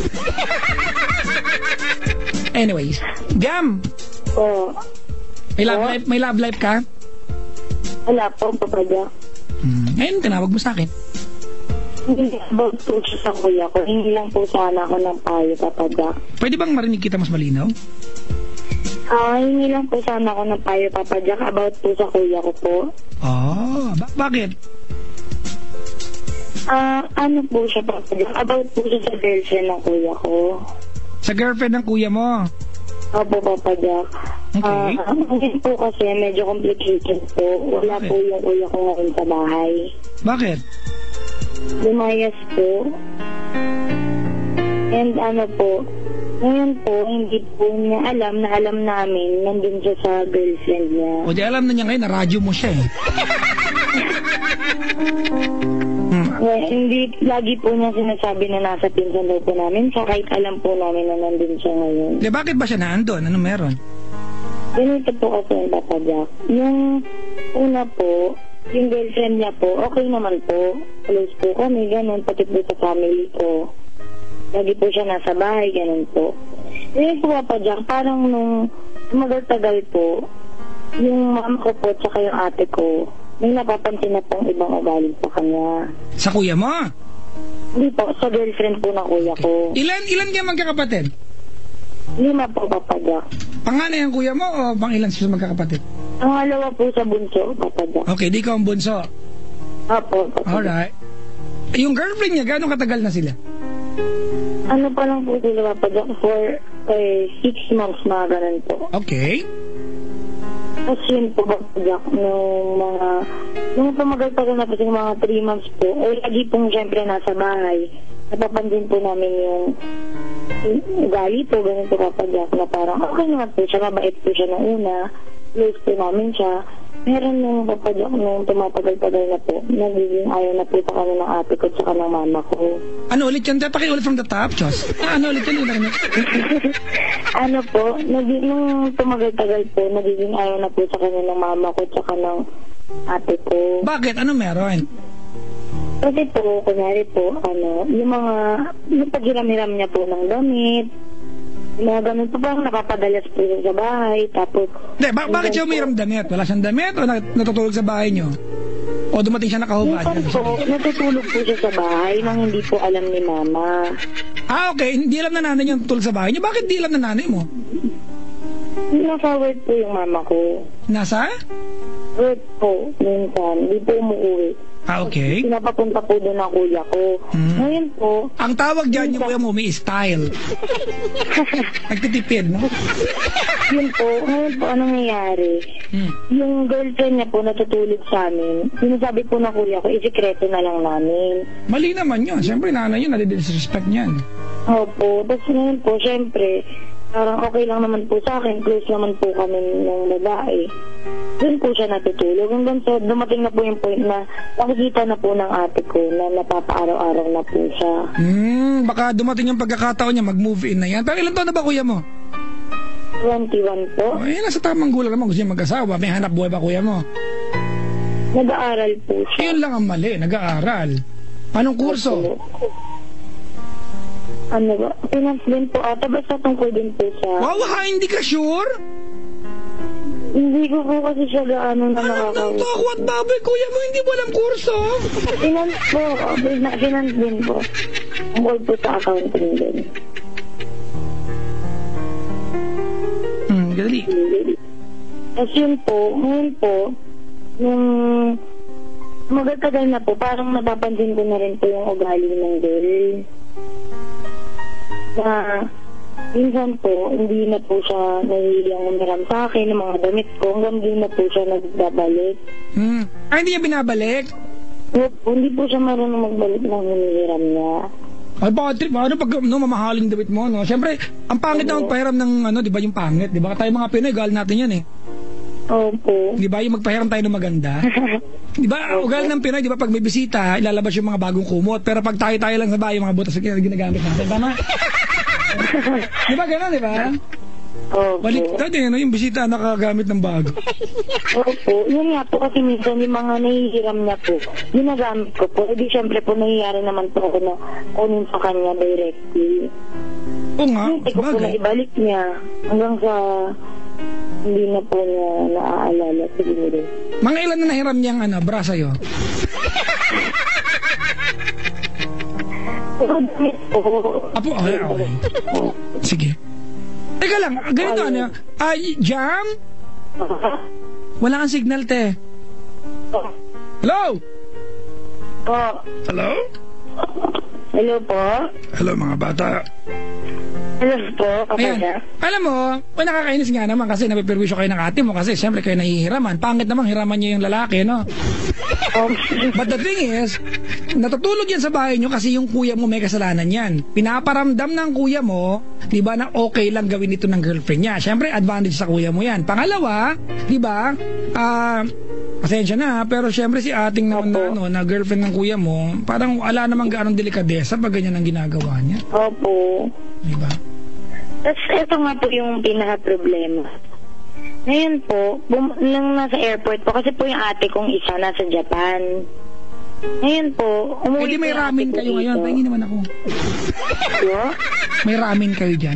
Anyways, Gam, Po. may love life, may love life ka? Wala po, Papa Jack. Hmm. Ngayon, tinawag mo sa akin. Hindi about po siya sa kuya ko. Hindi lang po sana ako ng payo, Papa Jack. Pwede bang marinig kita mas malinaw? Ah, hindi lang po sana ako ng payo, Papa Jack, about po sa kuya ko po. Oh, ba- bakit? Ah, ano po siya, Papa Jack? About po siya sa girlfriend ng kuya ko. Sa girlfriend ng kuya mo? Opo, Papa Jack. Okay. Ah, ngayon po kasi medyo complicated po. Wala Okay. po yung kuya ko ngayon sa bahay. Bakit? Lumayas po. And ano po, ngayon po, hindi po niya alam na alam namin nandun siya sa girlfriend niya. O di alam na niya ngayon, na radyo mo siya eh. hmm. Well, hindi lagi po niya sinasabi na nasa pinsan daw po namin, sa kahit alam po namin na nandun siya ngayon. Di, bakit ba siya naandun? Ano meron? Ganito po kasi yung Papa Jack. Yung una po, yung girlfriend niya po, okay naman po. Close po kami, ganun, pati po sa family ko. Lagi po siya nasa bahay, ganun po. Ngayon po, Papa Jack, parang nung tumagal-tagal po, yung mama ko po, tsaka yung ate ko, may napapansin na pong ibang ugali sa kanya. Sa kuya mo? Hindi po, sa girlfriend po ng kuya ko. Ilan, ilan kayo magkakapatid? Lima po, Papa Jack. Panganay ang kuya mo o pang ilan sa magkakapatid? Ang alawa po sa bunso, Papa Jack. Okay, di ka ang bunso. Apo, Papa Jack. Alright. Yung girlfriend niya, gano'ng katagal na sila? Ano pa lang po sila, Papa Jack, for eh, six months na ganun po. Okay. Tapos yun po, Papa Jack, nung mga, nung tumagal-tagal na po yung mga three months po, eh, lagi pong syempre nasa bahay. Napapansin po namin yung yung ugali po, ganun po, Papa Jack, na parang okay naman po siya, mabait po siya nung una, close po namin siya. Meron nung Papa Jack, nung tumatagal-tagal na po, nagiging ayaw na po sa kanya ng ate ko at ng mama ko. Ano ulit yan? Pakiulit from the top, Chos. Ah, ano ulit yan? Ano? Ano po, naging, nung tumagal-tagal po, nagiging ayaw na po sa kanya ng mama ko at ng ate ko. Bakit? Ano meron? Kasi po, kunyari po, ano, yung mga, yung paghiram-hiram niya po ng damit, yung mga ganun po, parang napapadalas po siya sa bahay, tapos... Hindi, ba- bakit siya umiram damit? Wala siyang damit o nat- natutulog sa bahay niyo? O dumating siya nakahubad? Minsan po, natutulog po siya sa bahay nang hindi po alam ni mama. Ah, okay. Hindi alam na nanay niya tutulog sa bahay niyo. Bakit di alam na nanay mo? Nasa work po yung mama ko. Nasa? Work po, minsan, hindi po umuwi. Ah, okay. Pinapapunta po doon ang kuya ko. Hmm. Ngayon po, Ang tawag dyan yung kuya mo, may style. Nagtitipid, no? yun po, ngayon po, anong nangyayari? Hmm. Yung girlfriend niya po natutulog sa amin, sinasabi po ng kuya ko, isikreto na lang namin. Mali naman yun. Siyempre, nanay yun, nadidisrespect niyan. Opo, tapos ngayon po, syempre, parang okay lang naman po sa akin, close naman po kami ng babae. Doon po siya natutulog. Hanggang sa dumating na po yung point na nakikita na po ng ate ko na napapaaraw-araw na po siya. Hmm, baka dumating yung pagkakataon niya, mag-move in na yan. Pero ilan taon na ba kuya mo? twenty-one po. O, eh, nasa tamang gulang naman. Gusto niya mag-asawa. May hanap buhay ba kuya mo? Nag-aaral po siya. Yun lang ang mali, nag-aaral. Anong kurso? Ano ba? Finance din po ata, basta tungkol din po sa... Wow, ha, hindi ka sure? Hindi ko po kasi siya gaano na Alam ng nakakawin. toko at baboy, kuya mo, hindi mo alam kurso. Finance po, Fina- finance din po. Tungkol po sa accounting din. Hmm, gadali. Tapos yun po, ngayon po, nung magatagal na po, parang napapansin ko na rin po yung ugali ng girl. Na minsan po, hindi na po siya nahihiyang umiram sa akin ng mga damit ko, hanggang hindi na po siya nagbabalik. Hmm. Ay, hindi niya binabalik? Opo, hindi po siya marunong magbalik ng hinihiram niya. Ay, baka trip, ano pag no, mamahaling damit mo, no? Siyempre, ang pangit na magpahiram ng, ano, di ba yung pangit? Di ba? Tayo mga Pinoy, gal natin yan eh. Opo. Di ba? Yung magpahiram tayo ng maganda. Di ba? Ugal ng Pinoy, di ba? Pag may bisita, ilalabas yung mga bagong kumot. Pero pag tayo-tayo lang sa bahay, yung mga butas na ginagamit natin. Tama? Di ba gano'n, di ba? Opo. Baliktad eh, no? Yung bisita nakagamit ng bago. Opo. Yun nga po kasi minsan yung mga nahihiram niya po, ginagamit ko po. E di syempre po nangyayari naman po ako na kunin sa kanya directly. Oo nga, Hindi ko po na bagay. ibalik niya hanggang sa hindi na po niya naaalala siguro. Mga ilan na nahiram niyang ano, bra sa'yo? Pero damit po. Apo, okay, okay. Sige. Teka lang, ganito ano, ah, Jam? Wala kang signal, te. Hello? Po. Hello? Hello po. Hello, mga bata. Hello po. Ayan. Kapag Alam mo, well, nakakainis nga naman kasi napipirwisyo kayo ng ate mo kasi siyempre kayo nahihiraman. Pangit naman, hiraman niyo yung lalaki, no? But the thing is, natutulog yan sa bahay nyo kasi yung kuya mo may kasalanan yan. Pinaparamdam ng kuya mo, di ba, na okay lang gawin ito ng girlfriend niya. Siyempre, advantage sa kuya mo yan. Pangalawa, di ba, ah, pasensya na, pero siyempre si ating naman na, ano, na girlfriend ng kuya mo, parang wala namang gaanong delikadesa pag ganyan ang ginagawa niya. Opo. Di ba? Tapos ito nga po yung pinaka-problema. Ngayon po, bum- nang nasa airport po, kasi po yung ate kong isa nasa Japan. Ngayon po, umuwi Pwede po may yung ate ramen ko kayo dito. ngayon, pahingi naman ako. Yo? May ramen kayo dyan?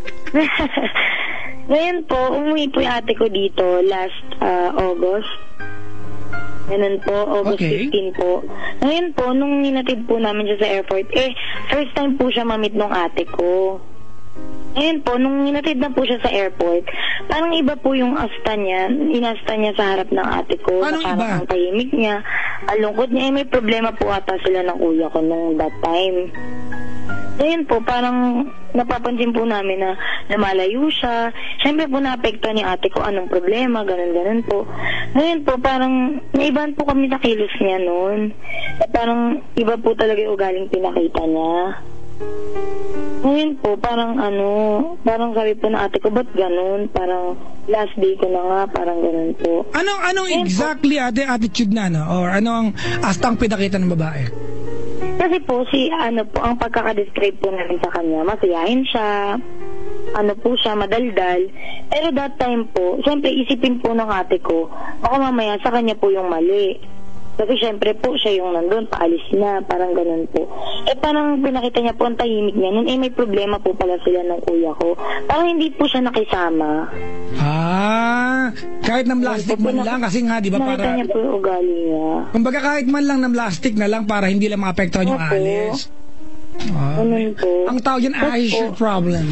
Ngayon po, umuwi po yung ate ko dito last uh, August. Ganun po, August Okay. fifteen po. Ngayon po, nung ninatid po namin siya sa airport, eh, first time po siya mamit nung ate ko. Ngayon po, nung ninatid na po siya sa airport, parang iba po yung asta niya, inasta niya sa harap ng ate ko. Anong na parang iba? ang tahimik niya, ang lungkot niya, eh, may problema po ata sila ng kuya ko nung that time. Ngayon po, parang napapansin po namin na lumalayo siya. Siyempre po naapektuhan ni ate ko anong problema, ganun-ganun po. Ngayon po, parang naibahan po kami sa kilos niya noon. Eh, parang iba po talaga yung ugaling pinakita niya. Ngayon po, parang ano, parang sabi po na ate ko, ba't ganun? Parang last day ko na nga, parang ganun po. Anong, anong Ngayon po, exactly ate attitude na, no? Or ano ang astang pinakita ng babae? kasi po, si ano po, ang pagkakadescribe po namin sa kanya, masayahin siya, ano po siya, madaldal. Pero that time po, siyempre isipin po ng ate ko, baka mamaya sa kanya po yung mali. Kasi syempre po, siya yung nandun, paalis na, parang ganun po. Eh parang pinakita niya po ang tahimik niya, nun eh may problema po pala sila ng kuya ko. Parang hindi po siya nakisama. Ah, kahit ng plastic man lang, kasi nga, di ba, Nakita para... niya po yung ugali niya. Kumbaga kahit man lang ng plastic na lang para hindi lang maapektuhan yung Opo. alis. Ah, Ganun po. ang tawag yan, issue problem.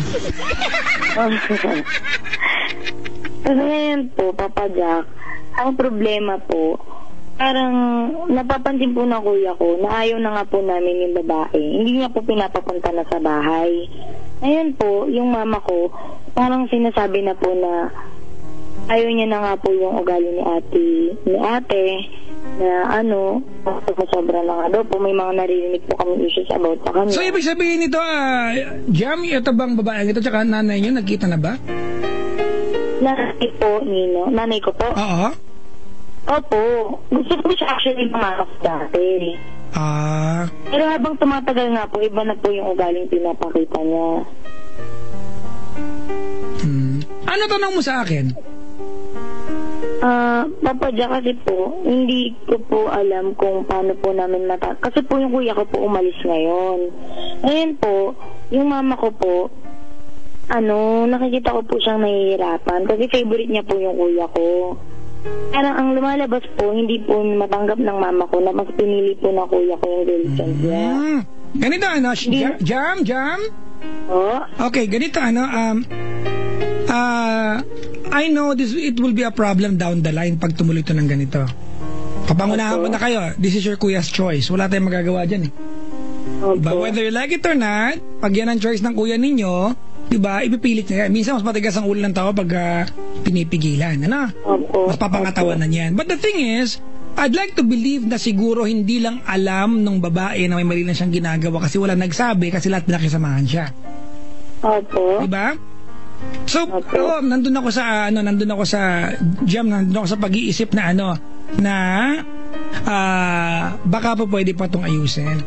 Kasi ngayon po, Papa Jack, ang problema po, parang napapansin po ng kuya ko na ayaw na nga po namin yung babae. Hindi niya po pinapapunta na sa bahay. Ngayon po, yung mama ko, parang sinasabi na po na ayaw niya na nga po yung ugali ni ate, ni ate, na ano, sobra na nga daw po. May mga naririnig po kami issues about sa kanya. So, ibig sabihin nito, ah, Jam, ito bang babae ito, tsaka nanay niyo, nagkita na ba? Nanay po, Nino. Nanay ko po. Oo. Opo. Gusto ko siya actually pumasok dati. Ah, Pero habang tumatagal nga po, iba na po yung ugaling pinapakita niya. hmm. Ano tanong mo sa akin? Ah, Papa Jack, kasi po, hindi ko po alam kung paano po namin mata... Kasi po yung kuya ko po umalis ngayon. Ngayon po, yung mama ko po, ano, nakikita ko po siyang nahihirapan kasi favorite niya po yung kuya ko. Parang ang lumalabas po, hindi po matanggap ng mama ko na mas pinili po ng kuya ko yung girlfriend niya. Hmm. Ganito, ano, Hindi- Jam, Jam? Oh, Okay, ganito, ano, um, ah, I know this, it will be a problem down the line pag tumuloy ito ng ganito. Papangunahan mo na kayo, this is your kuya's choice. Wala tayong magagawa dyan eh. But opo. whether you like it or not, pag yan ang choice ng kuya ninyo, diba, ipipilit niya. Minsan mas matigas ang ulo ng tao pag ah, pinipigilan, ano? Opo. Mas papangatawan na niyan. But the thing is, I'd like to believe na siguro hindi lang alam ng babae na may mali na siyang ginagawa kasi wala nagsabi kasi lahat pinakisamahan siya. Opo. Diba? So, Okay. ako, nandun ako sa, ano, nandun ako sa, Jam, nandun ako sa pag-iisip na, ano, na, ah, baka pa pwede pa itong ayusin.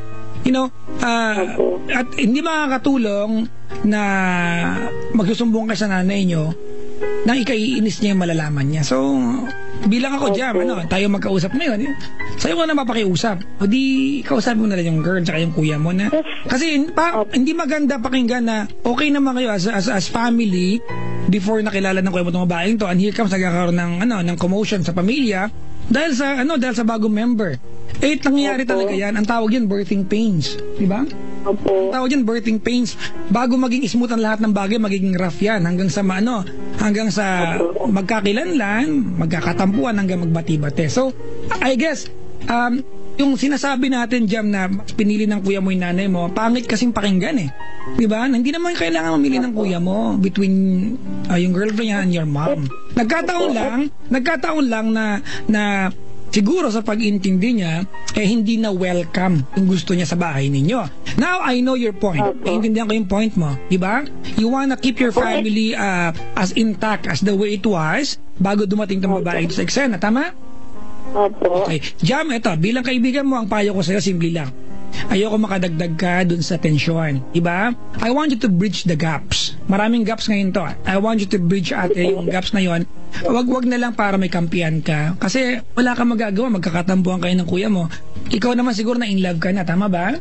You know, uh, at hindi makakatulong na magsusumbong ka sa nanay nyo nang ikaiinis niya yung malalaman niya. So, bilang ako dyan, ano, tayo magkausap ngayon, sa'yo ko na mapakiusap. O di, kausap mo na lang yung girl tsaka yung kuya mo na. Kasi pa, hindi maganda pakinggan na okay naman kayo as, as, as family before nakilala ng kuya mo itong babaeng to, and here comes nagkakaroon ng, ano, ng commotion sa pamilya dahil sa, ano, dahil sa bagong member. Eh, nangyayari talaga yan. Ang tawag yan, birthing pains. Diba? Opo. Ang tawag yan, birthing pains. Bago maging smooth ang lahat ng bagay, magiging rough yan. Hanggang sa, ano, hanggang sa magkakilanlan, magkakatampuan, hanggang magbati-bate. So, I guess, um, yung sinasabi natin, Jam, na pinili ng kuya mo yung nanay mo, pangit kasing pakinggan eh. Diba? Hindi naman kailangan mamili ng kuya mo between uh, yung girlfriend niya and your mom. Nagkataon lang, nagkataon lang na, na siguro sa pag-intindi niya, eh hindi na welcome yung gusto niya sa bahay ninyo. Now, I know your point. Okay. Intindihan ko yung point mo. Diba? You wanna keep your family uh, as intact as the way it was bago dumating itong babae sa eksena. Tama? Opo. Okay. Jam, ito, bilang kaibigan mo, ang payo ko sa'yo, simple lang. Ayoko makadagdag ka dun sa tensyon. Diba? I want you to bridge the gaps. Maraming gaps ngayon to. I want you to bridge ate yung gaps na yon. Wag wag na lang para may kampiyan ka. Kasi wala kang magagawa. Magkakatambuhan kayo ng kuya mo. Ikaw naman siguro na in love ka na. Tama ba?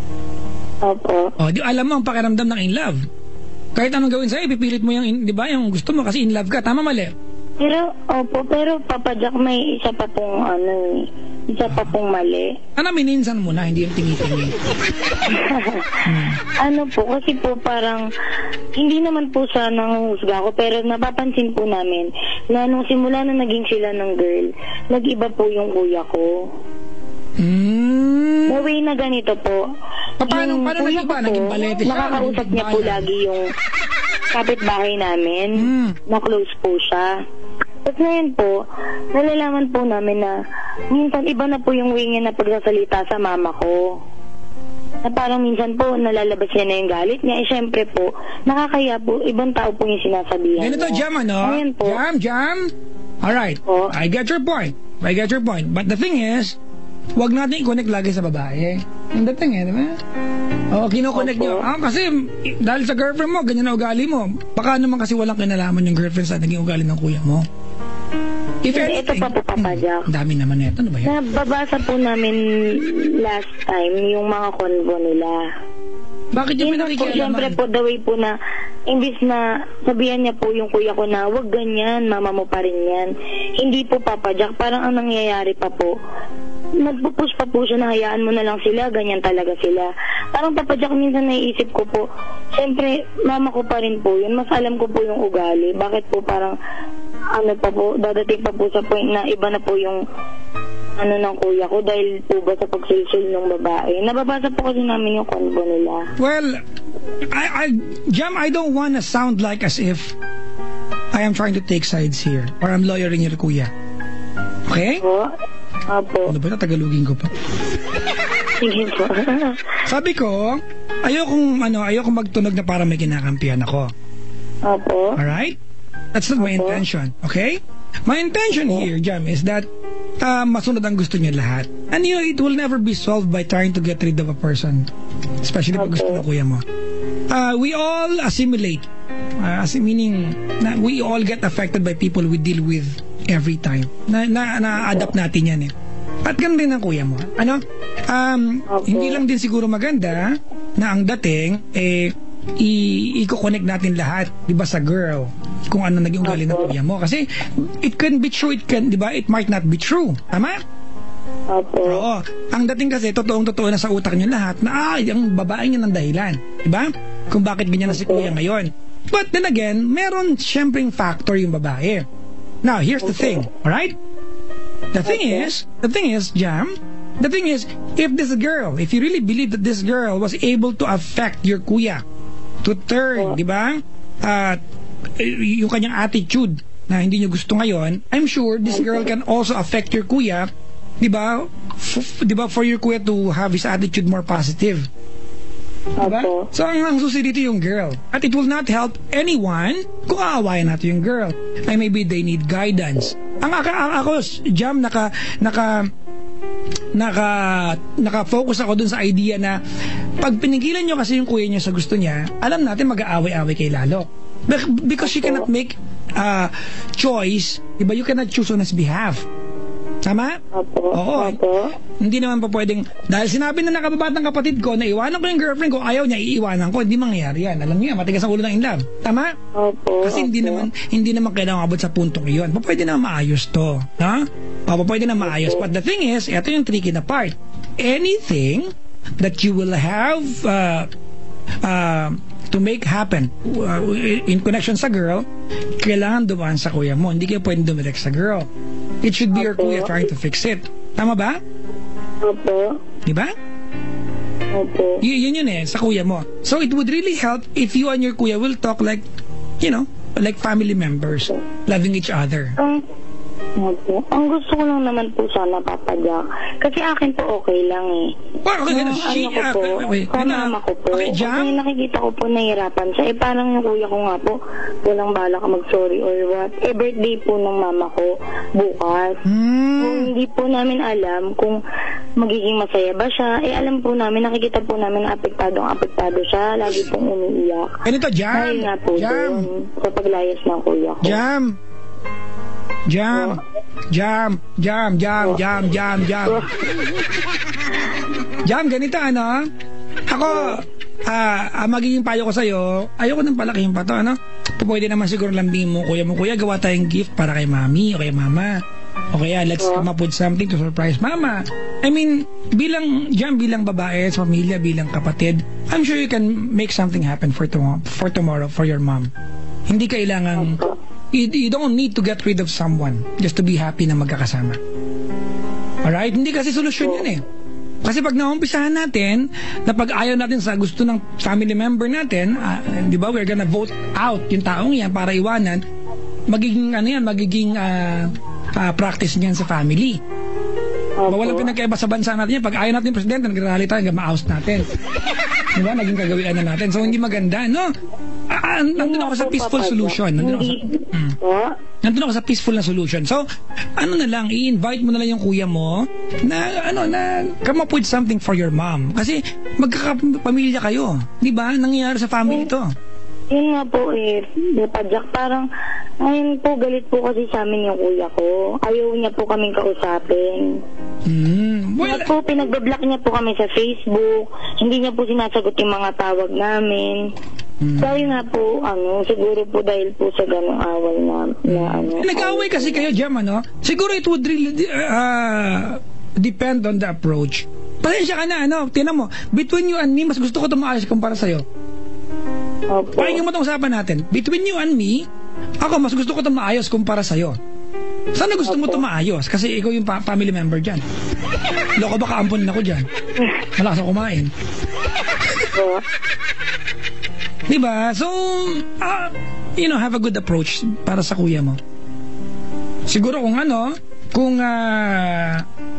Opo. O, di, alam mo ang pakiramdam ng in love. Kahit anong gawin sa'yo, ipipilit mo yung, di ba, yung gusto mo kasi in love ka. Tama, mali? Pero, opo, pero Papa Jack, may isa pa pong, ano, isa pa pong mali. Ano, mininsan mo na, hindi yung tinitingin. hmm. Ano po, kasi po parang, hindi naman po sa nanghusga ko, pero napapansin po namin na nung simula na naging sila ng girl, nag-iba po yung kuya ko. Mm. The way na ganito po. Paano, paano nag-iba? Naging balete siya? Nakakausap niya po lagi yung kapitbahay namin, mm. na close po siya. At ngayon po, nalalaman po namin na minsan iba na po yung way niya na pagsasalita sa mama ko. Na parang minsan po nalalabas niya na yung galit niya. Eh syempre po, nakakaya po, ibang tao po yung sinasabihan ganito, niya. Jam, ano? Po, Jam, Jam. Alright, po. I get your point. I get your point. But the thing is, wag natin i-connect lagi sa babae. Yung dating eh, di ba? Oo, kino-connect nyo. Ah, kasi dahil sa girlfriend mo, ganyan na ugali mo. Baka naman kasi walang kinalaman yung girlfriend sa naging ugali ng kuya mo. If anything, ito pa po, Papa Jack. Hmm, dami naman ito. Ano ba yan? Nababasa po namin last time yung mga convo nila. Bakit yung pinakikialaman? Siyempre po, the way po na, imbis na sabihan niya po yung kuya ko na, wag ganyan, mama mo pa rin yan. Hindi po, Papa Jack. Parang ang nangyayari pa po, nagpupush pa po siya na hayaan mo na lang sila, ganyan talaga sila. Parang Papa Jack, minsan naiisip ko po, siyempre, mama ko pa rin po yun. Mas alam ko po yung ugali. Bakit po parang, ano pa po, dadating pa po sa point na iba na po yung ano ng kuya ko dahil po ba sa pagsilsil ng babae. Nababasa po kasi namin yung convo nila. Well, I, I, Jam, I don't wanna sound like as if I am trying to take sides here or I'm lawyering your kuya. Okay? Po? Apo. Ano ba na? Tagalogin ko pa. Sige po. Sabi ko, ayokong, ano, ayokong magtunog na para may kinakampihan ako. Apo. Alright? That's not my Apo. intention. Okay? My intention Apo. here, Jam, is that uh, masunod ang gusto niya lahat. And you know, it will never be solved by trying to get rid of a person. Especially pag Apo. gusto ng kuya mo. Uh, we all assimilate. Uh, as meaning, na we all get affected by people we deal with every time. Na, na, na-adapt natin yan eh. At ganun din ang kuya mo. Ano? Um, hindi lang din siguro maganda na ang dating, eh, i-connect natin lahat, di ba, sa girl, kung ano naging ugali ng kuya mo. Kasi, it can be true, it can, di ba, it might not be true. Tama? Opo. Oo. Ang dating kasi, totoong-totoo na sa utak niyo lahat, na, ah, yung babae niya ng dahilan. Di ba? Kung bakit ganyan na si kuya ngayon. But then again, meron siyempreng factor yung babae. Now, here's the thing, alright? The thing is, the thing is, Jam, the thing is, if this girl, if you really believe that this girl was able to affect your kuya, to turn, di ba? Uh, yung kanyang attitude na hindi niyo gusto ngayon, I'm sure this girl can also affect your kuya, di ba? F- di ba, for your kuya to have his attitude more positive. Diba? So, ang, ang susi dito yung girl. At it will not help anyone kung aawayan natin yung girl. Ay, maybe they need guidance. Ang, ang, ang ako, Jam, naka, naka, naka, naka-focus ako dun sa idea na pag pinigilan nyo kasi yung kuya nyo sa gusto niya, alam natin mag-aaway-aaway kay lalo. Because she cannot make uh, choice, diba? You cannot choose on his behalf. Tama? Opo. Oo. Opo. Hindi naman pa pwedeng, dahil sinabi na nakababatang kapatid ko na iwanan ko yung girlfriend ko, ayaw niya, iiwanan ko, hindi mangyayari yan. Alam niya, matigas ang ulo ng in love. Tama? Opo. Kasi hindi opo. naman hindi naman kailangan abot sa puntong iyon. Pa pwede na maayos to. Ha? Pa pwede na maayos. But the thing is, ito yung tricky na part. Anything that you will have uh, uh, to make happen uh, in connection sa girl, kailangan dumaan sa kuya mo. Hindi kayo pwedeng dumirect sa girl. It should be your kuya trying to fix it. Tama ba? Opo. Diba? Opo. Y- yun yun eh, sa kuya mo. So it would really help if you and your kuya will talk like, you know, like family members, loving each other. Ang, opo. Ang gusto ko lang naman po sana, Papa Jack. Kasi akin po okay lang eh. Well, okay, Yung she, ano ko po, uh, wait, sa ano, mama ko po. okay, Jam? Kasi nakikita ko po nahihirapan siya. Eh parang yung kuya ko nga po, walang bala ka mag-sorry or what. Eh birthday po ng mama ko bukas. Hmm. Kung hindi po namin alam kung magiging masaya ba siya, eh alam po namin, nakikita po namin na apektado ang apektado siya. Lagi pong umiiyak. Ganito, Jam. Dahil nga po Jam. doon, sa paglayas ng kuya ko. Jam. Jam. Jam. Jam. Jam. Jam. Jam. Jam. Jam, ganito ano? Ako, ah, ah, magiging payo ko sa'yo, ayoko nang palakihin pa to, ano? Pwede naman siguro lambing mo, kuya mo, kuya, gawa tayong gift para kay mami o kay mama. O kaya, let's come up with something to surprise mama. I mean, bilang, Jam, bilang babae, sa pamilya, bilang kapatid, I'm sure you can make something happen for tomorrow, for tomorrow, for your mom. Hindi kailangan, you, you don't need to get rid of someone just to be happy na magkakasama. Alright? Hindi kasi solusyon yun eh. Kasi pag naumpisahan natin, na pag ayaw natin sa gusto ng family member natin, uh, di ba, we're gonna vote out yung taong yan para iwanan, magiging ano yan, magiging uh, uh, practice niyan sa family. Opo. Walang pinagkaiba sa bansa natin yan. Pag ayaw natin yung presidente, nag-rally tayo, hanggang ma-oust natin. Di ba? Naging kagawian na natin. So, hindi maganda, no? Ah, nandun ako sa peaceful solution. Nandun ako sa, mm. nandun ako sa peaceful na solution. So, ano na lang, i-invite mo na lang yung kuya mo na, ano, na come up with something for your mom. Kasi, magkakapamilya kayo. Di ba? Nangyayari sa family ito. Yun nga po eh, Papa Jack, parang, ayun po, galit po kasi sa amin yung kuya ko. Ayaw niya po kaming kausapin. Mm. Well, Well, po, pinag-block niya po kami sa Facebook. Hindi niya po sinasagot yung mga tawag namin. Mm. Dahil nga po, ano, siguro po dahil po sa ganong away na, na ano. nag-away kasi kayo, Jam, ano? Siguro it would really uh, depend on the approach. Pasensya ka na, ano? Tinan mo, between you and me, mas gusto ko tumaayos kumpara sa'yo. Opo. Pakinggan mo itong usapan natin. Between you and me, ako, mas gusto ko itong maayos kumpara sa'yo. Sana gusto mo itong maayos? Kasi ikaw yung pa- family member dyan. Loko baka ampunin ako dyan. Malakas ako kumain. Opo. Diba? So, uh, you know, have a good approach para sa kuya mo. Siguro kung ano, kung uh,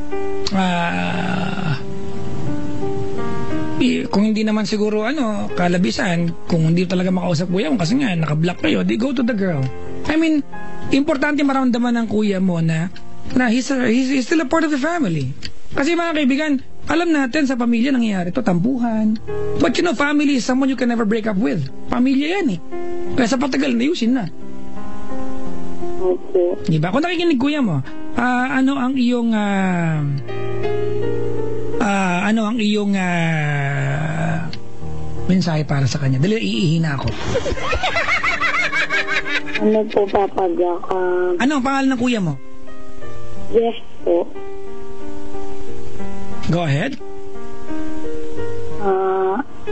uh, kung hindi naman siguro ano, kalabisan, kung hindi talaga makausap kuya mo kasi nga naka-block kayo, di go to the girl. I mean, importante maramdaman ng kuya mo na na he's, a, he's, he's still a part of the family. Kasi mga kaibigan, alam natin sa pamilya nangyayari to, tampuhan. But you know, family is someone you can never break up with. Pamilya yan eh. Kaya sa patagal na ayusin na. Opo. Diba? Kung nakikinig kuya mo, uh, ano ang iyong uh, uh, ano ang iyong uh, mensahe para sa kanya? Dali, iihi na ako. Ano po, Papa Jack? Uh, Ano ang pangalan ng kuya mo? yes po. Go ahead. Ah,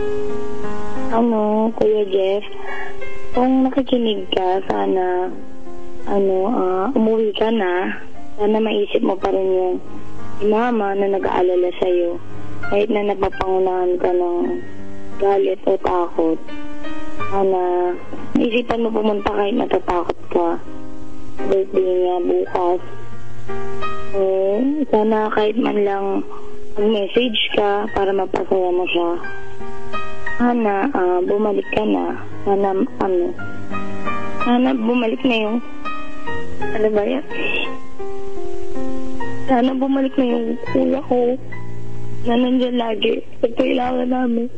ano, Kuya Jeff, kung nakikinig ka, sana, ano, ah, umuwi ka na. Sana maisip mo pa rin yung mama na nag-aalala sa'yo. Kahit na napapangunahan ka ng galit o takot. Sana, maisipan mo pumunta kahit natatakot ka. Birthday niya bukas. Eh, sana kahit man lang mag-message ka para mapasaya mo siya. Sana uh, bumalik ka na. Sana ano. Sana bumalik na yung ano ba yan? Sana bumalik na yung kuya ko na nandyan lagi. Pag kailangan namin.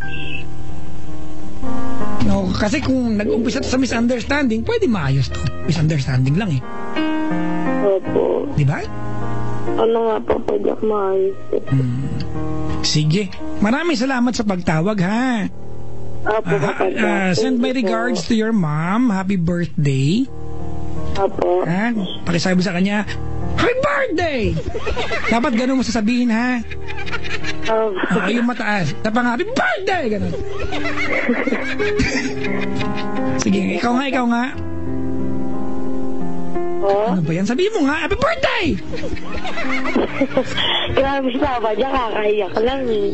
No, kasi kung nag-umpisa sa misunderstanding, pwede maayos to. Misunderstanding lang eh. Opo. Di ba? Ano nga po, pwede ako maayos. Hmm. Sige. Maraming salamat sa pagtawag, ha? Opo, Uh, uh, send my regards to your mom. Happy birthday. Opo. Ha? Pakisabi sa kanya, happy birthday! Dapat ganun mo sasabihin, ha? Opo. Uh, yung mataas. Dapat nga, happy birthday! Ganun. Sige, ikaw nga, ikaw nga. Oh? Ano ba yan? Sabihin mo nga, happy birthday! Grabe sa ba dyan, kakaiyak lang eh.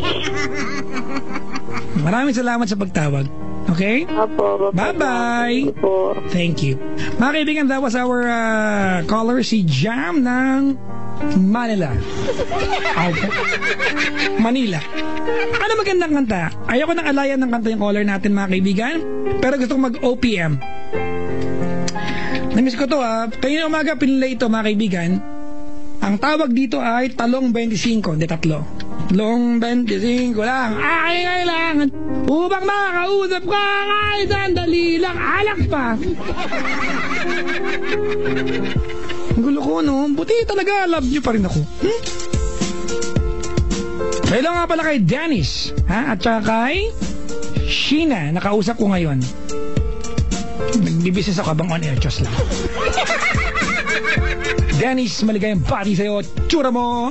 Maraming salamat sa pagtawag. Okay? Opo. Bye-bye. Opo. Thank you. Mga kaibigan, that was our uh, caller, si Jam ng Manila. Okay. Manila. Ano magandang kanta? Ayoko nang alayan ng kanta yung caller natin, mga kaibigan. Pero gusto kong mag-O P M. Namiss ko to, ha. Kanina umaga, pinilay ito, mga kaibigan. Ang tawag dito ay Talong twenty-five. Hindi, tatlo. Talong twenty-five lang. Ay, kailangan. Upang makausap ka, ay sandali lang. Alak pa. Ang gulo ko, no? Buti talaga, love nyo pa rin ako. Hmm? Hello nga pala kay Dennis, ha? At saka kay Sheena, nakausap ko ngayon. Nagbibisis ako habang on air, Diyos lang. Dennis, maligayang bati sa'yo. Tsura mo.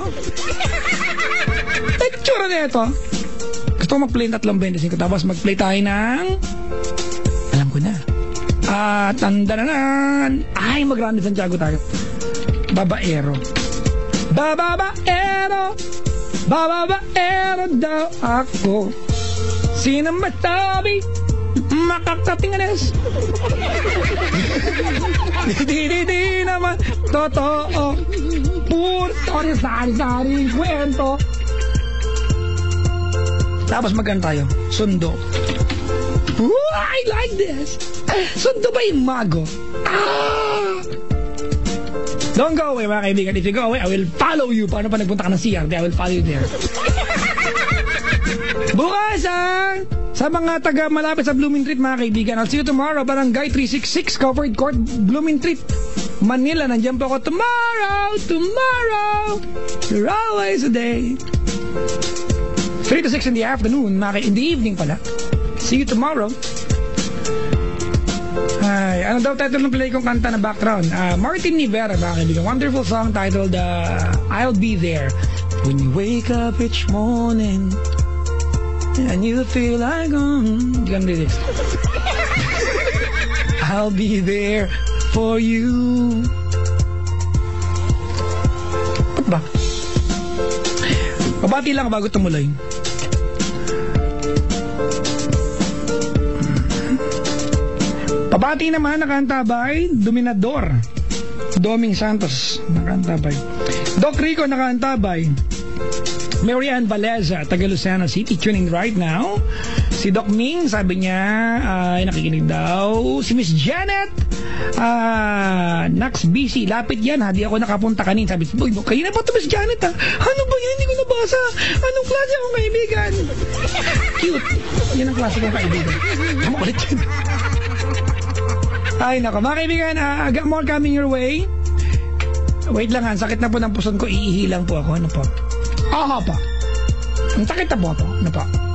Ay, tsura na ito. Gusto ko mag-play ng tatlong twenty-five. Tapos mag-play tayo ng... Alam ko na. At tandananan. Ay, mag-Randy Santiago tayo. Babaero. Bababaero. Bababaero daw ako. Sino matabi? Makakatinganes. Di di di naman totoo. Puro sari-sari kwento. Tapos magkano tayo? Sundo. Ooh, I like this. Sundo ba yung mago? Ah! Don't go away, mga kaibigan. If you go away, I will follow you. Paano pa nagpunta ka ng C R? I will follow you there. Bukas, ah! Sa mga taga malapit sa Bloomingtreet, mga kaibigan, I'll see you tomorrow. Barangay three sixty-six, Covered Court, Bloomingtreet, Manila. Nandiyan po ako tomorrow, tomorrow. You're always a day. three to six in the afternoon, mga, in the evening pala. See you tomorrow. Ay, ano daw title ng play kong kanta na background? Uh, Martin Rivera, mga kaibigan. Wonderful song titled uh, I'll Be There. When you wake up each morning and you feel like, um, you can do this. I'll be there for you. Ba't ba? Pabati lang bago tumuloy. Pabati naman, nakaantabay, Dominador. Doming Santos, nakaantabay. Doc Rico, nakaantabay. Mary Ann Valeza, taga Lucena City, tuning right now. Si Doc Ming, sabi niya, ay nakikinig daw. Si Miss Janet, uh, Nax B C, lapit yan ha, di ako nakapunta kanin. Sabi, boy, kayo na ba ito Miss Janet ha? Ano ba yan? Hindi ko nabasa. Anong klase akong kaibigan? Cute. Yan ang klase kong kaibigan. Makulit yun. Ay nako, mga kaibigan, uh, more coming your way. Wait lang ha, sakit na po ng puson ko, iihi lang po ako. Ano po? Aha pa. Ang sakit na po ako. Ano po?